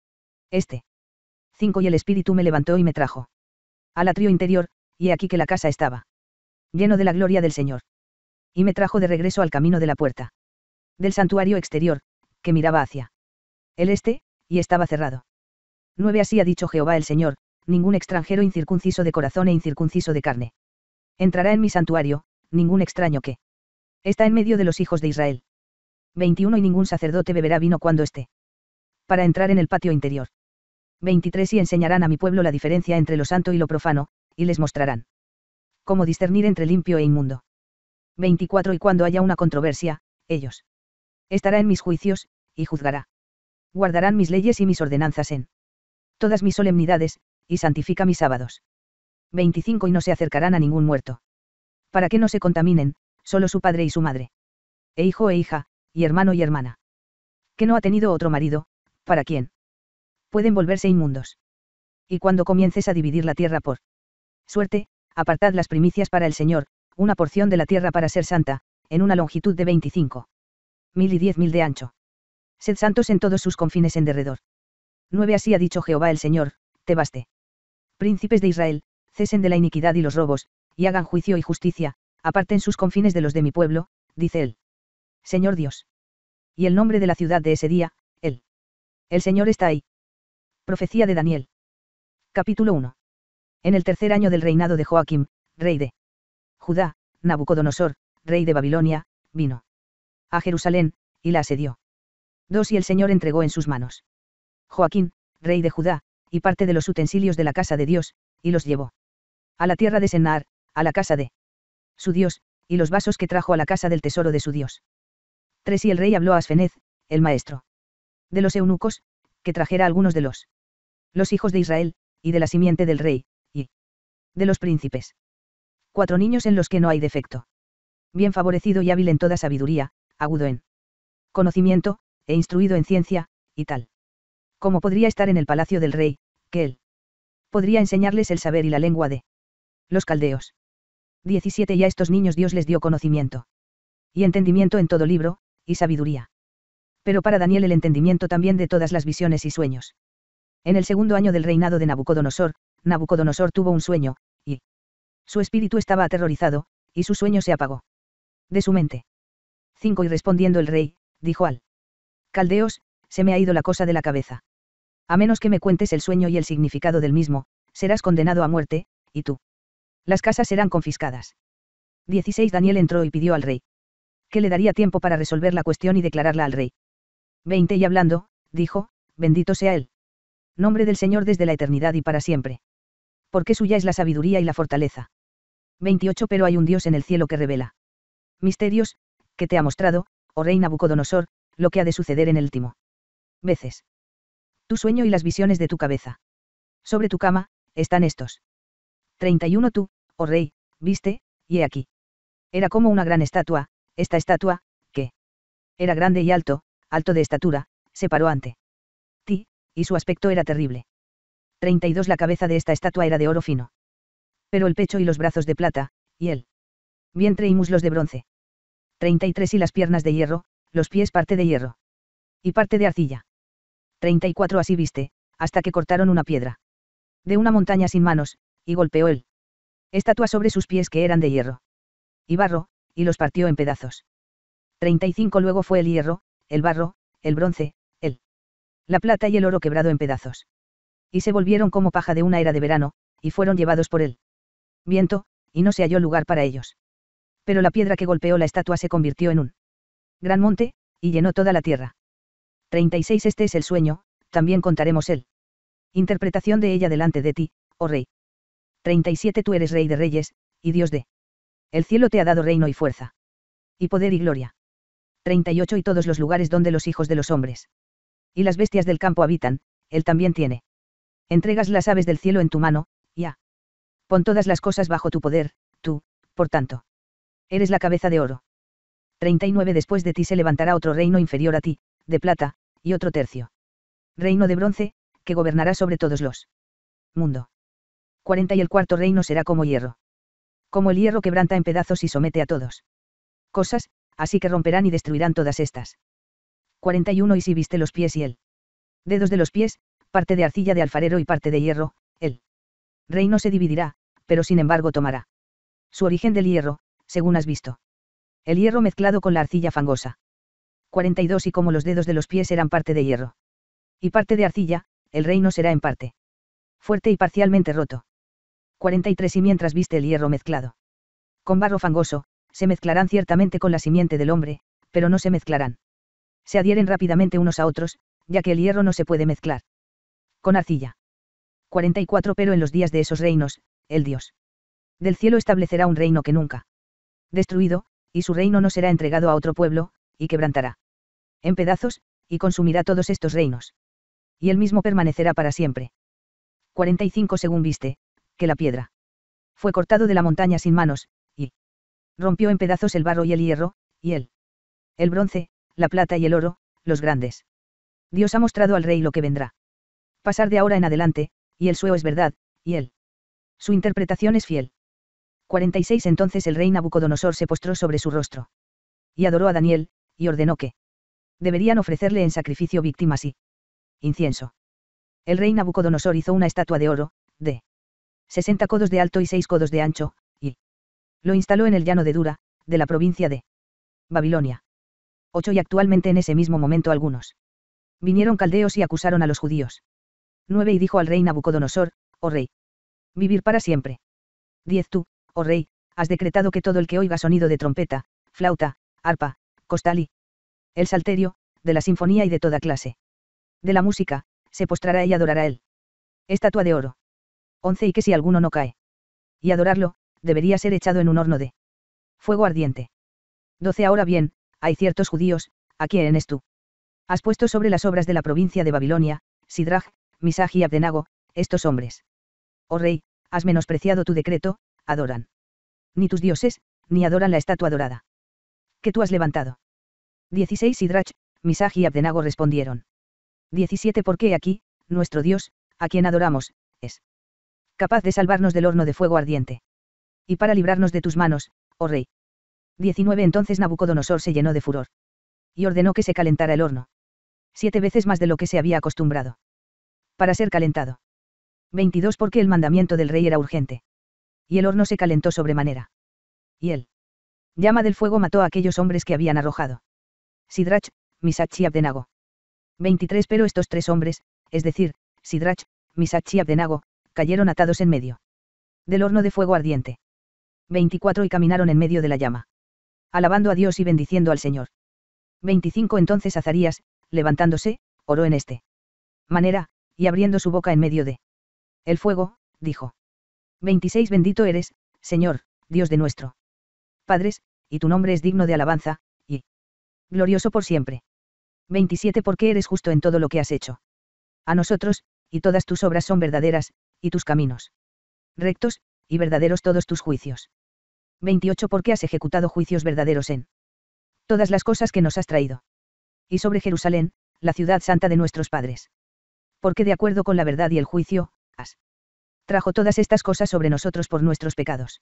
5 Y el Espíritu me levantó y me trajo al atrio interior, y he aquí que la casa estaba lleno de la gloria del Señor. Y me trajo de regreso al camino de la puerta del santuario exterior, que miraba hacia el este, y estaba cerrado. 9 Así ha dicho Jehová el Señor, ningún extranjero incircunciso de corazón e incircunciso de carne entrará en mi santuario, ningún extraño que está en medio de los hijos de Israel. 21 Y ningún sacerdote beberá vino cuando esté para entrar en el patio interior. 23 Y enseñarán a mi pueblo la diferencia entre lo santo y lo profano, y les mostrarán cómo discernir entre limpio e inmundo. 24 Y cuando haya una controversia, ellos estará en mis juicios, y juzgará. Guardarán mis leyes y mis ordenanzas en todas mis solemnidades, y santifica mis sábados. 25 Y no se acercarán a ningún muerto, para que no se contaminen, solo su padre y su madre, e hijo e hija, y hermano y hermana, que no ha tenido otro marido, ¿para quién pueden volverse inmundos? Y cuando comiences a dividir la tierra por suerte, apartad las primicias para el Señor, una porción de la tierra para ser santa, en una longitud de 25.000 y 10.000 de ancho. Sed santos en todos sus confines en derredor. 9 Así ha dicho Jehová el Señor, te baste. Príncipes de Israel, cesen de la iniquidad y los robos, y hagan juicio y justicia, aparten sus confines de los de mi pueblo, dice él. Señor Dios. Y el nombre de la ciudad de ese día, él. El Señor está ahí. Profecía de Daniel. Capítulo 1. En el tercer año del reinado de Joaquim, rey de Judá, Nabucodonosor, rey de Babilonia, vino a Jerusalén, y la asedió. 2 Y el Señor entregó en sus manos Joaquín, rey de Judá, y parte de los utensilios de la casa de Dios, y los llevó a la tierra de Sennaar, a la casa de su Dios, y los vasos que trajo a la casa del tesoro de su Dios. 3 Y el rey habló a Asfenez, el maestro de los eunucos, que trajera algunos de los hijos de Israel, y de la simiente del rey, y de los príncipes. 4 Niños en los que no hay defecto. Bien favorecido y hábil en toda sabiduría, agudo en conocimiento, e instruido en ciencia, y tal como podría estar en el palacio del rey, que él podría enseñarles el saber y la lengua de los caldeos. 17 Y a estos niños Dios les dio conocimiento y entendimiento en todo libro, y sabiduría. Pero para Daniel el entendimiento también de todas las visiones y sueños. En el segundo año del reinado de Nabucodonosor, Nabucodonosor tuvo un sueño, y su espíritu estaba aterrorizado, y su sueño se apagó de su mente. 5 Y respondiendo el rey, dijo al caldeos, se me ha ido la cosa de la cabeza. A menos que me cuentes el sueño y el significado del mismo, serás condenado a muerte, y tú. Las casas serán confiscadas. 16 Daniel entró y pidió al rey que le daría tiempo para resolver la cuestión y declararla al rey. 20 Y hablando, dijo, bendito sea él. Nombre del Señor desde la eternidad y para siempre. Porque suya es la sabiduría y la fortaleza. 28 Pero hay un Dios en el cielo que revela misterios, que te ha mostrado, oh rey Nabucodonosor, lo que ha de suceder en el último veces. Tu sueño y las visiones de tu cabeza. Sobre tu cama, están estos. 31 Tú, oh rey, viste, y he aquí. Era como una gran estatua, esta estatua, que era grande y alto, alto de estatura, se paró ante ti, y su aspecto era terrible. 32 La cabeza de esta estatua era de oro fino. Pero el pecho y los brazos de plata, y el vientre y muslos de bronce. 33 Y las piernas de hierro, los pies parte de hierro. Y parte de arcilla. 34 Así viste, hasta que cortaron una piedra de una montaña sin manos, y golpeó él estatua sobre sus pies que eran de hierro y barro, y los partió en pedazos. 35 Luego fue el hierro, el barro, el bronce, la plata y el oro quebrado en pedazos. Y se volvieron como paja de una era de verano, y fueron llevados por el viento, y no se halló lugar para ellos. Pero la piedra que golpeó la estatua se convirtió en un gran monte, y llenó toda la tierra. 36 Este es el sueño, también contaremos él. Interpretación de ella delante de ti, oh rey. 37 Tú eres rey de reyes, y Dios de el cielo te ha dado reino y fuerza. Y poder y gloria. 38 Y todos los lugares donde los hijos de los hombres y las bestias del campo habitan, él también tiene. Entregas las aves del cielo en tu mano, ya. Pon todas las cosas bajo tu poder, tú, por tanto. Eres la cabeza de oro. 39 Después de ti se levantará otro reino inferior a ti, de plata, y otro tercio. Reino de bronce, que gobernará sobre todos los mundo. 40 Y el cuarto reino será como hierro. Como el hierro quebranta en pedazos y somete a todos. Cosas, así que romperán y destruirán todas estas. 41 Y si viste los pies y el dedos de los pies, parte de arcilla de alfarero y parte de hierro, el reino se dividirá, pero sin embargo tomará su origen del hierro, según has visto. El hierro mezclado con la arcilla fangosa. 42 Y como los dedos de los pies eran parte de hierro y parte de arcilla, el reino será en parte fuerte y parcialmente roto. 43 Y mientras viste el hierro mezclado con barro fangoso, se mezclarán ciertamente con la simiente del hombre, pero no se mezclarán. Se adhieren rápidamente unos a otros, ya que el hierro no se puede mezclar con arcilla. 44 Pero en los días de esos reinos, el Dios del cielo establecerá un reino que nunca destruido, y su reino no será entregado a otro pueblo, y quebrantará en pedazos, y consumirá todos estos reinos. Y él mismo permanecerá para siempre. 45 Según viste, que la piedra fue cortado de la montaña sin manos, y rompió en pedazos el barro y el hierro, y el bronce, la plata y el oro, los grandes. Dios ha mostrado al rey lo que vendrá. Pasar de ahora en adelante, y el sueo es verdad, y su interpretación es fiel. 46 Entonces el rey Nabucodonosor se postró sobre su rostro. Y adoró a Daniel, y ordenó que deberían ofrecerle en sacrificio víctimas y incienso. El rey Nabucodonosor hizo una estatua de oro, de 60 codos de alto y 6 codos de ancho, y lo instaló en el llano de Dura, de la provincia de Babilonia. 8 Y actualmente en ese mismo momento algunos vinieron caldeos y acusaron a los judíos. 9 Y dijo al rey Nabucodonosor, oh rey, vivir para siempre. 10 Tú, oh rey, has decretado que todo el que oiga sonido de trompeta, flauta, arpa, costal y el salterio, de la sinfonía y de toda clase de la música, se postrará y adorará él. Estatua de oro. 11 Y que si alguno no cae y adorarlo, debería ser echado en un horno de fuego ardiente. 12 Ahora bien, hay ciertos judíos, a quienes tú has puesto sobre las obras de la provincia de Babilonia, Sidrach, Misaj y Abdenago, estos hombres. Oh rey, has menospreciado tu decreto, adoran ni tus dioses, ni adoran la estatua dorada que tú has levantado. 16 Sidrach, Misaj y Abdenago respondieron. 17 Porque aquí, nuestro Dios, a quien adoramos, es capaz de salvarnos del horno de fuego ardiente. Y para librarnos de tus manos, oh rey. 19 Entonces Nabucodonosor se llenó de furor. Y ordenó que se calentara el horno 7 veces más de lo que se había acostumbrado para ser calentado. 22 Porque el mandamiento del rey era urgente. Y el horno se calentó sobremanera. Y él llama del fuego mató a aquellos hombres que habían arrojado Sidrach, Misach y Abdenago. 23 Pero estos tres hombres, es decir, Sidrach, Misach y Abdenago, cayeron atados en medio del horno de fuego ardiente. 24 Y caminaron en medio de la llama, alabando a Dios y bendiciendo al Señor. 25 Entonces Azarías, levantándose, oró en este manera, y abriendo su boca en medio de el fuego, dijo. 26 Bendito eres, Señor, Dios de nuestro Padres, y tu nombre es digno de alabanza, y glorioso por siempre. 27 Porque eres justo en todo lo que has hecho a nosotros, y todas tus obras son verdaderas, y tus caminos rectos, y verdaderos todos tus juicios. 28 Porque has ejecutado juicios verdaderos en todas las cosas que nos has traído. Y sobre Jerusalén, la ciudad santa de nuestros padres. Porque de acuerdo con la verdad y el juicio, has trajo todas estas cosas sobre nosotros por nuestros pecados.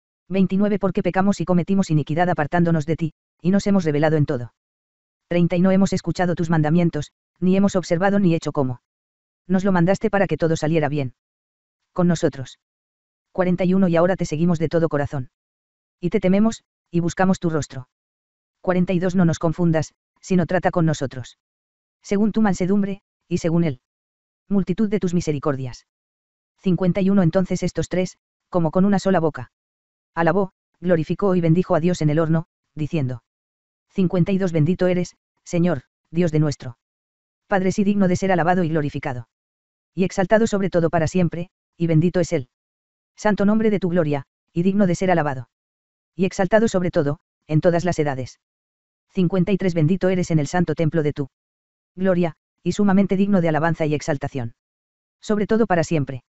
29 Porque pecamos y cometimos iniquidad apartándonos de ti, y nos hemos rebelado en todo. 30 Y no hemos escuchado tus mandamientos, ni hemos observado ni hecho como nos lo mandaste para que todo saliera bien con nosotros. 41 Y ahora te seguimos de todo corazón. Y te tememos, y buscamos tu rostro. 42 No nos confundas, sino trata con nosotros según tu mansedumbre, y según él multitud de tus misericordias. 51 Entonces estos tres, como con una sola boca, alabó, glorificó y bendijo a Dios en el horno, diciendo. 52 Bendito eres, Señor, Dios de nuestro Padre, sí digno de ser alabado y glorificado. Y exaltado sobre todo para siempre, y bendito es él santo nombre de tu gloria, y digno de ser alabado. Y exaltado sobre todo, en todas las edades. 53 Bendito eres en el santo templo de tu gloria, y sumamente digno de alabanza y exaltación. Sobre todo para siempre.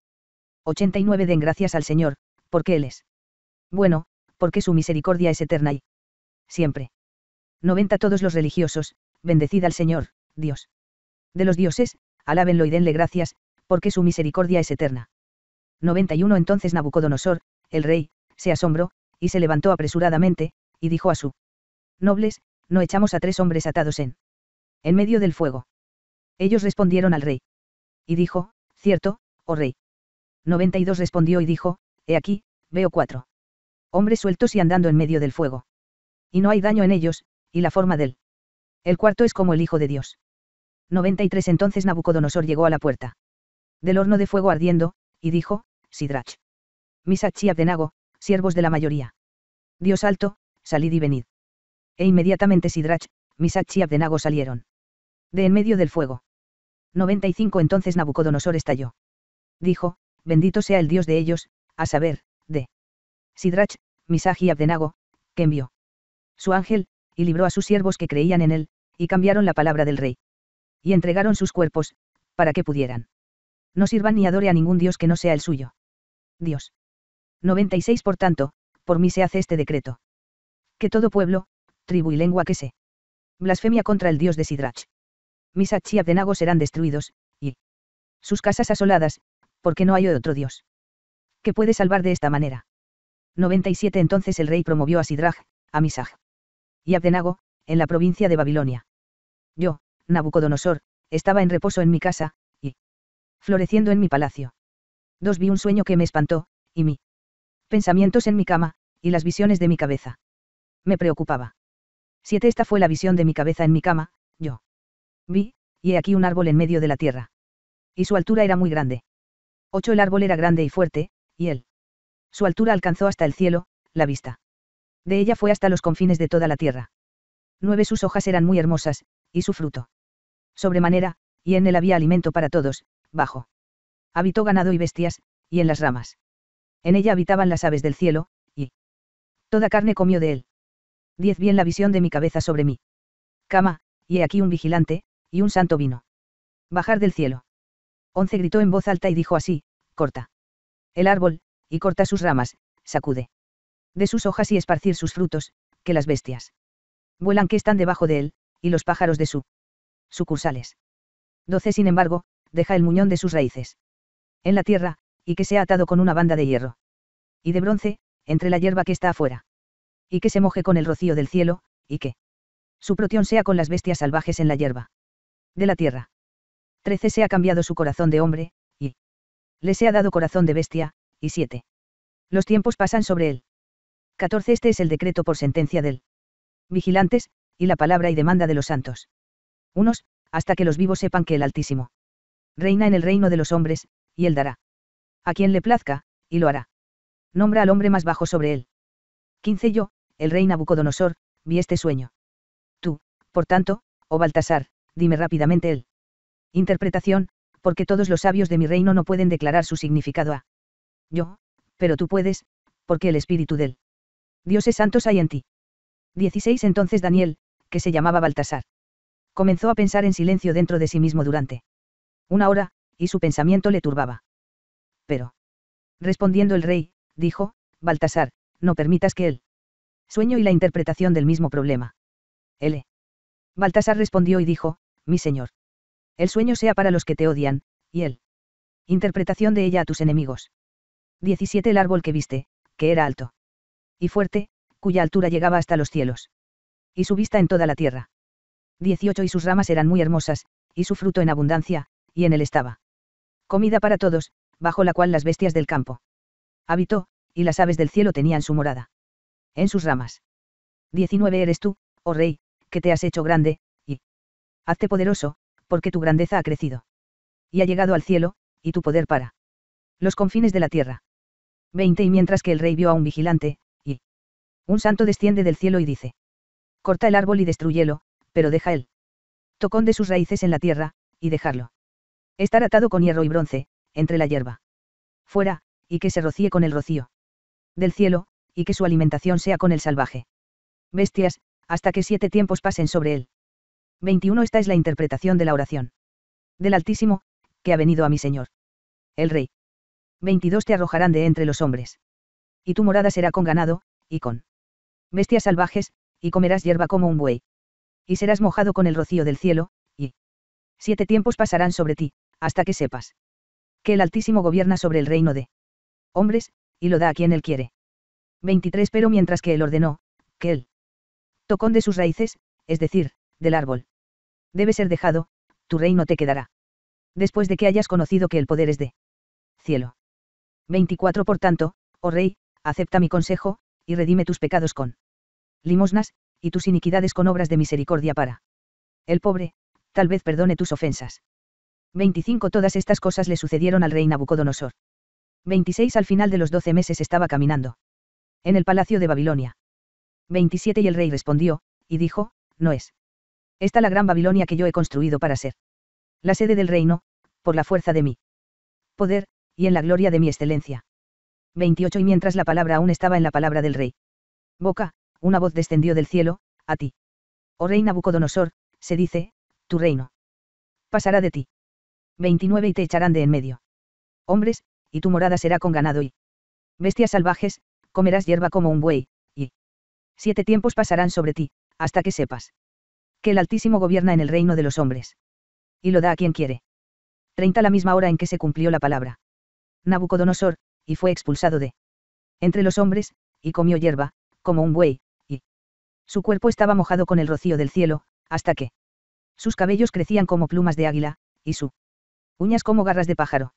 89 Den gracias al Señor, porque Él es bueno, porque su misericordia es eterna y siempre. 90 Todos los religiosos, bendecid al Señor, Dios de los dioses, alábenlo y denle gracias, porque su misericordia es eterna. 91 Entonces Nabucodonosor, el rey, se asombró, y se levantó apresuradamente, y dijo a su nobles, no echamos a 3 hombres atados en medio del fuego. Ellos respondieron al rey. Y dijo, cierto, oh rey. 92 Respondió y dijo, he aquí, veo 4 hombres sueltos y andando en medio del fuego. Y no hay daño en ellos, y la forma del el cuarto es como el Hijo de Dios. 93 Entonces Nabucodonosor llegó a la puerta del horno de fuego ardiendo, y dijo, Sidrach, Misach y Abdenago, siervos de la mayoría. Dios alto, salid y venid. E inmediatamente Sidrach, Misach y Abdenago salieron de en medio del fuego. 95 Entonces Nabucodonosor estalló. Dijo, bendito sea el Dios de ellos, a saber, de Sidrach, Misach y Abdenago, que envió su ángel, y libró a sus siervos que creían en él, y cambiaron la palabra del rey. Y entregaron sus cuerpos, para que pudieran no sirvan ni adore a ningún Dios que no sea el suyo Dios. 96 Por tanto, por mí se hace este decreto. Que todo pueblo, tribu y lengua que se blasfemia contra el Dios de Sidrach, Misach y Abdenago serán destruidos, y sus casas asoladas, porque no hay otro Dios que puede salvar de esta manera. 97 Entonces el rey promovió a Sidrach, a Misach y Abdenago, en la provincia de Babilonia. Yo, Nabucodonosor, estaba en reposo en mi casa, y floreciendo en mi palacio. 2 Vi un sueño que me espantó, y mi pensamientos en mi cama, y las visiones de mi cabeza me preocupaba. 7 Esta fue la visión de mi cabeza en mi cama, yo vi, y he aquí un árbol en medio de la tierra. Y su altura era muy grande. 8 El árbol era grande y fuerte, y él. Su altura alcanzó hasta el cielo, la vista de ella fue hasta los confines de toda la tierra. 9 Sus hojas eran muy hermosas, y su fruto sobremanera, y en él había alimento para todos, bajo. Habitó ganado y bestias, y en las ramas. En ella habitaban las aves del cielo, y toda carne comió de él. 10 Vi en la visión de mi cabeza sobre mí cama, y he aquí un vigilante, y un santo vino bajar del cielo. 11 Gritó en voz alta y dijo así, corta el árbol, y corta sus ramas, sacude de sus hojas y esparcir sus frutos, que las bestias vuelan que están debajo de él, y los pájaros de su sucursales. 12 Sin embargo, deja el muñón de sus raíces en la tierra, y que sea atado con una banda de hierro y de bronce, entre la hierba que está afuera. Y que se moje con el rocío del cielo, y que su protión sea con las bestias salvajes en la hierba de la tierra. 13 Se ha cambiado su corazón de hombre, y le se ha dado corazón de bestia, y 7 Los tiempos pasan sobre él. 14 Este es el decreto por sentencia del vigilantes, y la palabra y demanda de los santos. Unos, hasta que los vivos sepan que el Altísimo reina en el reino de los hombres, y él dará a quien le plazca, y lo hará. Nombra al hombre más bajo sobre él. 15 Yo, el rey Nabucodonosor, vi este sueño. Tú, por tanto, oh Baltasar, dime rápidamente él. Interpretación, porque todos los sabios de mi reino no pueden declarar su significado a yo, pero tú puedes, porque el espíritu del dioses santos hay en ti. 16 Entonces Daniel, que se llamaba Baltasar, comenzó a pensar en silencio dentro de sí mismo durante 1 hora, y su pensamiento le turbaba. Pero, respondiendo el rey, dijo, Baltasar, no permitas que el sueño y la interpretación del mismo problema. L. Baltasar respondió y dijo, mi señor. El sueño sea para los que te odian, y el interpretación de ella a tus enemigos. 17 El árbol que viste, que era alto y fuerte, cuya altura llegaba hasta los cielos. Y su vista en toda la tierra. 18 Y sus ramas eran muy hermosas, y su fruto en abundancia, y en él estaba comida para todos, bajo la cual las bestias del campo habitó, y las aves del cielo tenían su morada en sus ramas. 19 Eres tú, oh rey, que te has hecho grande, y hazte poderoso, porque tu grandeza ha crecido y ha llegado al cielo, y tu poder para los confines de la tierra. 20 Y mientras que el rey vio a un vigilante, y un santo desciende del cielo y dice, corta el árbol y destrúyelo, pero deja el tocón de sus raíces en la tierra, y dejarlo estar atado con hierro y bronce, entre la hierba fuera, y que se rocíe con el rocío del cielo, y que su alimentación sea con el salvaje bestias, hasta que 7 tiempos pasen sobre él. 21 Esta es la interpretación de la oración del Altísimo, que ha venido a mi Señor el Rey. 22 Te arrojarán de entre los hombres. Y tu morada será con ganado, y con bestias salvajes, y comerás hierba como un buey. Y serás mojado con el rocío del cielo, y 7 tiempos pasarán sobre ti, hasta que sepas Que el Altísimo gobierna sobre el reino de hombres, y lo da a quien él quiere. 23 Pero mientras que él ordenó, que el tocón de sus raíces, es decir, del árbol, debe ser dejado, tu reino te quedará. Después de que hayas conocido que el poder es de cielo. 24 Por tanto, oh rey, acepta mi consejo, y redime tus pecados con limosnas, y tus iniquidades con obras de misericordia para el pobre, tal vez perdone tus ofensas. 25 Todas estas cosas le sucedieron al rey Nabucodonosor. 26 Al final de los 12 meses estaba caminando en el palacio de Babilonia. 27 Y el rey respondió, y dijo, no es esta la gran Babilonia que yo he construido para ser la sede del reino, por la fuerza de mi poder, y en la gloria de mi excelencia. 28 Y mientras la palabra aún estaba en la palabra del rey boca, una voz descendió del cielo, a ti. Oh rey Nabucodonosor, se dice, tu reino pasará de ti. 29 Y te echarán de en medio hombres, y tu morada será con ganado y bestias salvajes, comerás hierba como un buey, y 7 tiempos pasarán sobre ti, hasta que sepas que el Altísimo gobierna en el reino de los hombres. Y lo da a quien quiere. 30 La misma hora en que se cumplió la palabra Nabucodonosor, y fue expulsado de entre los hombres, y comió hierba, como un buey, y su cuerpo estaba mojado con el rocío del cielo, hasta que sus cabellos crecían como plumas de águila, y sus uñas como garras de pájaro.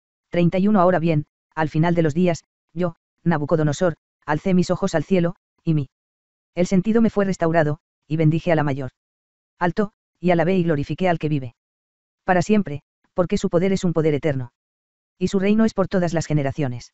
31 Ahora bien, al final de los días, yo, Nabucodonosor, alcé mis ojos al cielo, y el sentido me fue restaurado, y bendije a la mayor alto, y alabé y glorifiqué al que vive para siempre, porque su poder es un poder eterno. Y su reino es por todas las generaciones.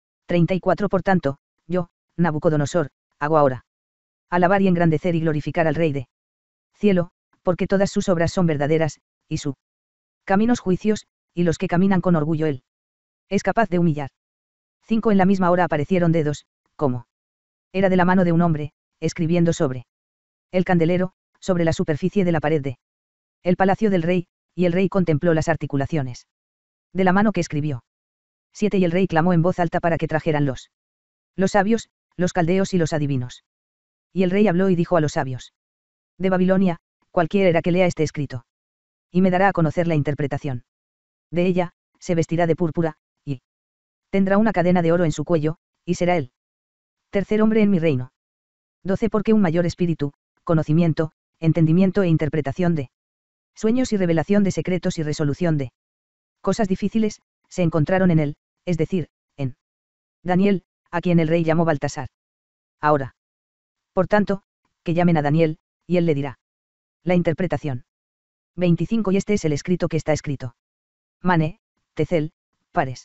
34 Por tanto, yo, Nabucodonosor, hago ahora alabar y engrandecer y glorificar al Rey de cielo, porque todas sus obras son verdaderas, y su caminos juicios, y los que caminan con orgullo él es capaz de humillar. 5 En la misma hora aparecieron dedos, como era de la mano de un hombre, escribiendo sobre el candelero, sobre la superficie de la pared de el palacio del rey, y el rey contempló las articulaciones de la mano que escribió. 7 Y el rey clamó en voz alta para que trajeran los sabios, los caldeos y los adivinos. Y el rey habló y dijo a los sabios de Babilonia, cualquiera que lea este escrito, y me dará a conocer la interpretación de ella, se vestirá de púrpura, y tendrá una cadena de oro en su cuello, y será él tercer hombre en mi reino. 12 Porque un mayor espíritu, conocimiento, entendimiento e interpretación de sueños y revelación de secretos y resolución de cosas difíciles, se encontraron en él, es decir, en Daniel, a quien el rey llamó Baltasar. Ahora, por tanto, que llamen a Daniel, y él le dirá la interpretación. 25 Y este es el escrito que está escrito. Mane, Tecel, Pares.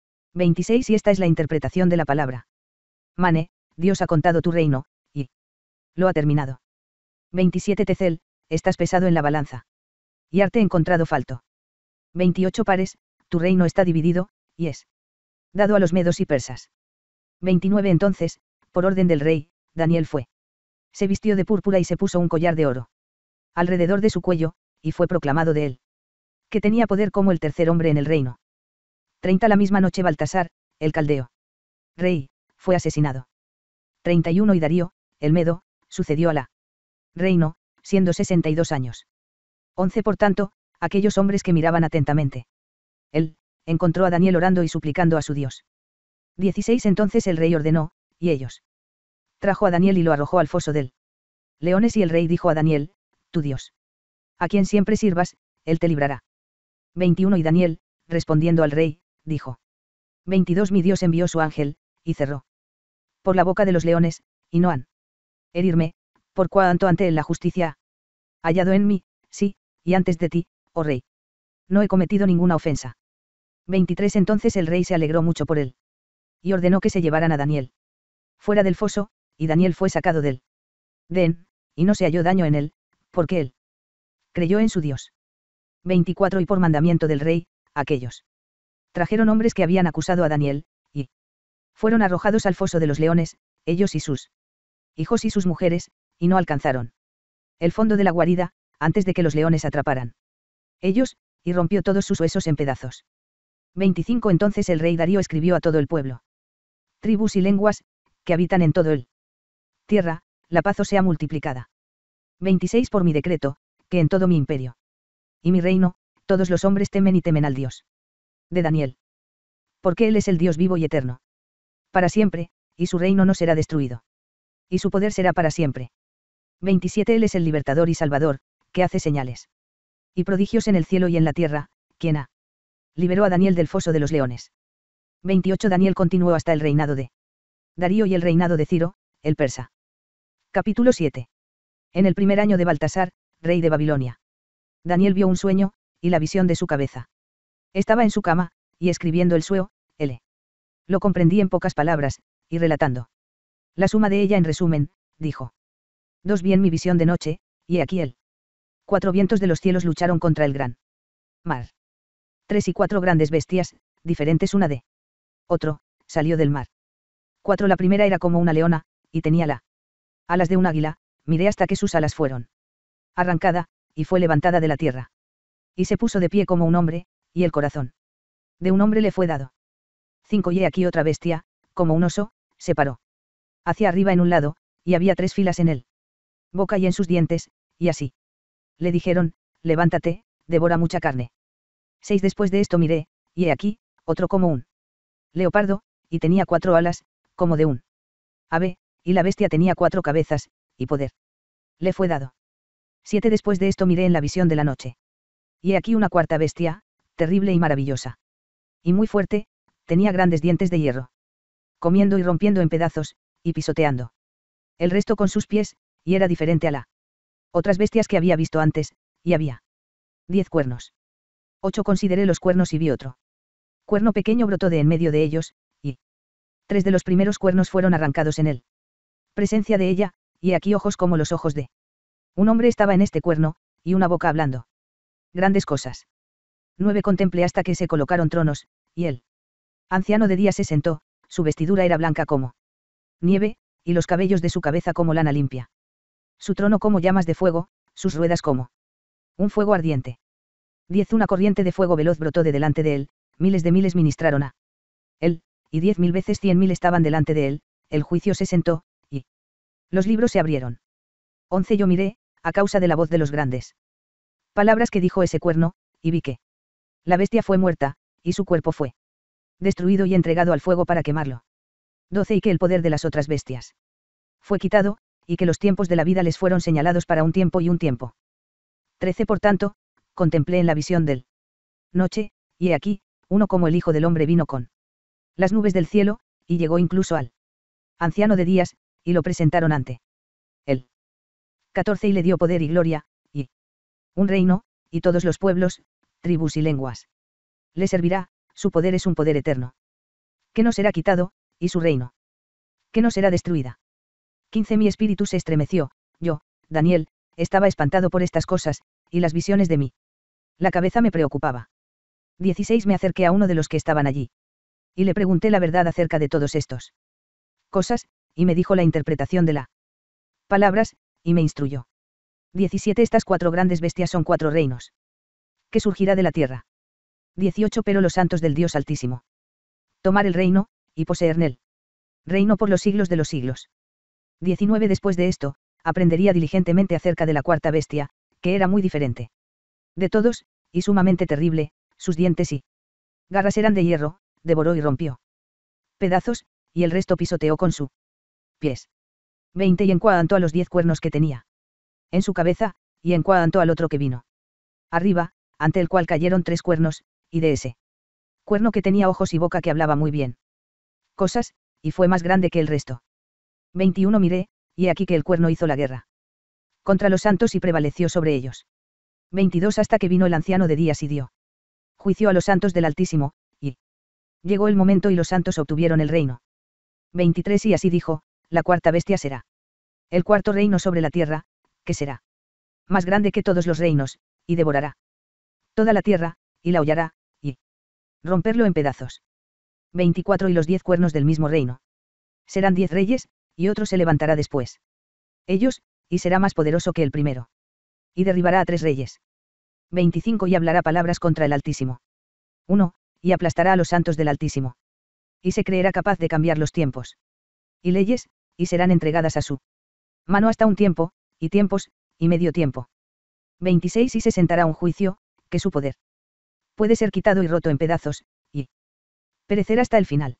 26 Y esta es la interpretación de la palabra. Mane, Dios ha contado tu reino, y lo ha terminado. 27 Tecel, estás pesado en la balanza. Y arte encontrado falto. 28 Pares, tu reino está dividido, y es dado a los medos y persas. 29 Entonces, por orden del rey, Daniel se vistió de púrpura y se puso un collar de oro alrededor de su cuello, y fue proclamado de él que tenía poder como el tercer hombre en el reino. 30 La misma noche Baltasar, el caldeo rey, fue asesinado. 31 Y Darío, el medo, sucedió a la reino, siendo 62 años. 11 Por tanto, aquellos hombres que miraban atentamente él encontró a Daniel orando y suplicando a su Dios. 16 Entonces el rey ordenó, y ellos trajo a Daniel y lo arrojó al foso del leones, y el rey dijo a Daniel, tu Dios, a quien siempre sirvas, él te librará. 21 Y Daniel, respondiendo al rey, dijo. 22 Mi Dios envió su ángel, y cerró por la boca de los leones, y no han herirme, por cuanto ante él la justicia ha hallado en mí, sí, y antes de ti, oh rey. No he cometido ninguna ofensa. 23 Entonces el rey se alegró mucho por él. Y ordenó que se llevaran a Daniel fuera del foso, y Daniel fue sacado del den, y no se halló daño en él, porque él creyó en su Dios. 24 Y por mandamiento del rey, aquellos trajeron hombres que habían acusado a Daniel, y fueron arrojados al foso de los leones, ellos y sus hijos y sus mujeres, y no alcanzaron el fondo de la guarida, antes de que los leones atraparan ellos, y rompió todos sus huesos en pedazos. 25 Entonces el rey Darío escribió a todo el pueblo, tribus y lenguas, que habitan en todo el tierra, la paz os sea multiplicada. 26 Por mi decreto, que en todo mi imperio y mi reino, todos los hombres temen y temen al Dios De Daniel. Porque Él es el Dios vivo y eterno. Para siempre, y su reino no será destruido. Y su poder será para siempre. 27 Él es el libertador y salvador, que hace señales y prodigios en el cielo y en la tierra, quien liberó a Daniel del foso de los leones. 28 Daniel continuó hasta el reinado de Darío y el reinado de Ciro, el persa. Capítulo 7. En el primer año de Baltasar, rey de Babilonia. Daniel vio un sueño, y la visión de su cabeza. Estaba en su cama, y escribiendo el sueño, lo comprendí en pocas palabras, y relatando la suma de ella en resumen, dijo. 2 Vi en mi visión de noche, y he aquí 4 vientos de los cielos lucharon contra el gran mar. 3 y 4 grandes bestias, diferentes una de otro, salió del mar. 4 La primera era como una leona, y tenía alas de un águila, miré hasta que sus alas fueron arrancada, y fue levantada de la tierra. Y se puso de pie como un hombre, y el corazón de un hombre le fue dado. 5 Y he aquí otra bestia, como un oso, se paró hacia arriba en un lado, y había 3 filas en él boca y en sus dientes, y así le dijeron, levántate, devora mucha carne. 6 Después de esto miré, y he aquí, otro como un leopardo, y tenía 4 alas, como de un ave, y la bestia tenía 4 cabezas, y poder le fue dado. 7 Después de esto miré en la visión de la noche. Y he aquí una cuarta bestia, terrible y maravillosa. Y muy fuerte, tenía grandes dientes de hierro. Comiendo y rompiendo en pedazos, y pisoteando el resto con sus pies, y era diferente a otras bestias que había visto antes, y había 10 cuernos. 8 Consideré los cuernos y vi otro cuerno pequeño brotó de en medio de ellos, y 3 de los primeros cuernos fueron arrancados en él. Presencia de ella, y aquí ojos como los ojos de un hombre estaba en este cuerno, y una boca hablando grandes cosas. 9 Contemplé hasta que se colocaron tronos, y él anciano de día se sentó, su vestidura era blanca como nieve, y los cabellos de su cabeza como lana limpia. Su trono como llamas de fuego, sus ruedas como un fuego ardiente. 10 Una corriente de fuego veloz brotó de delante de él, miles de miles ministraron a él, y 10.000 veces 100.000 estaban delante de él, el juicio se sentó, y los libros se abrieron. 11 Yo miré, a causa de la voz de los grandes palabras que dijo ese cuerno, y vi que la bestia fue muerta, y su cuerpo fue destruido y entregado al fuego para quemarlo. 12 Y que el poder de las otras bestias fue quitado, y que los tiempos de la vida les fueron señalados para un tiempo y un tiempo. 13 Por tanto, contemplé en la visión del noche, y he aquí, uno como el Hijo del Hombre vino con las nubes del cielo, y llegó incluso al anciano de días, y lo presentaron ante él. 14 Y le dio poder y gloria, y un reino, y todos los pueblos, tribus y lenguas. Le servirá, su poder es un poder eterno. Que no será quitado, y su reino que no será destruida. 15 Mi espíritu se estremeció, yo, Daniel, estaba espantado por estas cosas, y las visiones de mí. La cabeza me preocupaba. 16 Me acerqué a uno de los que estaban allí. Y le pregunté la verdad acerca de todos estos cosas, y me dijo la interpretación de las palabras, y me instruyó. 17 Estas 4 grandes bestias son 4 reinos. Que surgirá de la tierra. 18 Pero los santos del Dios Altísimo. Tomar el reino, y poseer él. Reino por los siglos de los siglos. 19 Después de esto, aprendería diligentemente acerca de la cuarta bestia, que era muy diferente de todos, y sumamente terrible, sus dientes y garras eran de hierro, devoró y rompió pedazos, y el resto pisoteó con sus pies. 20 Y en cuanto a los 10 cuernos que tenía en su cabeza, y en cuanto al otro que vino arriba, ante el cual cayeron 3 cuernos, y de ese cuerno que tenía ojos y boca que hablaba muy bien cosas, y fue más grande que el resto. 21 Miré, y he aquí que el cuerno hizo la guerra contra los santos y prevaleció sobre ellos. 22 Hasta que vino el anciano de días y dio juicio a los santos del Altísimo, y llegó el momento y los santos obtuvieron el reino. 23 Y así dijo, la cuarta bestia será el cuarto reino sobre la tierra, que será más grande que todos los reinos, y devorará toda la tierra, y la hollará, y romperlo en pedazos. 24 Y los 10 cuernos del mismo reino serán 10 reyes, y otro se levantará después ellos, y será más poderoso que el primero. Y derribará a 3 reyes. 25 Y hablará palabras contra el Altísimo. 1. Y aplastará a los santos del Altísimo. Y se creerá capaz de cambiar los tiempos y leyes, y serán entregadas a su mano hasta un tiempo, y tiempos, y medio tiempo. 26 Y se sentará un juicio, que su poder puede ser quitado y roto en pedazos, Perecer hasta el final.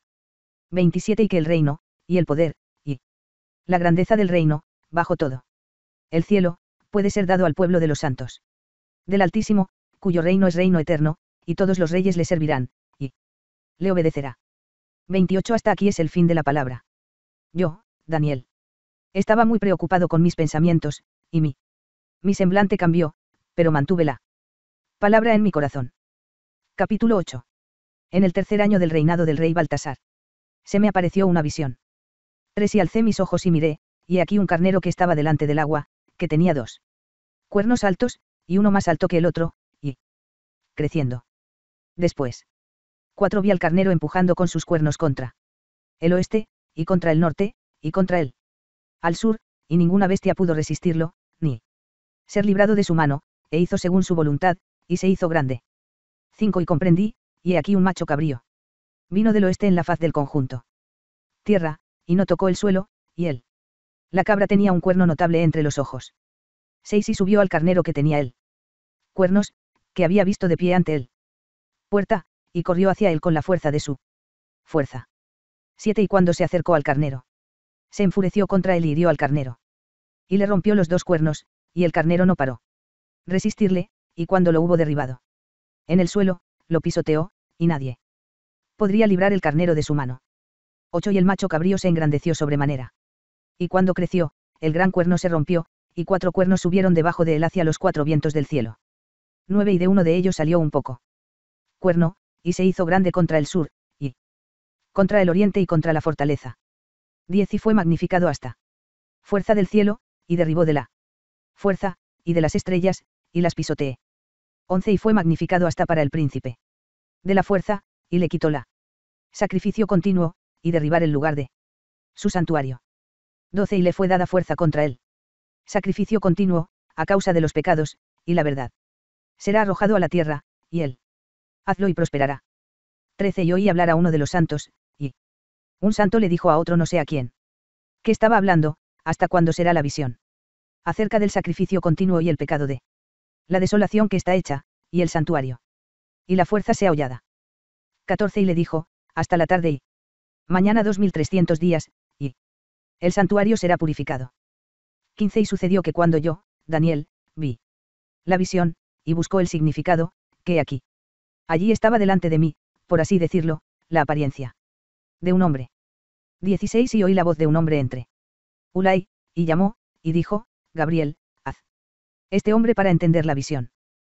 27 Y que el reino, y el poder, y la grandeza del reino, bajo todo el cielo, puede ser dado al pueblo de los santos. Del Altísimo, cuyo reino es reino eterno, y todos los reyes le servirán, y le obedecerá. 28 Hasta aquí es el fin de la palabra. Yo, Daniel. Estaba muy preocupado con mis pensamientos, y mi semblante cambió, pero mantuve la palabra en mi corazón. Capítulo 8. En el tercer año del reinado del rey Baltasar. Se me apareció una visión. 3 Y alcé mis ojos y miré, y aquí un carnero que estaba delante del agua, que tenía 2 cuernos altos, y uno más alto que el otro, y creciendo. Después. 4 Vi al carnero empujando con sus cuernos contra el oeste, y contra el norte, y contra él al sur, y ninguna bestia pudo resistirlo, ni ser librado de su mano, e hizo según su voluntad, y se hizo grande. 5 Y comprendí, y he aquí un macho cabrío. Vino del oeste en la faz del conjunto tierra, y no tocó el suelo, y él. La cabra tenía un cuerno notable entre los ojos. 6 Y subió al carnero que tenía él cuernos, que había visto de pie ante él puerta, y corrió hacia él con la fuerza de su fuerza. 7 Y cuando se acercó al carnero, se enfureció contra él y hirió al carnero. Y le rompió los 2 cuernos, y el carnero no paró resistirle, y cuando lo hubo derribado en el suelo, lo pisoteó, y nadie podría librar el carnero de su mano. 8 Y el macho cabrío se engrandeció sobremanera. Y cuando creció, el gran cuerno se rompió, y 4 cuernos subieron debajo de él hacia los 4 vientos del cielo. 9 Y de uno de ellos salió un poco cuerno, y se hizo grande contra el sur, y contra el oriente y contra la fortaleza. 10 Y fue magnificado hasta fuerza del cielo, y derribó de la fuerza, y de las estrellas, y las pisoteé. 11 Y fue magnificado hasta para el príncipe de la fuerza, y le quitó la sacrificio continuo, y derribar el lugar de su santuario. 12 Y le fue dada fuerza contra él. Sacrificio continuo, a causa de los pecados, y la verdad. Será arrojado a la tierra, y él hazlo y prosperará. 13 Y oí hablar a uno de los santos, y un santo le dijo a otro no sé a quién, que estaba hablando, hasta cuándo será la visión. Acerca del sacrificio continuo y el pecado de la desolación que está hecha, y el santuario. Y la fuerza sea hollada. 14 Y le dijo, hasta la tarde y mañana 2300 días, y el santuario será purificado. 15 Y sucedió que cuando yo, Daniel, vi la visión, y buscó el significado, que aquí. Allí estaba delante de mí, por así decirlo, la apariencia de un hombre. 16 Y oí la voz de un hombre entre Ulai, y llamó, y dijo, Gabriel, haz este hombre para entender la visión.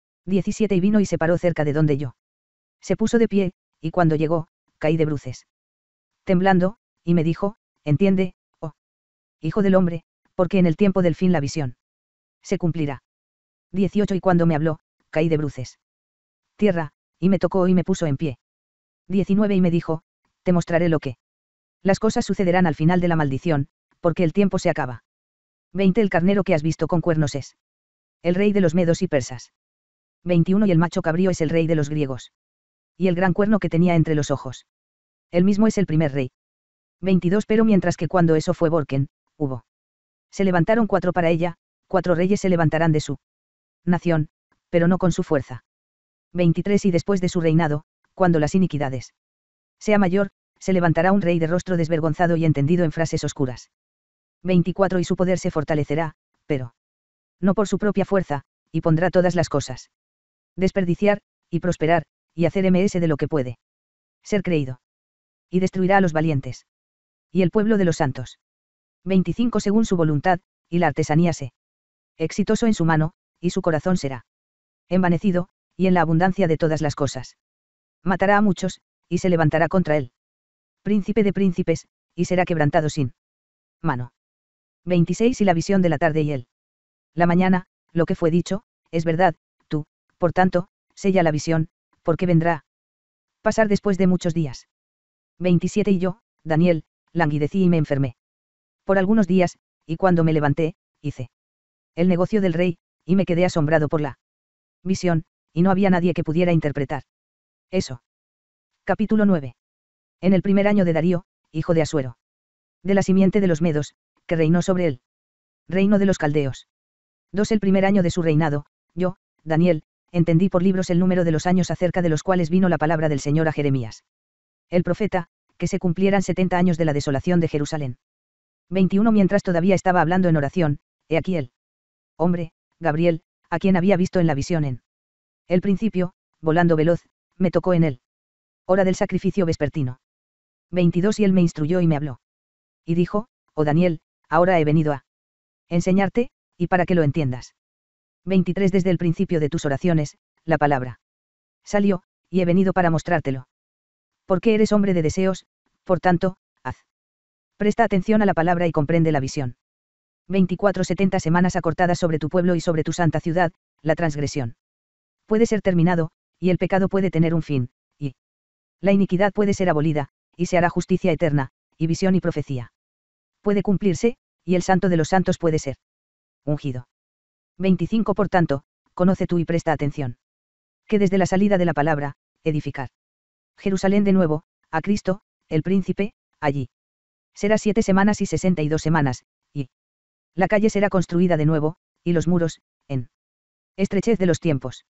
17 Y vino y se paró cerca de donde yo. Se puso de pie, y cuando llegó, caí de bruces. Temblando, y me dijo, entiende, oh hijo del hombre, porque en el tiempo del fin la visión se cumplirá. 18 Y cuando me habló, caí de bruces. Tierra, y me tocó y me puso en pie. 19 Y me dijo, te mostraré lo que las cosas sucederán al final de la maldición, porque el tiempo se acaba. 20 El carnero que has visto con cuernos es el rey de los medos y persas. 21 Y el macho cabrío es el rey de los griegos. Y el gran cuerno que tenía entre los ojos. Él mismo es el primer rey. 22 Pero mientras que cuando eso fue Borken, hubo. Se levantaron 4 para ella, 4 reyes se levantarán de su nación, pero no con su fuerza. 23 Y después de su reinado, cuando las iniquidades sea mayor, se levantará un rey de rostro desvergonzado y entendido en frases oscuras. 24 Y su poder se fortalecerá, pero no por su propia fuerza, y pondrá todas las cosas. Desperdiciar, y prosperar, y hacer ms de lo que puede ser creído. Y destruirá a los valientes. Y el pueblo de los santos. 25 Según su voluntad, y la artesanía se exitoso en su mano, y su corazón será envanecido, y en la abundancia de todas las cosas. Matará a muchos, y se levantará contra él. Príncipe de príncipes, y será quebrantado sin mano. 26 Y la visión de la tarde y él. La mañana, lo que fue dicho, es verdad, tú, por tanto, sella la visión, porque vendrá pasar después de muchos días. 27 Y yo, Daniel, languidecí y me enfermé por algunos días, y cuando me levanté, hice el negocio del rey, y me quedé asombrado por la visión, y no había nadie que pudiera interpretar eso. Capítulo 9. En el primer año de Darío, hijo de Asuero, de la simiente de los medos, que reinó sobre él. Reino de los caldeos. 2 El primer año de su reinado, yo, Daniel, entendí por libros el número de los años acerca de los cuales vino la palabra del Señor a Jeremías. El profeta, que se cumplieran 70 años de la desolación de Jerusalén. 21 Mientras todavía estaba hablando en oración, he aquí el hombre, Gabriel, a quien había visto en la visión en el principio, volando veloz, me tocó en él. Hora del sacrificio vespertino. 22 Y él me instruyó y me habló. Y dijo, oh Daniel, ahora he venido a enseñarte, y para que lo entiendas. 23 Desde el principio de tus oraciones, la palabra salió, y he venido para mostrártelo. Porque eres hombre de deseos, por tanto, haz. Presta atención a la palabra y comprende la visión. 24 70 semanas acortadas sobre tu pueblo y sobre tu santa ciudad, la transgresión puede ser terminado, y el pecado puede tener un fin, y la iniquidad puede ser abolida, y se hará justicia eterna, y visión y profecía puede cumplirse, y el santo de los santos puede ser ungido. 25 Por tanto, conoce tú y presta atención. Que desde la salida de la palabra, edificar Jerusalén de nuevo, a Cristo, el príncipe, allí. Será 7 semanas y 62 semanas, y la calle será construida de nuevo, y los muros, en estrechez de los tiempos.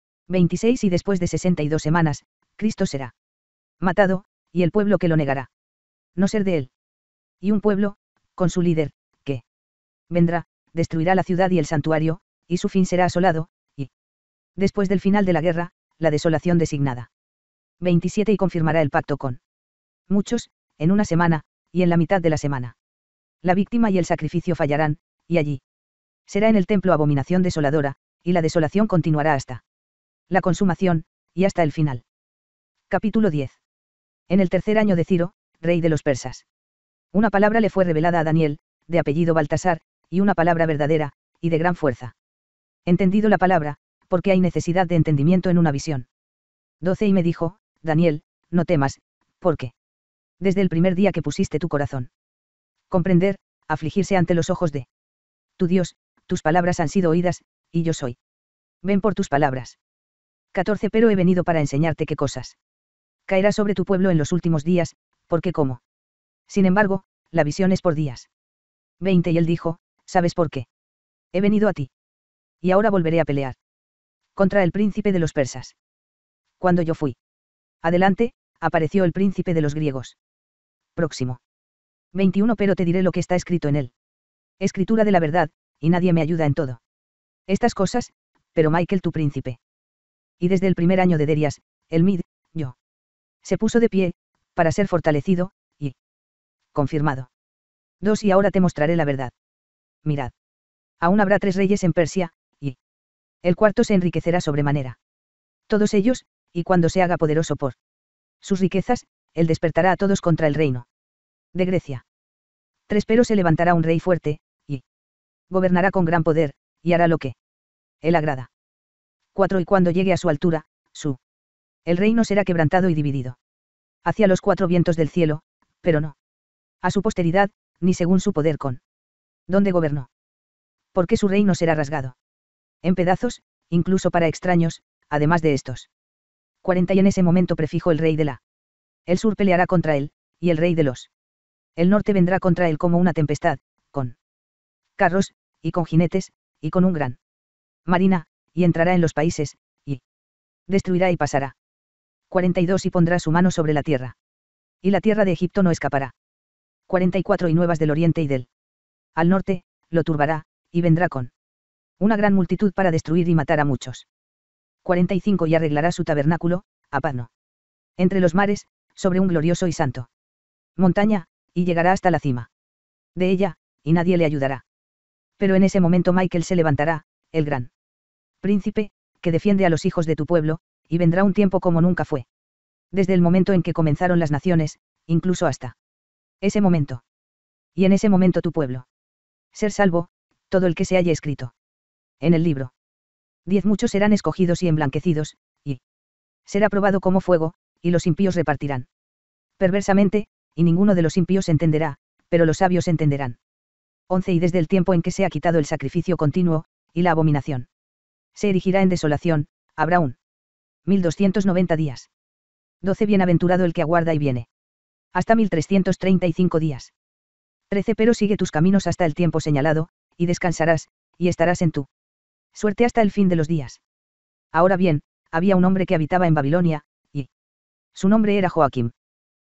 26 Y después de 62 semanas, Cristo será matado, y el pueblo que lo negará. No ser de él. Y un pueblo, con su líder, que vendrá, destruirá la ciudad y el santuario, y su fin será asolado, y después del final de la guerra, la desolación designada. 27 Y confirmará el pacto con muchos, en una semana, y en la mitad de la semana. La víctima y el sacrificio fallarán, y allí será en el templo abominación desoladora, y la desolación continuará hasta la consumación, y hasta el final. Capítulo 10. En el tercer año de Ciro, rey de los persas. Una palabra le fue revelada a Daniel, de apellido Baltasar, y una palabra verdadera, y de gran fuerza. Entendido la palabra, porque hay necesidad de entendimiento en una visión. 12 Y me dijo, Daniel, no temas, porque desde el primer día que pusiste tu corazón comprender, afligirse ante los ojos de tu Dios, tus palabras han sido oídas, y yo soy. Ven por tus palabras. 14 Pero he venido para enseñarte qué cosas caerá sobre tu pueblo en los últimos días, porque como. Sin embargo, la visión es por días. 20 Y él dijo, ¿sabes por qué? He venido a ti. Y ahora volveré a pelear contra el príncipe de los persas. Cuando yo fui adelante, apareció el príncipe de los griegos. Próximo. 21 Pero te diré lo que está escrito en él. Escritura de la verdad, y nadie me ayuda en todo estas cosas, pero Michael tu príncipe. Y desde el primer año de Derias, el Mid, yo. Se puso de pie, para ser fortalecido, y confirmado. 2 Y ahora te mostraré la verdad. Mirad. Aún habrá 3 reyes en Persia, y el cuarto se enriquecerá sobremanera. Todos ellos, y cuando se haga poderoso por sus riquezas, él despertará a todos contra el reino de Grecia. 3 Pero se levantará un rey fuerte, y gobernará con gran poder, y hará lo que él agrada. 4 Y cuando llegue a su altura, el reino será quebrantado y dividido hacia los 4 vientos del cielo, pero no a su posteridad, ni según su poder con donde gobernó. Porque su reino será rasgado en pedazos, incluso para extraños, además de estos. 40 Y en ese momento prefijo el rey de el sur peleará contra él, y el rey de el norte vendrá contra él como una tempestad, con carros, y con jinetes, y con un gran marina, y entrará en los países, y destruirá y pasará. 42 Y pondrá su mano sobre la tierra. Y la tierra de Egipto no escapará. 44 Y nuevas del oriente y del al norte, lo turbará, y vendrá con una gran multitud para destruir y matar a muchos. 45 Y arreglará su tabernáculo, a Padno. Entre los mares, sobre un glorioso y santo montaña, y llegará hasta la cima de ella, y nadie le ayudará. Pero en ese momento Michael se levantará, el gran príncipe, que defiende a los hijos de tu pueblo, y vendrá un tiempo como nunca fue. Desde el momento en que comenzaron las naciones, incluso hasta ese momento. Y en ese momento tu pueblo. Ser salvo, todo el que se haya escrito en el libro. 10 Muchos serán escogidos y emblanquecidos, y será probado como fuego, y los impíos repartirán perversamente, y ninguno de los impíos entenderá, pero los sabios entenderán. 11 Y desde el tiempo en que se ha quitado el sacrificio continuo, y la abominación se erigirá en desolación, habrá 1290 días. 12 Bienaventurado el que aguarda y viene. Hasta 1335 días. 13 Pero sigue tus caminos hasta el tiempo señalado, y descansarás, y estarás en tu suerte hasta el fin de los días. Ahora bien, había un hombre que habitaba en Babilonia, y su nombre era Joaquim.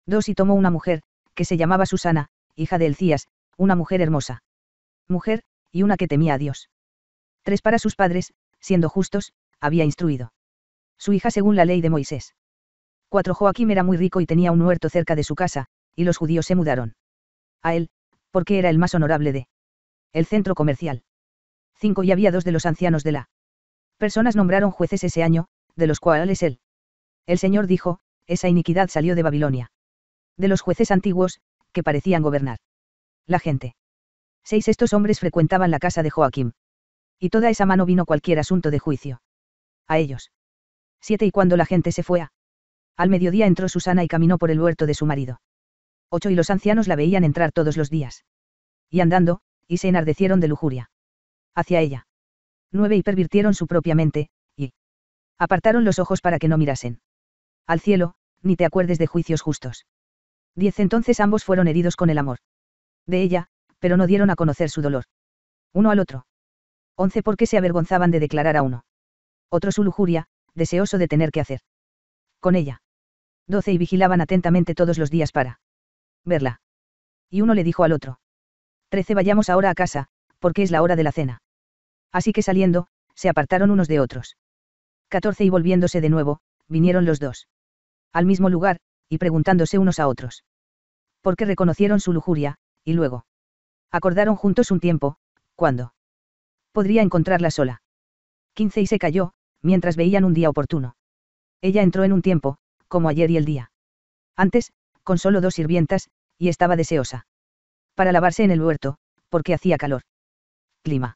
2 y tomó una mujer, que se llamaba Susana, hija de Elcías, una mujer hermosa. Mujer, y una que temía a Dios. 3 para sus padres, siendo justos, había instruido. Su hija según la ley de Moisés. 4 Joaquim era muy rico y tenía un huerto cerca de su casa, y los judíos se mudaron a él, porque era el más honorable de el centro comercial. 5 Y había 2 de los ancianos de la personas nombraron jueces ese año, de los cuales él. El Señor dijo, esa iniquidad salió de Babilonia. De los jueces antiguos, que parecían gobernar la gente. 6 Estos hombres frecuentaban la casa de Joaquim. Y toda esa mano vino cualquier asunto de juicio a ellos. 7 Y cuando la gente se fue al mediodía entró Susana y caminó por el huerto de su marido. 8 Y los ancianos la veían entrar todos los días. Y andando, y se enardecieron de lujuria hacia ella. 9 Y pervirtieron su propia mente, y apartaron los ojos para que no mirasen al cielo, ni te acuerdes de juicios justos. 10 Entonces ambos fueron heridos con el amor de ella, pero no dieron a conocer su dolor uno al otro. 11 Porque se avergonzaban de declarar a uno otro su lujuria, deseoso de tener que hacer con ella. 12 Y vigilaban atentamente todos los días para verla. Y uno le dijo al otro. 13 Vayamos ahora a casa, porque es la hora de la cena. Así que saliendo, se apartaron unos de otros. 14 Y volviéndose de nuevo, vinieron los dos al mismo lugar, y preguntándose unos a otros. Porque reconocieron su lujuria, y luego acordaron juntos un tiempo, cuando podría encontrarla sola. 15 Y se calló, mientras veían un día oportuno. Ella entró en un tiempo, como ayer y el día antes, con solo 2 sirvientas, y estaba deseosa para lavarse en el huerto, porque hacía calor. Clima.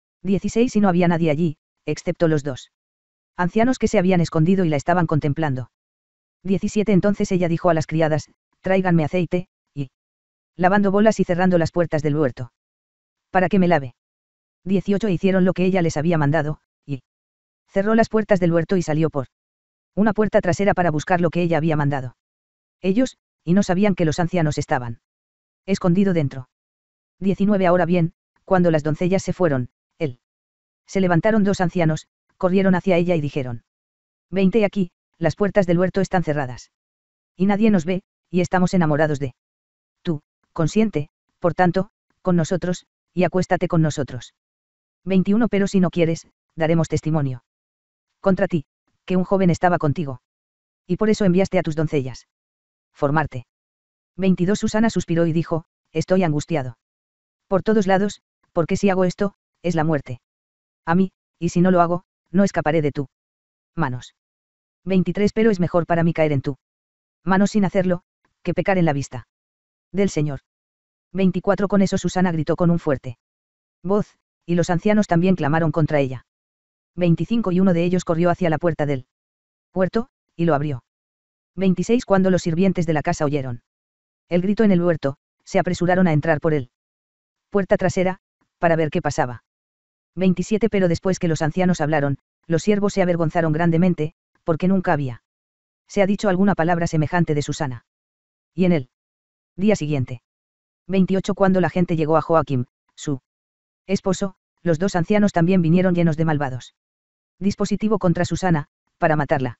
16 Y no había nadie allí, excepto los 2 ancianos que se habían escondido y la estaban contemplando. 17 Entonces ella dijo a las criadas, tráiganme aceite, y lavando bolas y cerrando las puertas del huerto. Para que me lave. 18 Hicieron lo que ella les había mandado, y cerró las puertas del huerto y salió por una puerta trasera para buscar lo que ella había mandado. Ellos, y no sabían que los ancianos estaban escondido dentro. 19 Ahora bien, cuando las doncellas se fueron, él. Se levantaron 2 ancianos, corrieron hacia ella y dijeron. 20 Aquí, las puertas del huerto están cerradas. Y nadie nos ve, y estamos enamorados de tú, consiente, por tanto, con nosotros, y acuéstate con nosotros. 21 Pero si no quieres, daremos testimonio contra ti, que un joven estaba contigo. Y por eso enviaste a tus doncellas. Formarte. 22 Susana suspiró y dijo, estoy angustiado. Por todos lados, porque si hago esto, es la muerte. A mí, y si no lo hago, no escaparé de tú manos. 23 Pero es mejor para mí caer en tú manos sin hacerlo, que pecar en la vista del Señor. 24 Con eso Susana gritó con un fuerte voz, y los ancianos también clamaron contra ella. 25 Y uno de ellos corrió hacia la puerta del huerto, y lo abrió. 26 Cuando los sirvientes de la casa oyeron el grito en el huerto, se apresuraron a entrar por él puerta trasera, para ver qué pasaba. 27 Pero después que los ancianos hablaron, los siervos se avergonzaron grandemente, porque nunca había se ha dicho alguna palabra semejante de Susana. Y en el día siguiente. 28 Cuando la gente llegó a Joaquim, su esposo, los 2 ancianos también vinieron llenos de malvados dispositivo contra Susana, para matarla.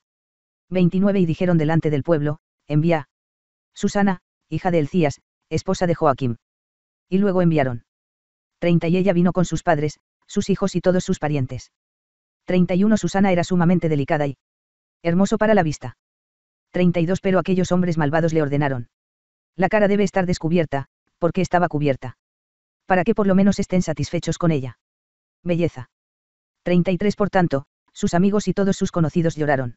29 Y dijeron delante del pueblo, envía Susana, hija de Elcías, esposa de Joaquim. Y luego enviaron 30 Y ella vino con sus padres, sus hijos y todos sus parientes. 31 Susana era sumamente delicada y hermoso para la vista. 32 Pero aquellos hombres malvados le ordenaron. La cara debe estar descubierta, porque estaba cubierta. Para que por lo menos estén satisfechos con ella. Belleza. 33 Por tanto, sus amigos y todos sus conocidos lloraron.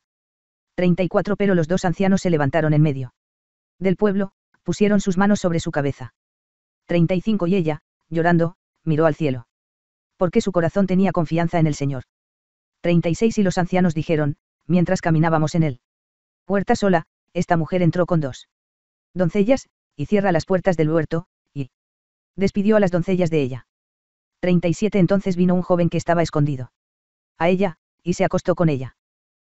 34 Pero los 2 ancianos se levantaron en medio del pueblo, pusieron sus manos sobre su cabeza. 35 Y ella, llorando, miró al cielo. Porque su corazón tenía confianza en el Señor. 36 Y los ancianos dijeron, mientras caminábamos en él huerta sola, esta mujer entró con 2 doncellas, y cierra las puertas del huerto, y despidió a las doncellas de ella. 37 Entonces vino un joven que estaba escondido a ella, y se acostó con ella.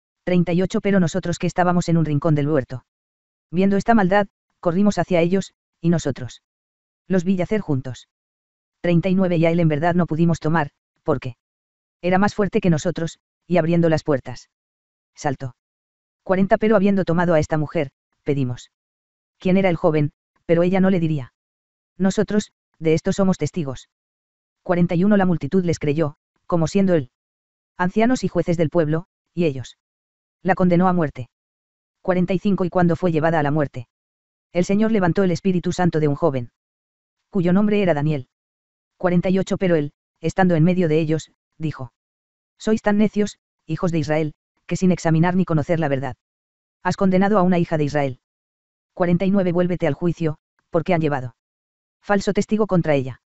38 Pero nosotros que estábamos en un rincón del huerto, viendo esta maldad, corrimos hacia ellos, y nosotros los vi yacer juntos. 39 Y a él en verdad no pudimos tomar, porque era más fuerte que nosotros, y abriendo las puertas saltó. 40 Pero habiendo tomado a esta mujer, pedimos quién era el joven, pero ella no le diría. Nosotros, de esto somos testigos. 41 La multitud les creyó, como siendo él. Ancianos y jueces del pueblo, y ellos. La condenó a muerte. 45 Y cuando fue llevada a la muerte. El Señor levantó el Espíritu Santo de un joven. Cuyo nombre era Daniel. 48 Pero él, estando en medio de ellos, dijo. Sois tan necios, hijos de Israel, que sin examinar ni conocer la verdad. Has condenado a una hija de Israel. 49 Vuélvete al juicio, porque han llevado falso testigo contra ella.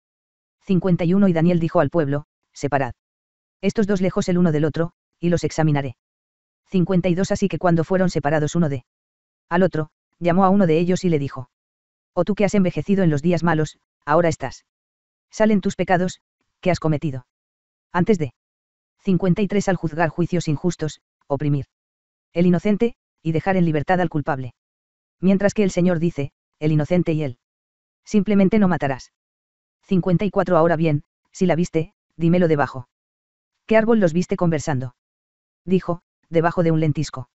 51 Y Daniel dijo al pueblo, separad estos dos lejos el uno del otro, y los examinaré. 52 Así que cuando fueron separados uno de al otro, llamó a uno de ellos y le dijo. Oh tú que has envejecido en los días malos, ahora estás. Salen tus pecados, que has cometido. Antes de 53 Al juzgar juicios injustos, oprimir el inocente, y dejar en libertad al culpable. Mientras que el Señor dice, el inocente y él. Simplemente no matarás. 54 Ahora bien, si la viste, dímelo debajo. ¿Qué árbol los viste conversando? Dijo, debajo de un lentisco.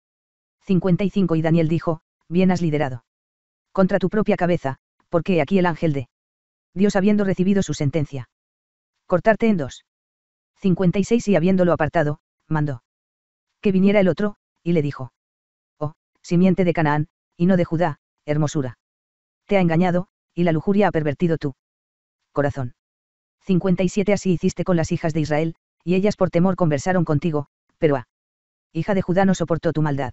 55 Y Daniel dijo, bien has liderado. Contra tu propia cabeza, porque he aquí el ángel de Dios habiendo recibido su sentencia. Cortarte en dos. 56 Y habiéndolo apartado, mandó. Que viniera el otro, y le dijo. Oh, simiente de Canaán, y no de Judá, hermosura. Te ha engañado, y la lujuria ha pervertido tu corazón. 57 Así hiciste con las hijas de Israel, y ellas por temor conversaron contigo, pero hija de Judá no soportó tu maldad.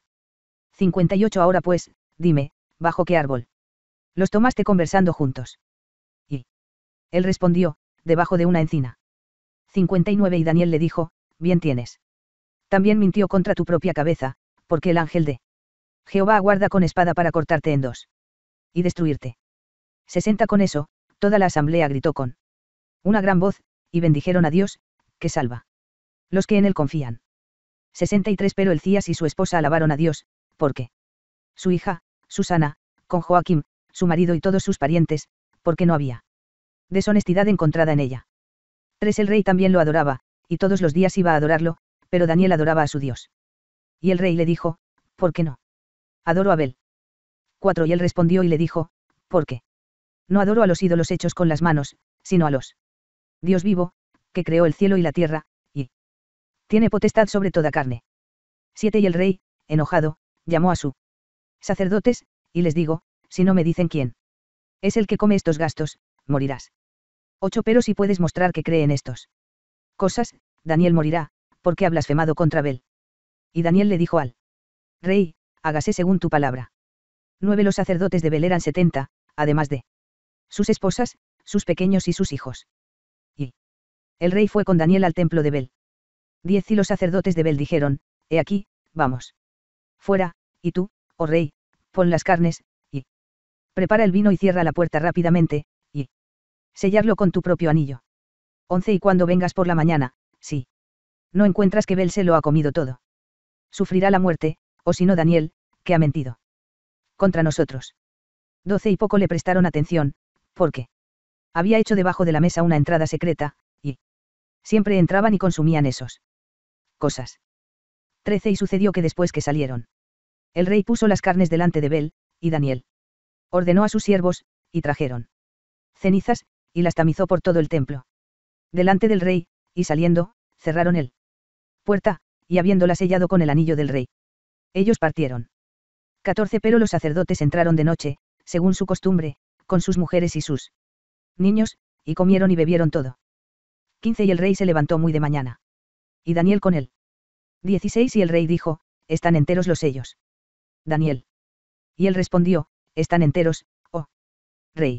58 Ahora pues, dime, ¿bajo qué árbol los tomaste conversando juntos? Y él respondió, debajo de una encina. 59 Y Daniel le dijo, bien tienes. También mintió contra tu propia cabeza, porque el ángel de Jehová aguarda con espada para cortarte en dos. Y destruirte. 60 Con eso, toda la asamblea gritó con una gran voz, y bendijeron a Dios, que salva los que en él confían. 63 Pero Elcías y su esposa alabaron a Dios, porque su hija, Susana, con Joaquim, su marido y todos sus parientes, porque no había deshonestidad encontrada en ella. 3 El rey también lo adoraba, y todos los días iba a adorarlo, pero Daniel adoraba a su Dios. Y el rey le dijo, ¿por qué no? Adoro a Abel. 4 Y él respondió y le dijo, ¿por qué? No adoro a los ídolos hechos con las manos, sino a los Dios vivo, que creó el cielo y la tierra, y tiene potestad sobre toda carne. 7 Y el rey, enojado, llamó a sus sacerdotes, y les digo, si no me dicen quién es el que come estos gastos, morirás. 8 Pero si puedes mostrar que cree en estos cosas, Daniel morirá, porque ha blasfemado contra Abel. Y Daniel le dijo al rey, hágase según tu palabra. 9 Los sacerdotes de Bel eran 70, además de sus esposas, sus pequeños y sus hijos. Y el rey fue con Daniel al templo de Bel. 10 Y los sacerdotes de Bel dijeron, he aquí, vamos. Fuera, y tú, oh rey, pon las carnes, y prepara el vino y cierra la puerta rápidamente, y sellarlo con tu propio anillo. 11 Y cuando vengas por la mañana, sí. No encuentras que Bel se lo ha comido todo. Sufrirá la muerte, o si no Daniel, que ha mentido contra nosotros. 12 Y poco le prestaron atención, porque había hecho debajo de la mesa una entrada secreta, y siempre entraban y consumían esos cosas. 13 Y sucedió que después que salieron, el rey puso las carnes delante de Bel, y Daniel ordenó a sus siervos, y trajeron cenizas, y las tamizó por todo el templo. Delante del rey, y saliendo, cerraron el puerta, y habiéndola sellado con el anillo del rey. Ellos partieron. 14 Pero los sacerdotes entraron de noche, según su costumbre, con sus mujeres y sus niños, y comieron y bebieron todo. 15 Y el rey se levantó muy de mañana. Y Daniel con él. 16 Y el rey dijo, ¿están enteros los sellos? Daniel. Y él respondió, están enteros, oh rey.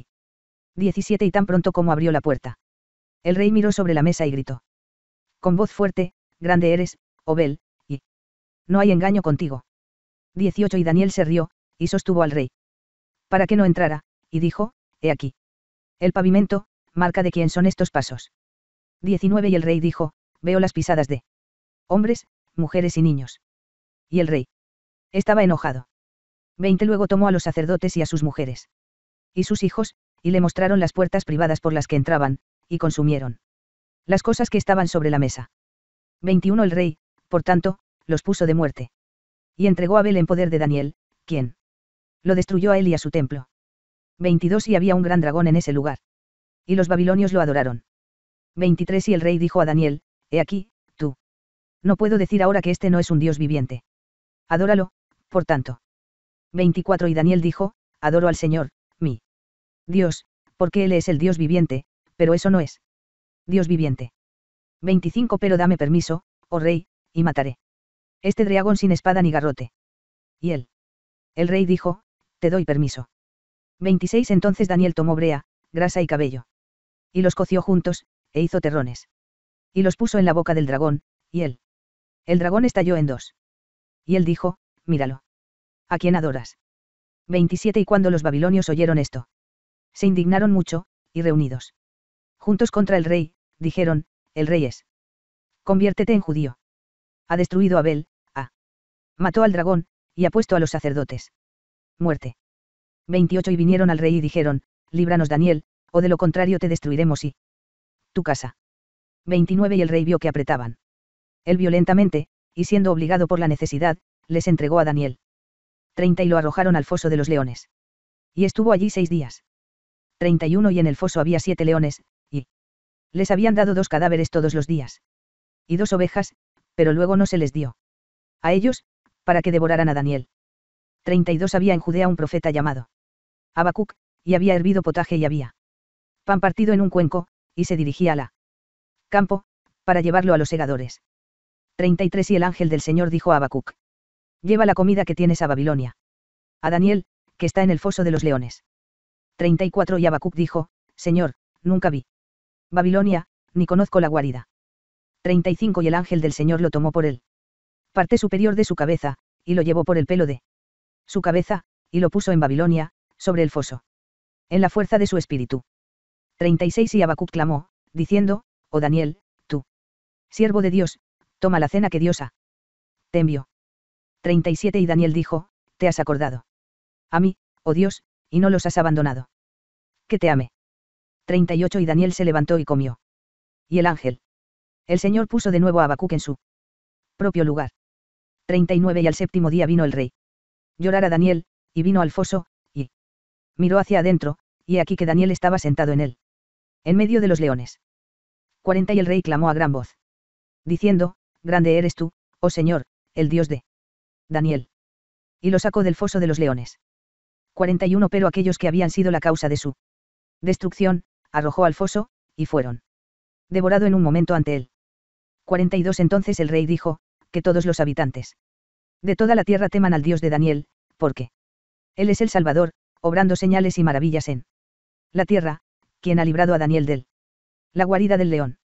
17 Y tan pronto como abrió la puerta, el rey miró sobre la mesa y gritó. Con voz fuerte, grande eres, oh Bel, y no hay engaño contigo. 18 Y Daniel se rió, y sostuvo al rey para que no entrara, y dijo, he aquí el pavimento, marca de quién son estos pasos. 19 Y el rey dijo, veo las pisadas de hombres, mujeres y niños. Y el rey estaba enojado. 20 Luego tomó a los sacerdotes y a sus mujeres y sus hijos, y le mostraron las puertas privadas por las que entraban, y consumieron las cosas que estaban sobre la mesa. 21 El rey, por tanto, los puso de muerte. Y entregó a Abel en poder de Daniel, quien Lo destruyó a él y a su templo. 22 Y había un gran dragón en ese lugar. Y los babilonios lo adoraron. 23 Y el rey dijo a Daniel, he aquí, tú. No puedo decir ahora que este no es un Dios viviente. Adóralo, por tanto. 24 Y Daniel dijo, adoro al Señor, mi Dios, porque Él es el Dios viviente, pero eso no es Dios viviente. 25 Pero dame permiso, oh rey, y mataré este dragón sin espada ni garrote. Y él. El rey dijo, te doy permiso. 26 Entonces Daniel tomó brea, grasa y cabello. Y los coció juntos, e hizo terrones. Y los puso en la boca del dragón, y él. El dragón estalló en dos. Y él dijo, míralo. ¿A quién adoras? 27 Y cuando los babilonios oyeron esto, se indignaron mucho, y reunidos juntos contra el rey, dijeron, el rey es. Conviértete en judío. Ha destruido a Abel, mató al dragón, y ha puesto a los sacerdotes. Muerte. 28 Y vinieron al rey y dijeron, líbranos Daniel, o de lo contrario te destruiremos y tu casa. 29 Y el rey vio que apretaban. Él violentamente, y siendo obligado por la necesidad, les entregó a Daniel. 30 Y lo arrojaron al foso de los leones. Y estuvo allí 6 días. 31 Y en el foso había 7 leones, y les habían dado 2 cadáveres todos los días. Y 2 ovejas, pero luego no se les dio a ellos, para que devoraran a Daniel. 32 Había en Judea un profeta llamado Habacuc, y había hervido potaje y había pan partido en un cuenco, y se dirigía a la campo, para llevarlo a los segadores. 33 Y el ángel del Señor dijo a Habacuc, lleva la comida que tienes a Babilonia. A Daniel, que está en el foso de los leones. 34 Y Habacuc dijo, Señor, nunca vi Babilonia, ni conozco la guarida. 35 Y el ángel del Señor lo tomó por él parte superior de su cabeza, y lo llevó por el pelo de su cabeza, y lo puso en Babilonia, sobre el foso. En la fuerza de su espíritu. 36 Y Habacuc clamó, diciendo, oh Daniel, tú, siervo de Dios, toma la cena que Dios te envió. 37 Y Daniel dijo, te has acordado a mí, oh Dios, y no los has abandonado. Que te ame. 38 Y Daniel se levantó y comió. Y el ángel. El Señor puso de nuevo a Habacuc en su propio lugar. 39 Y al séptimo día vino el rey. Llorar a Daniel, y vino al foso, y miró hacia adentro, y aquí que Daniel estaba sentado en él, en medio de los leones. 40 Y el rey clamó a gran voz, diciendo, grande eres tú, oh Señor, el Dios de Daniel. Y lo sacó del foso de los leones. 41 Pero aquellos que habían sido la causa de su destrucción, arrojó al foso, y fueron devorado en un momento ante él. 42 Entonces el rey dijo, que todos los habitantes de toda la tierra teman al Dios de Daniel, porque Él es el Salvador, obrando señales y maravillas en la tierra, quien ha librado a Daniel la guarida del león.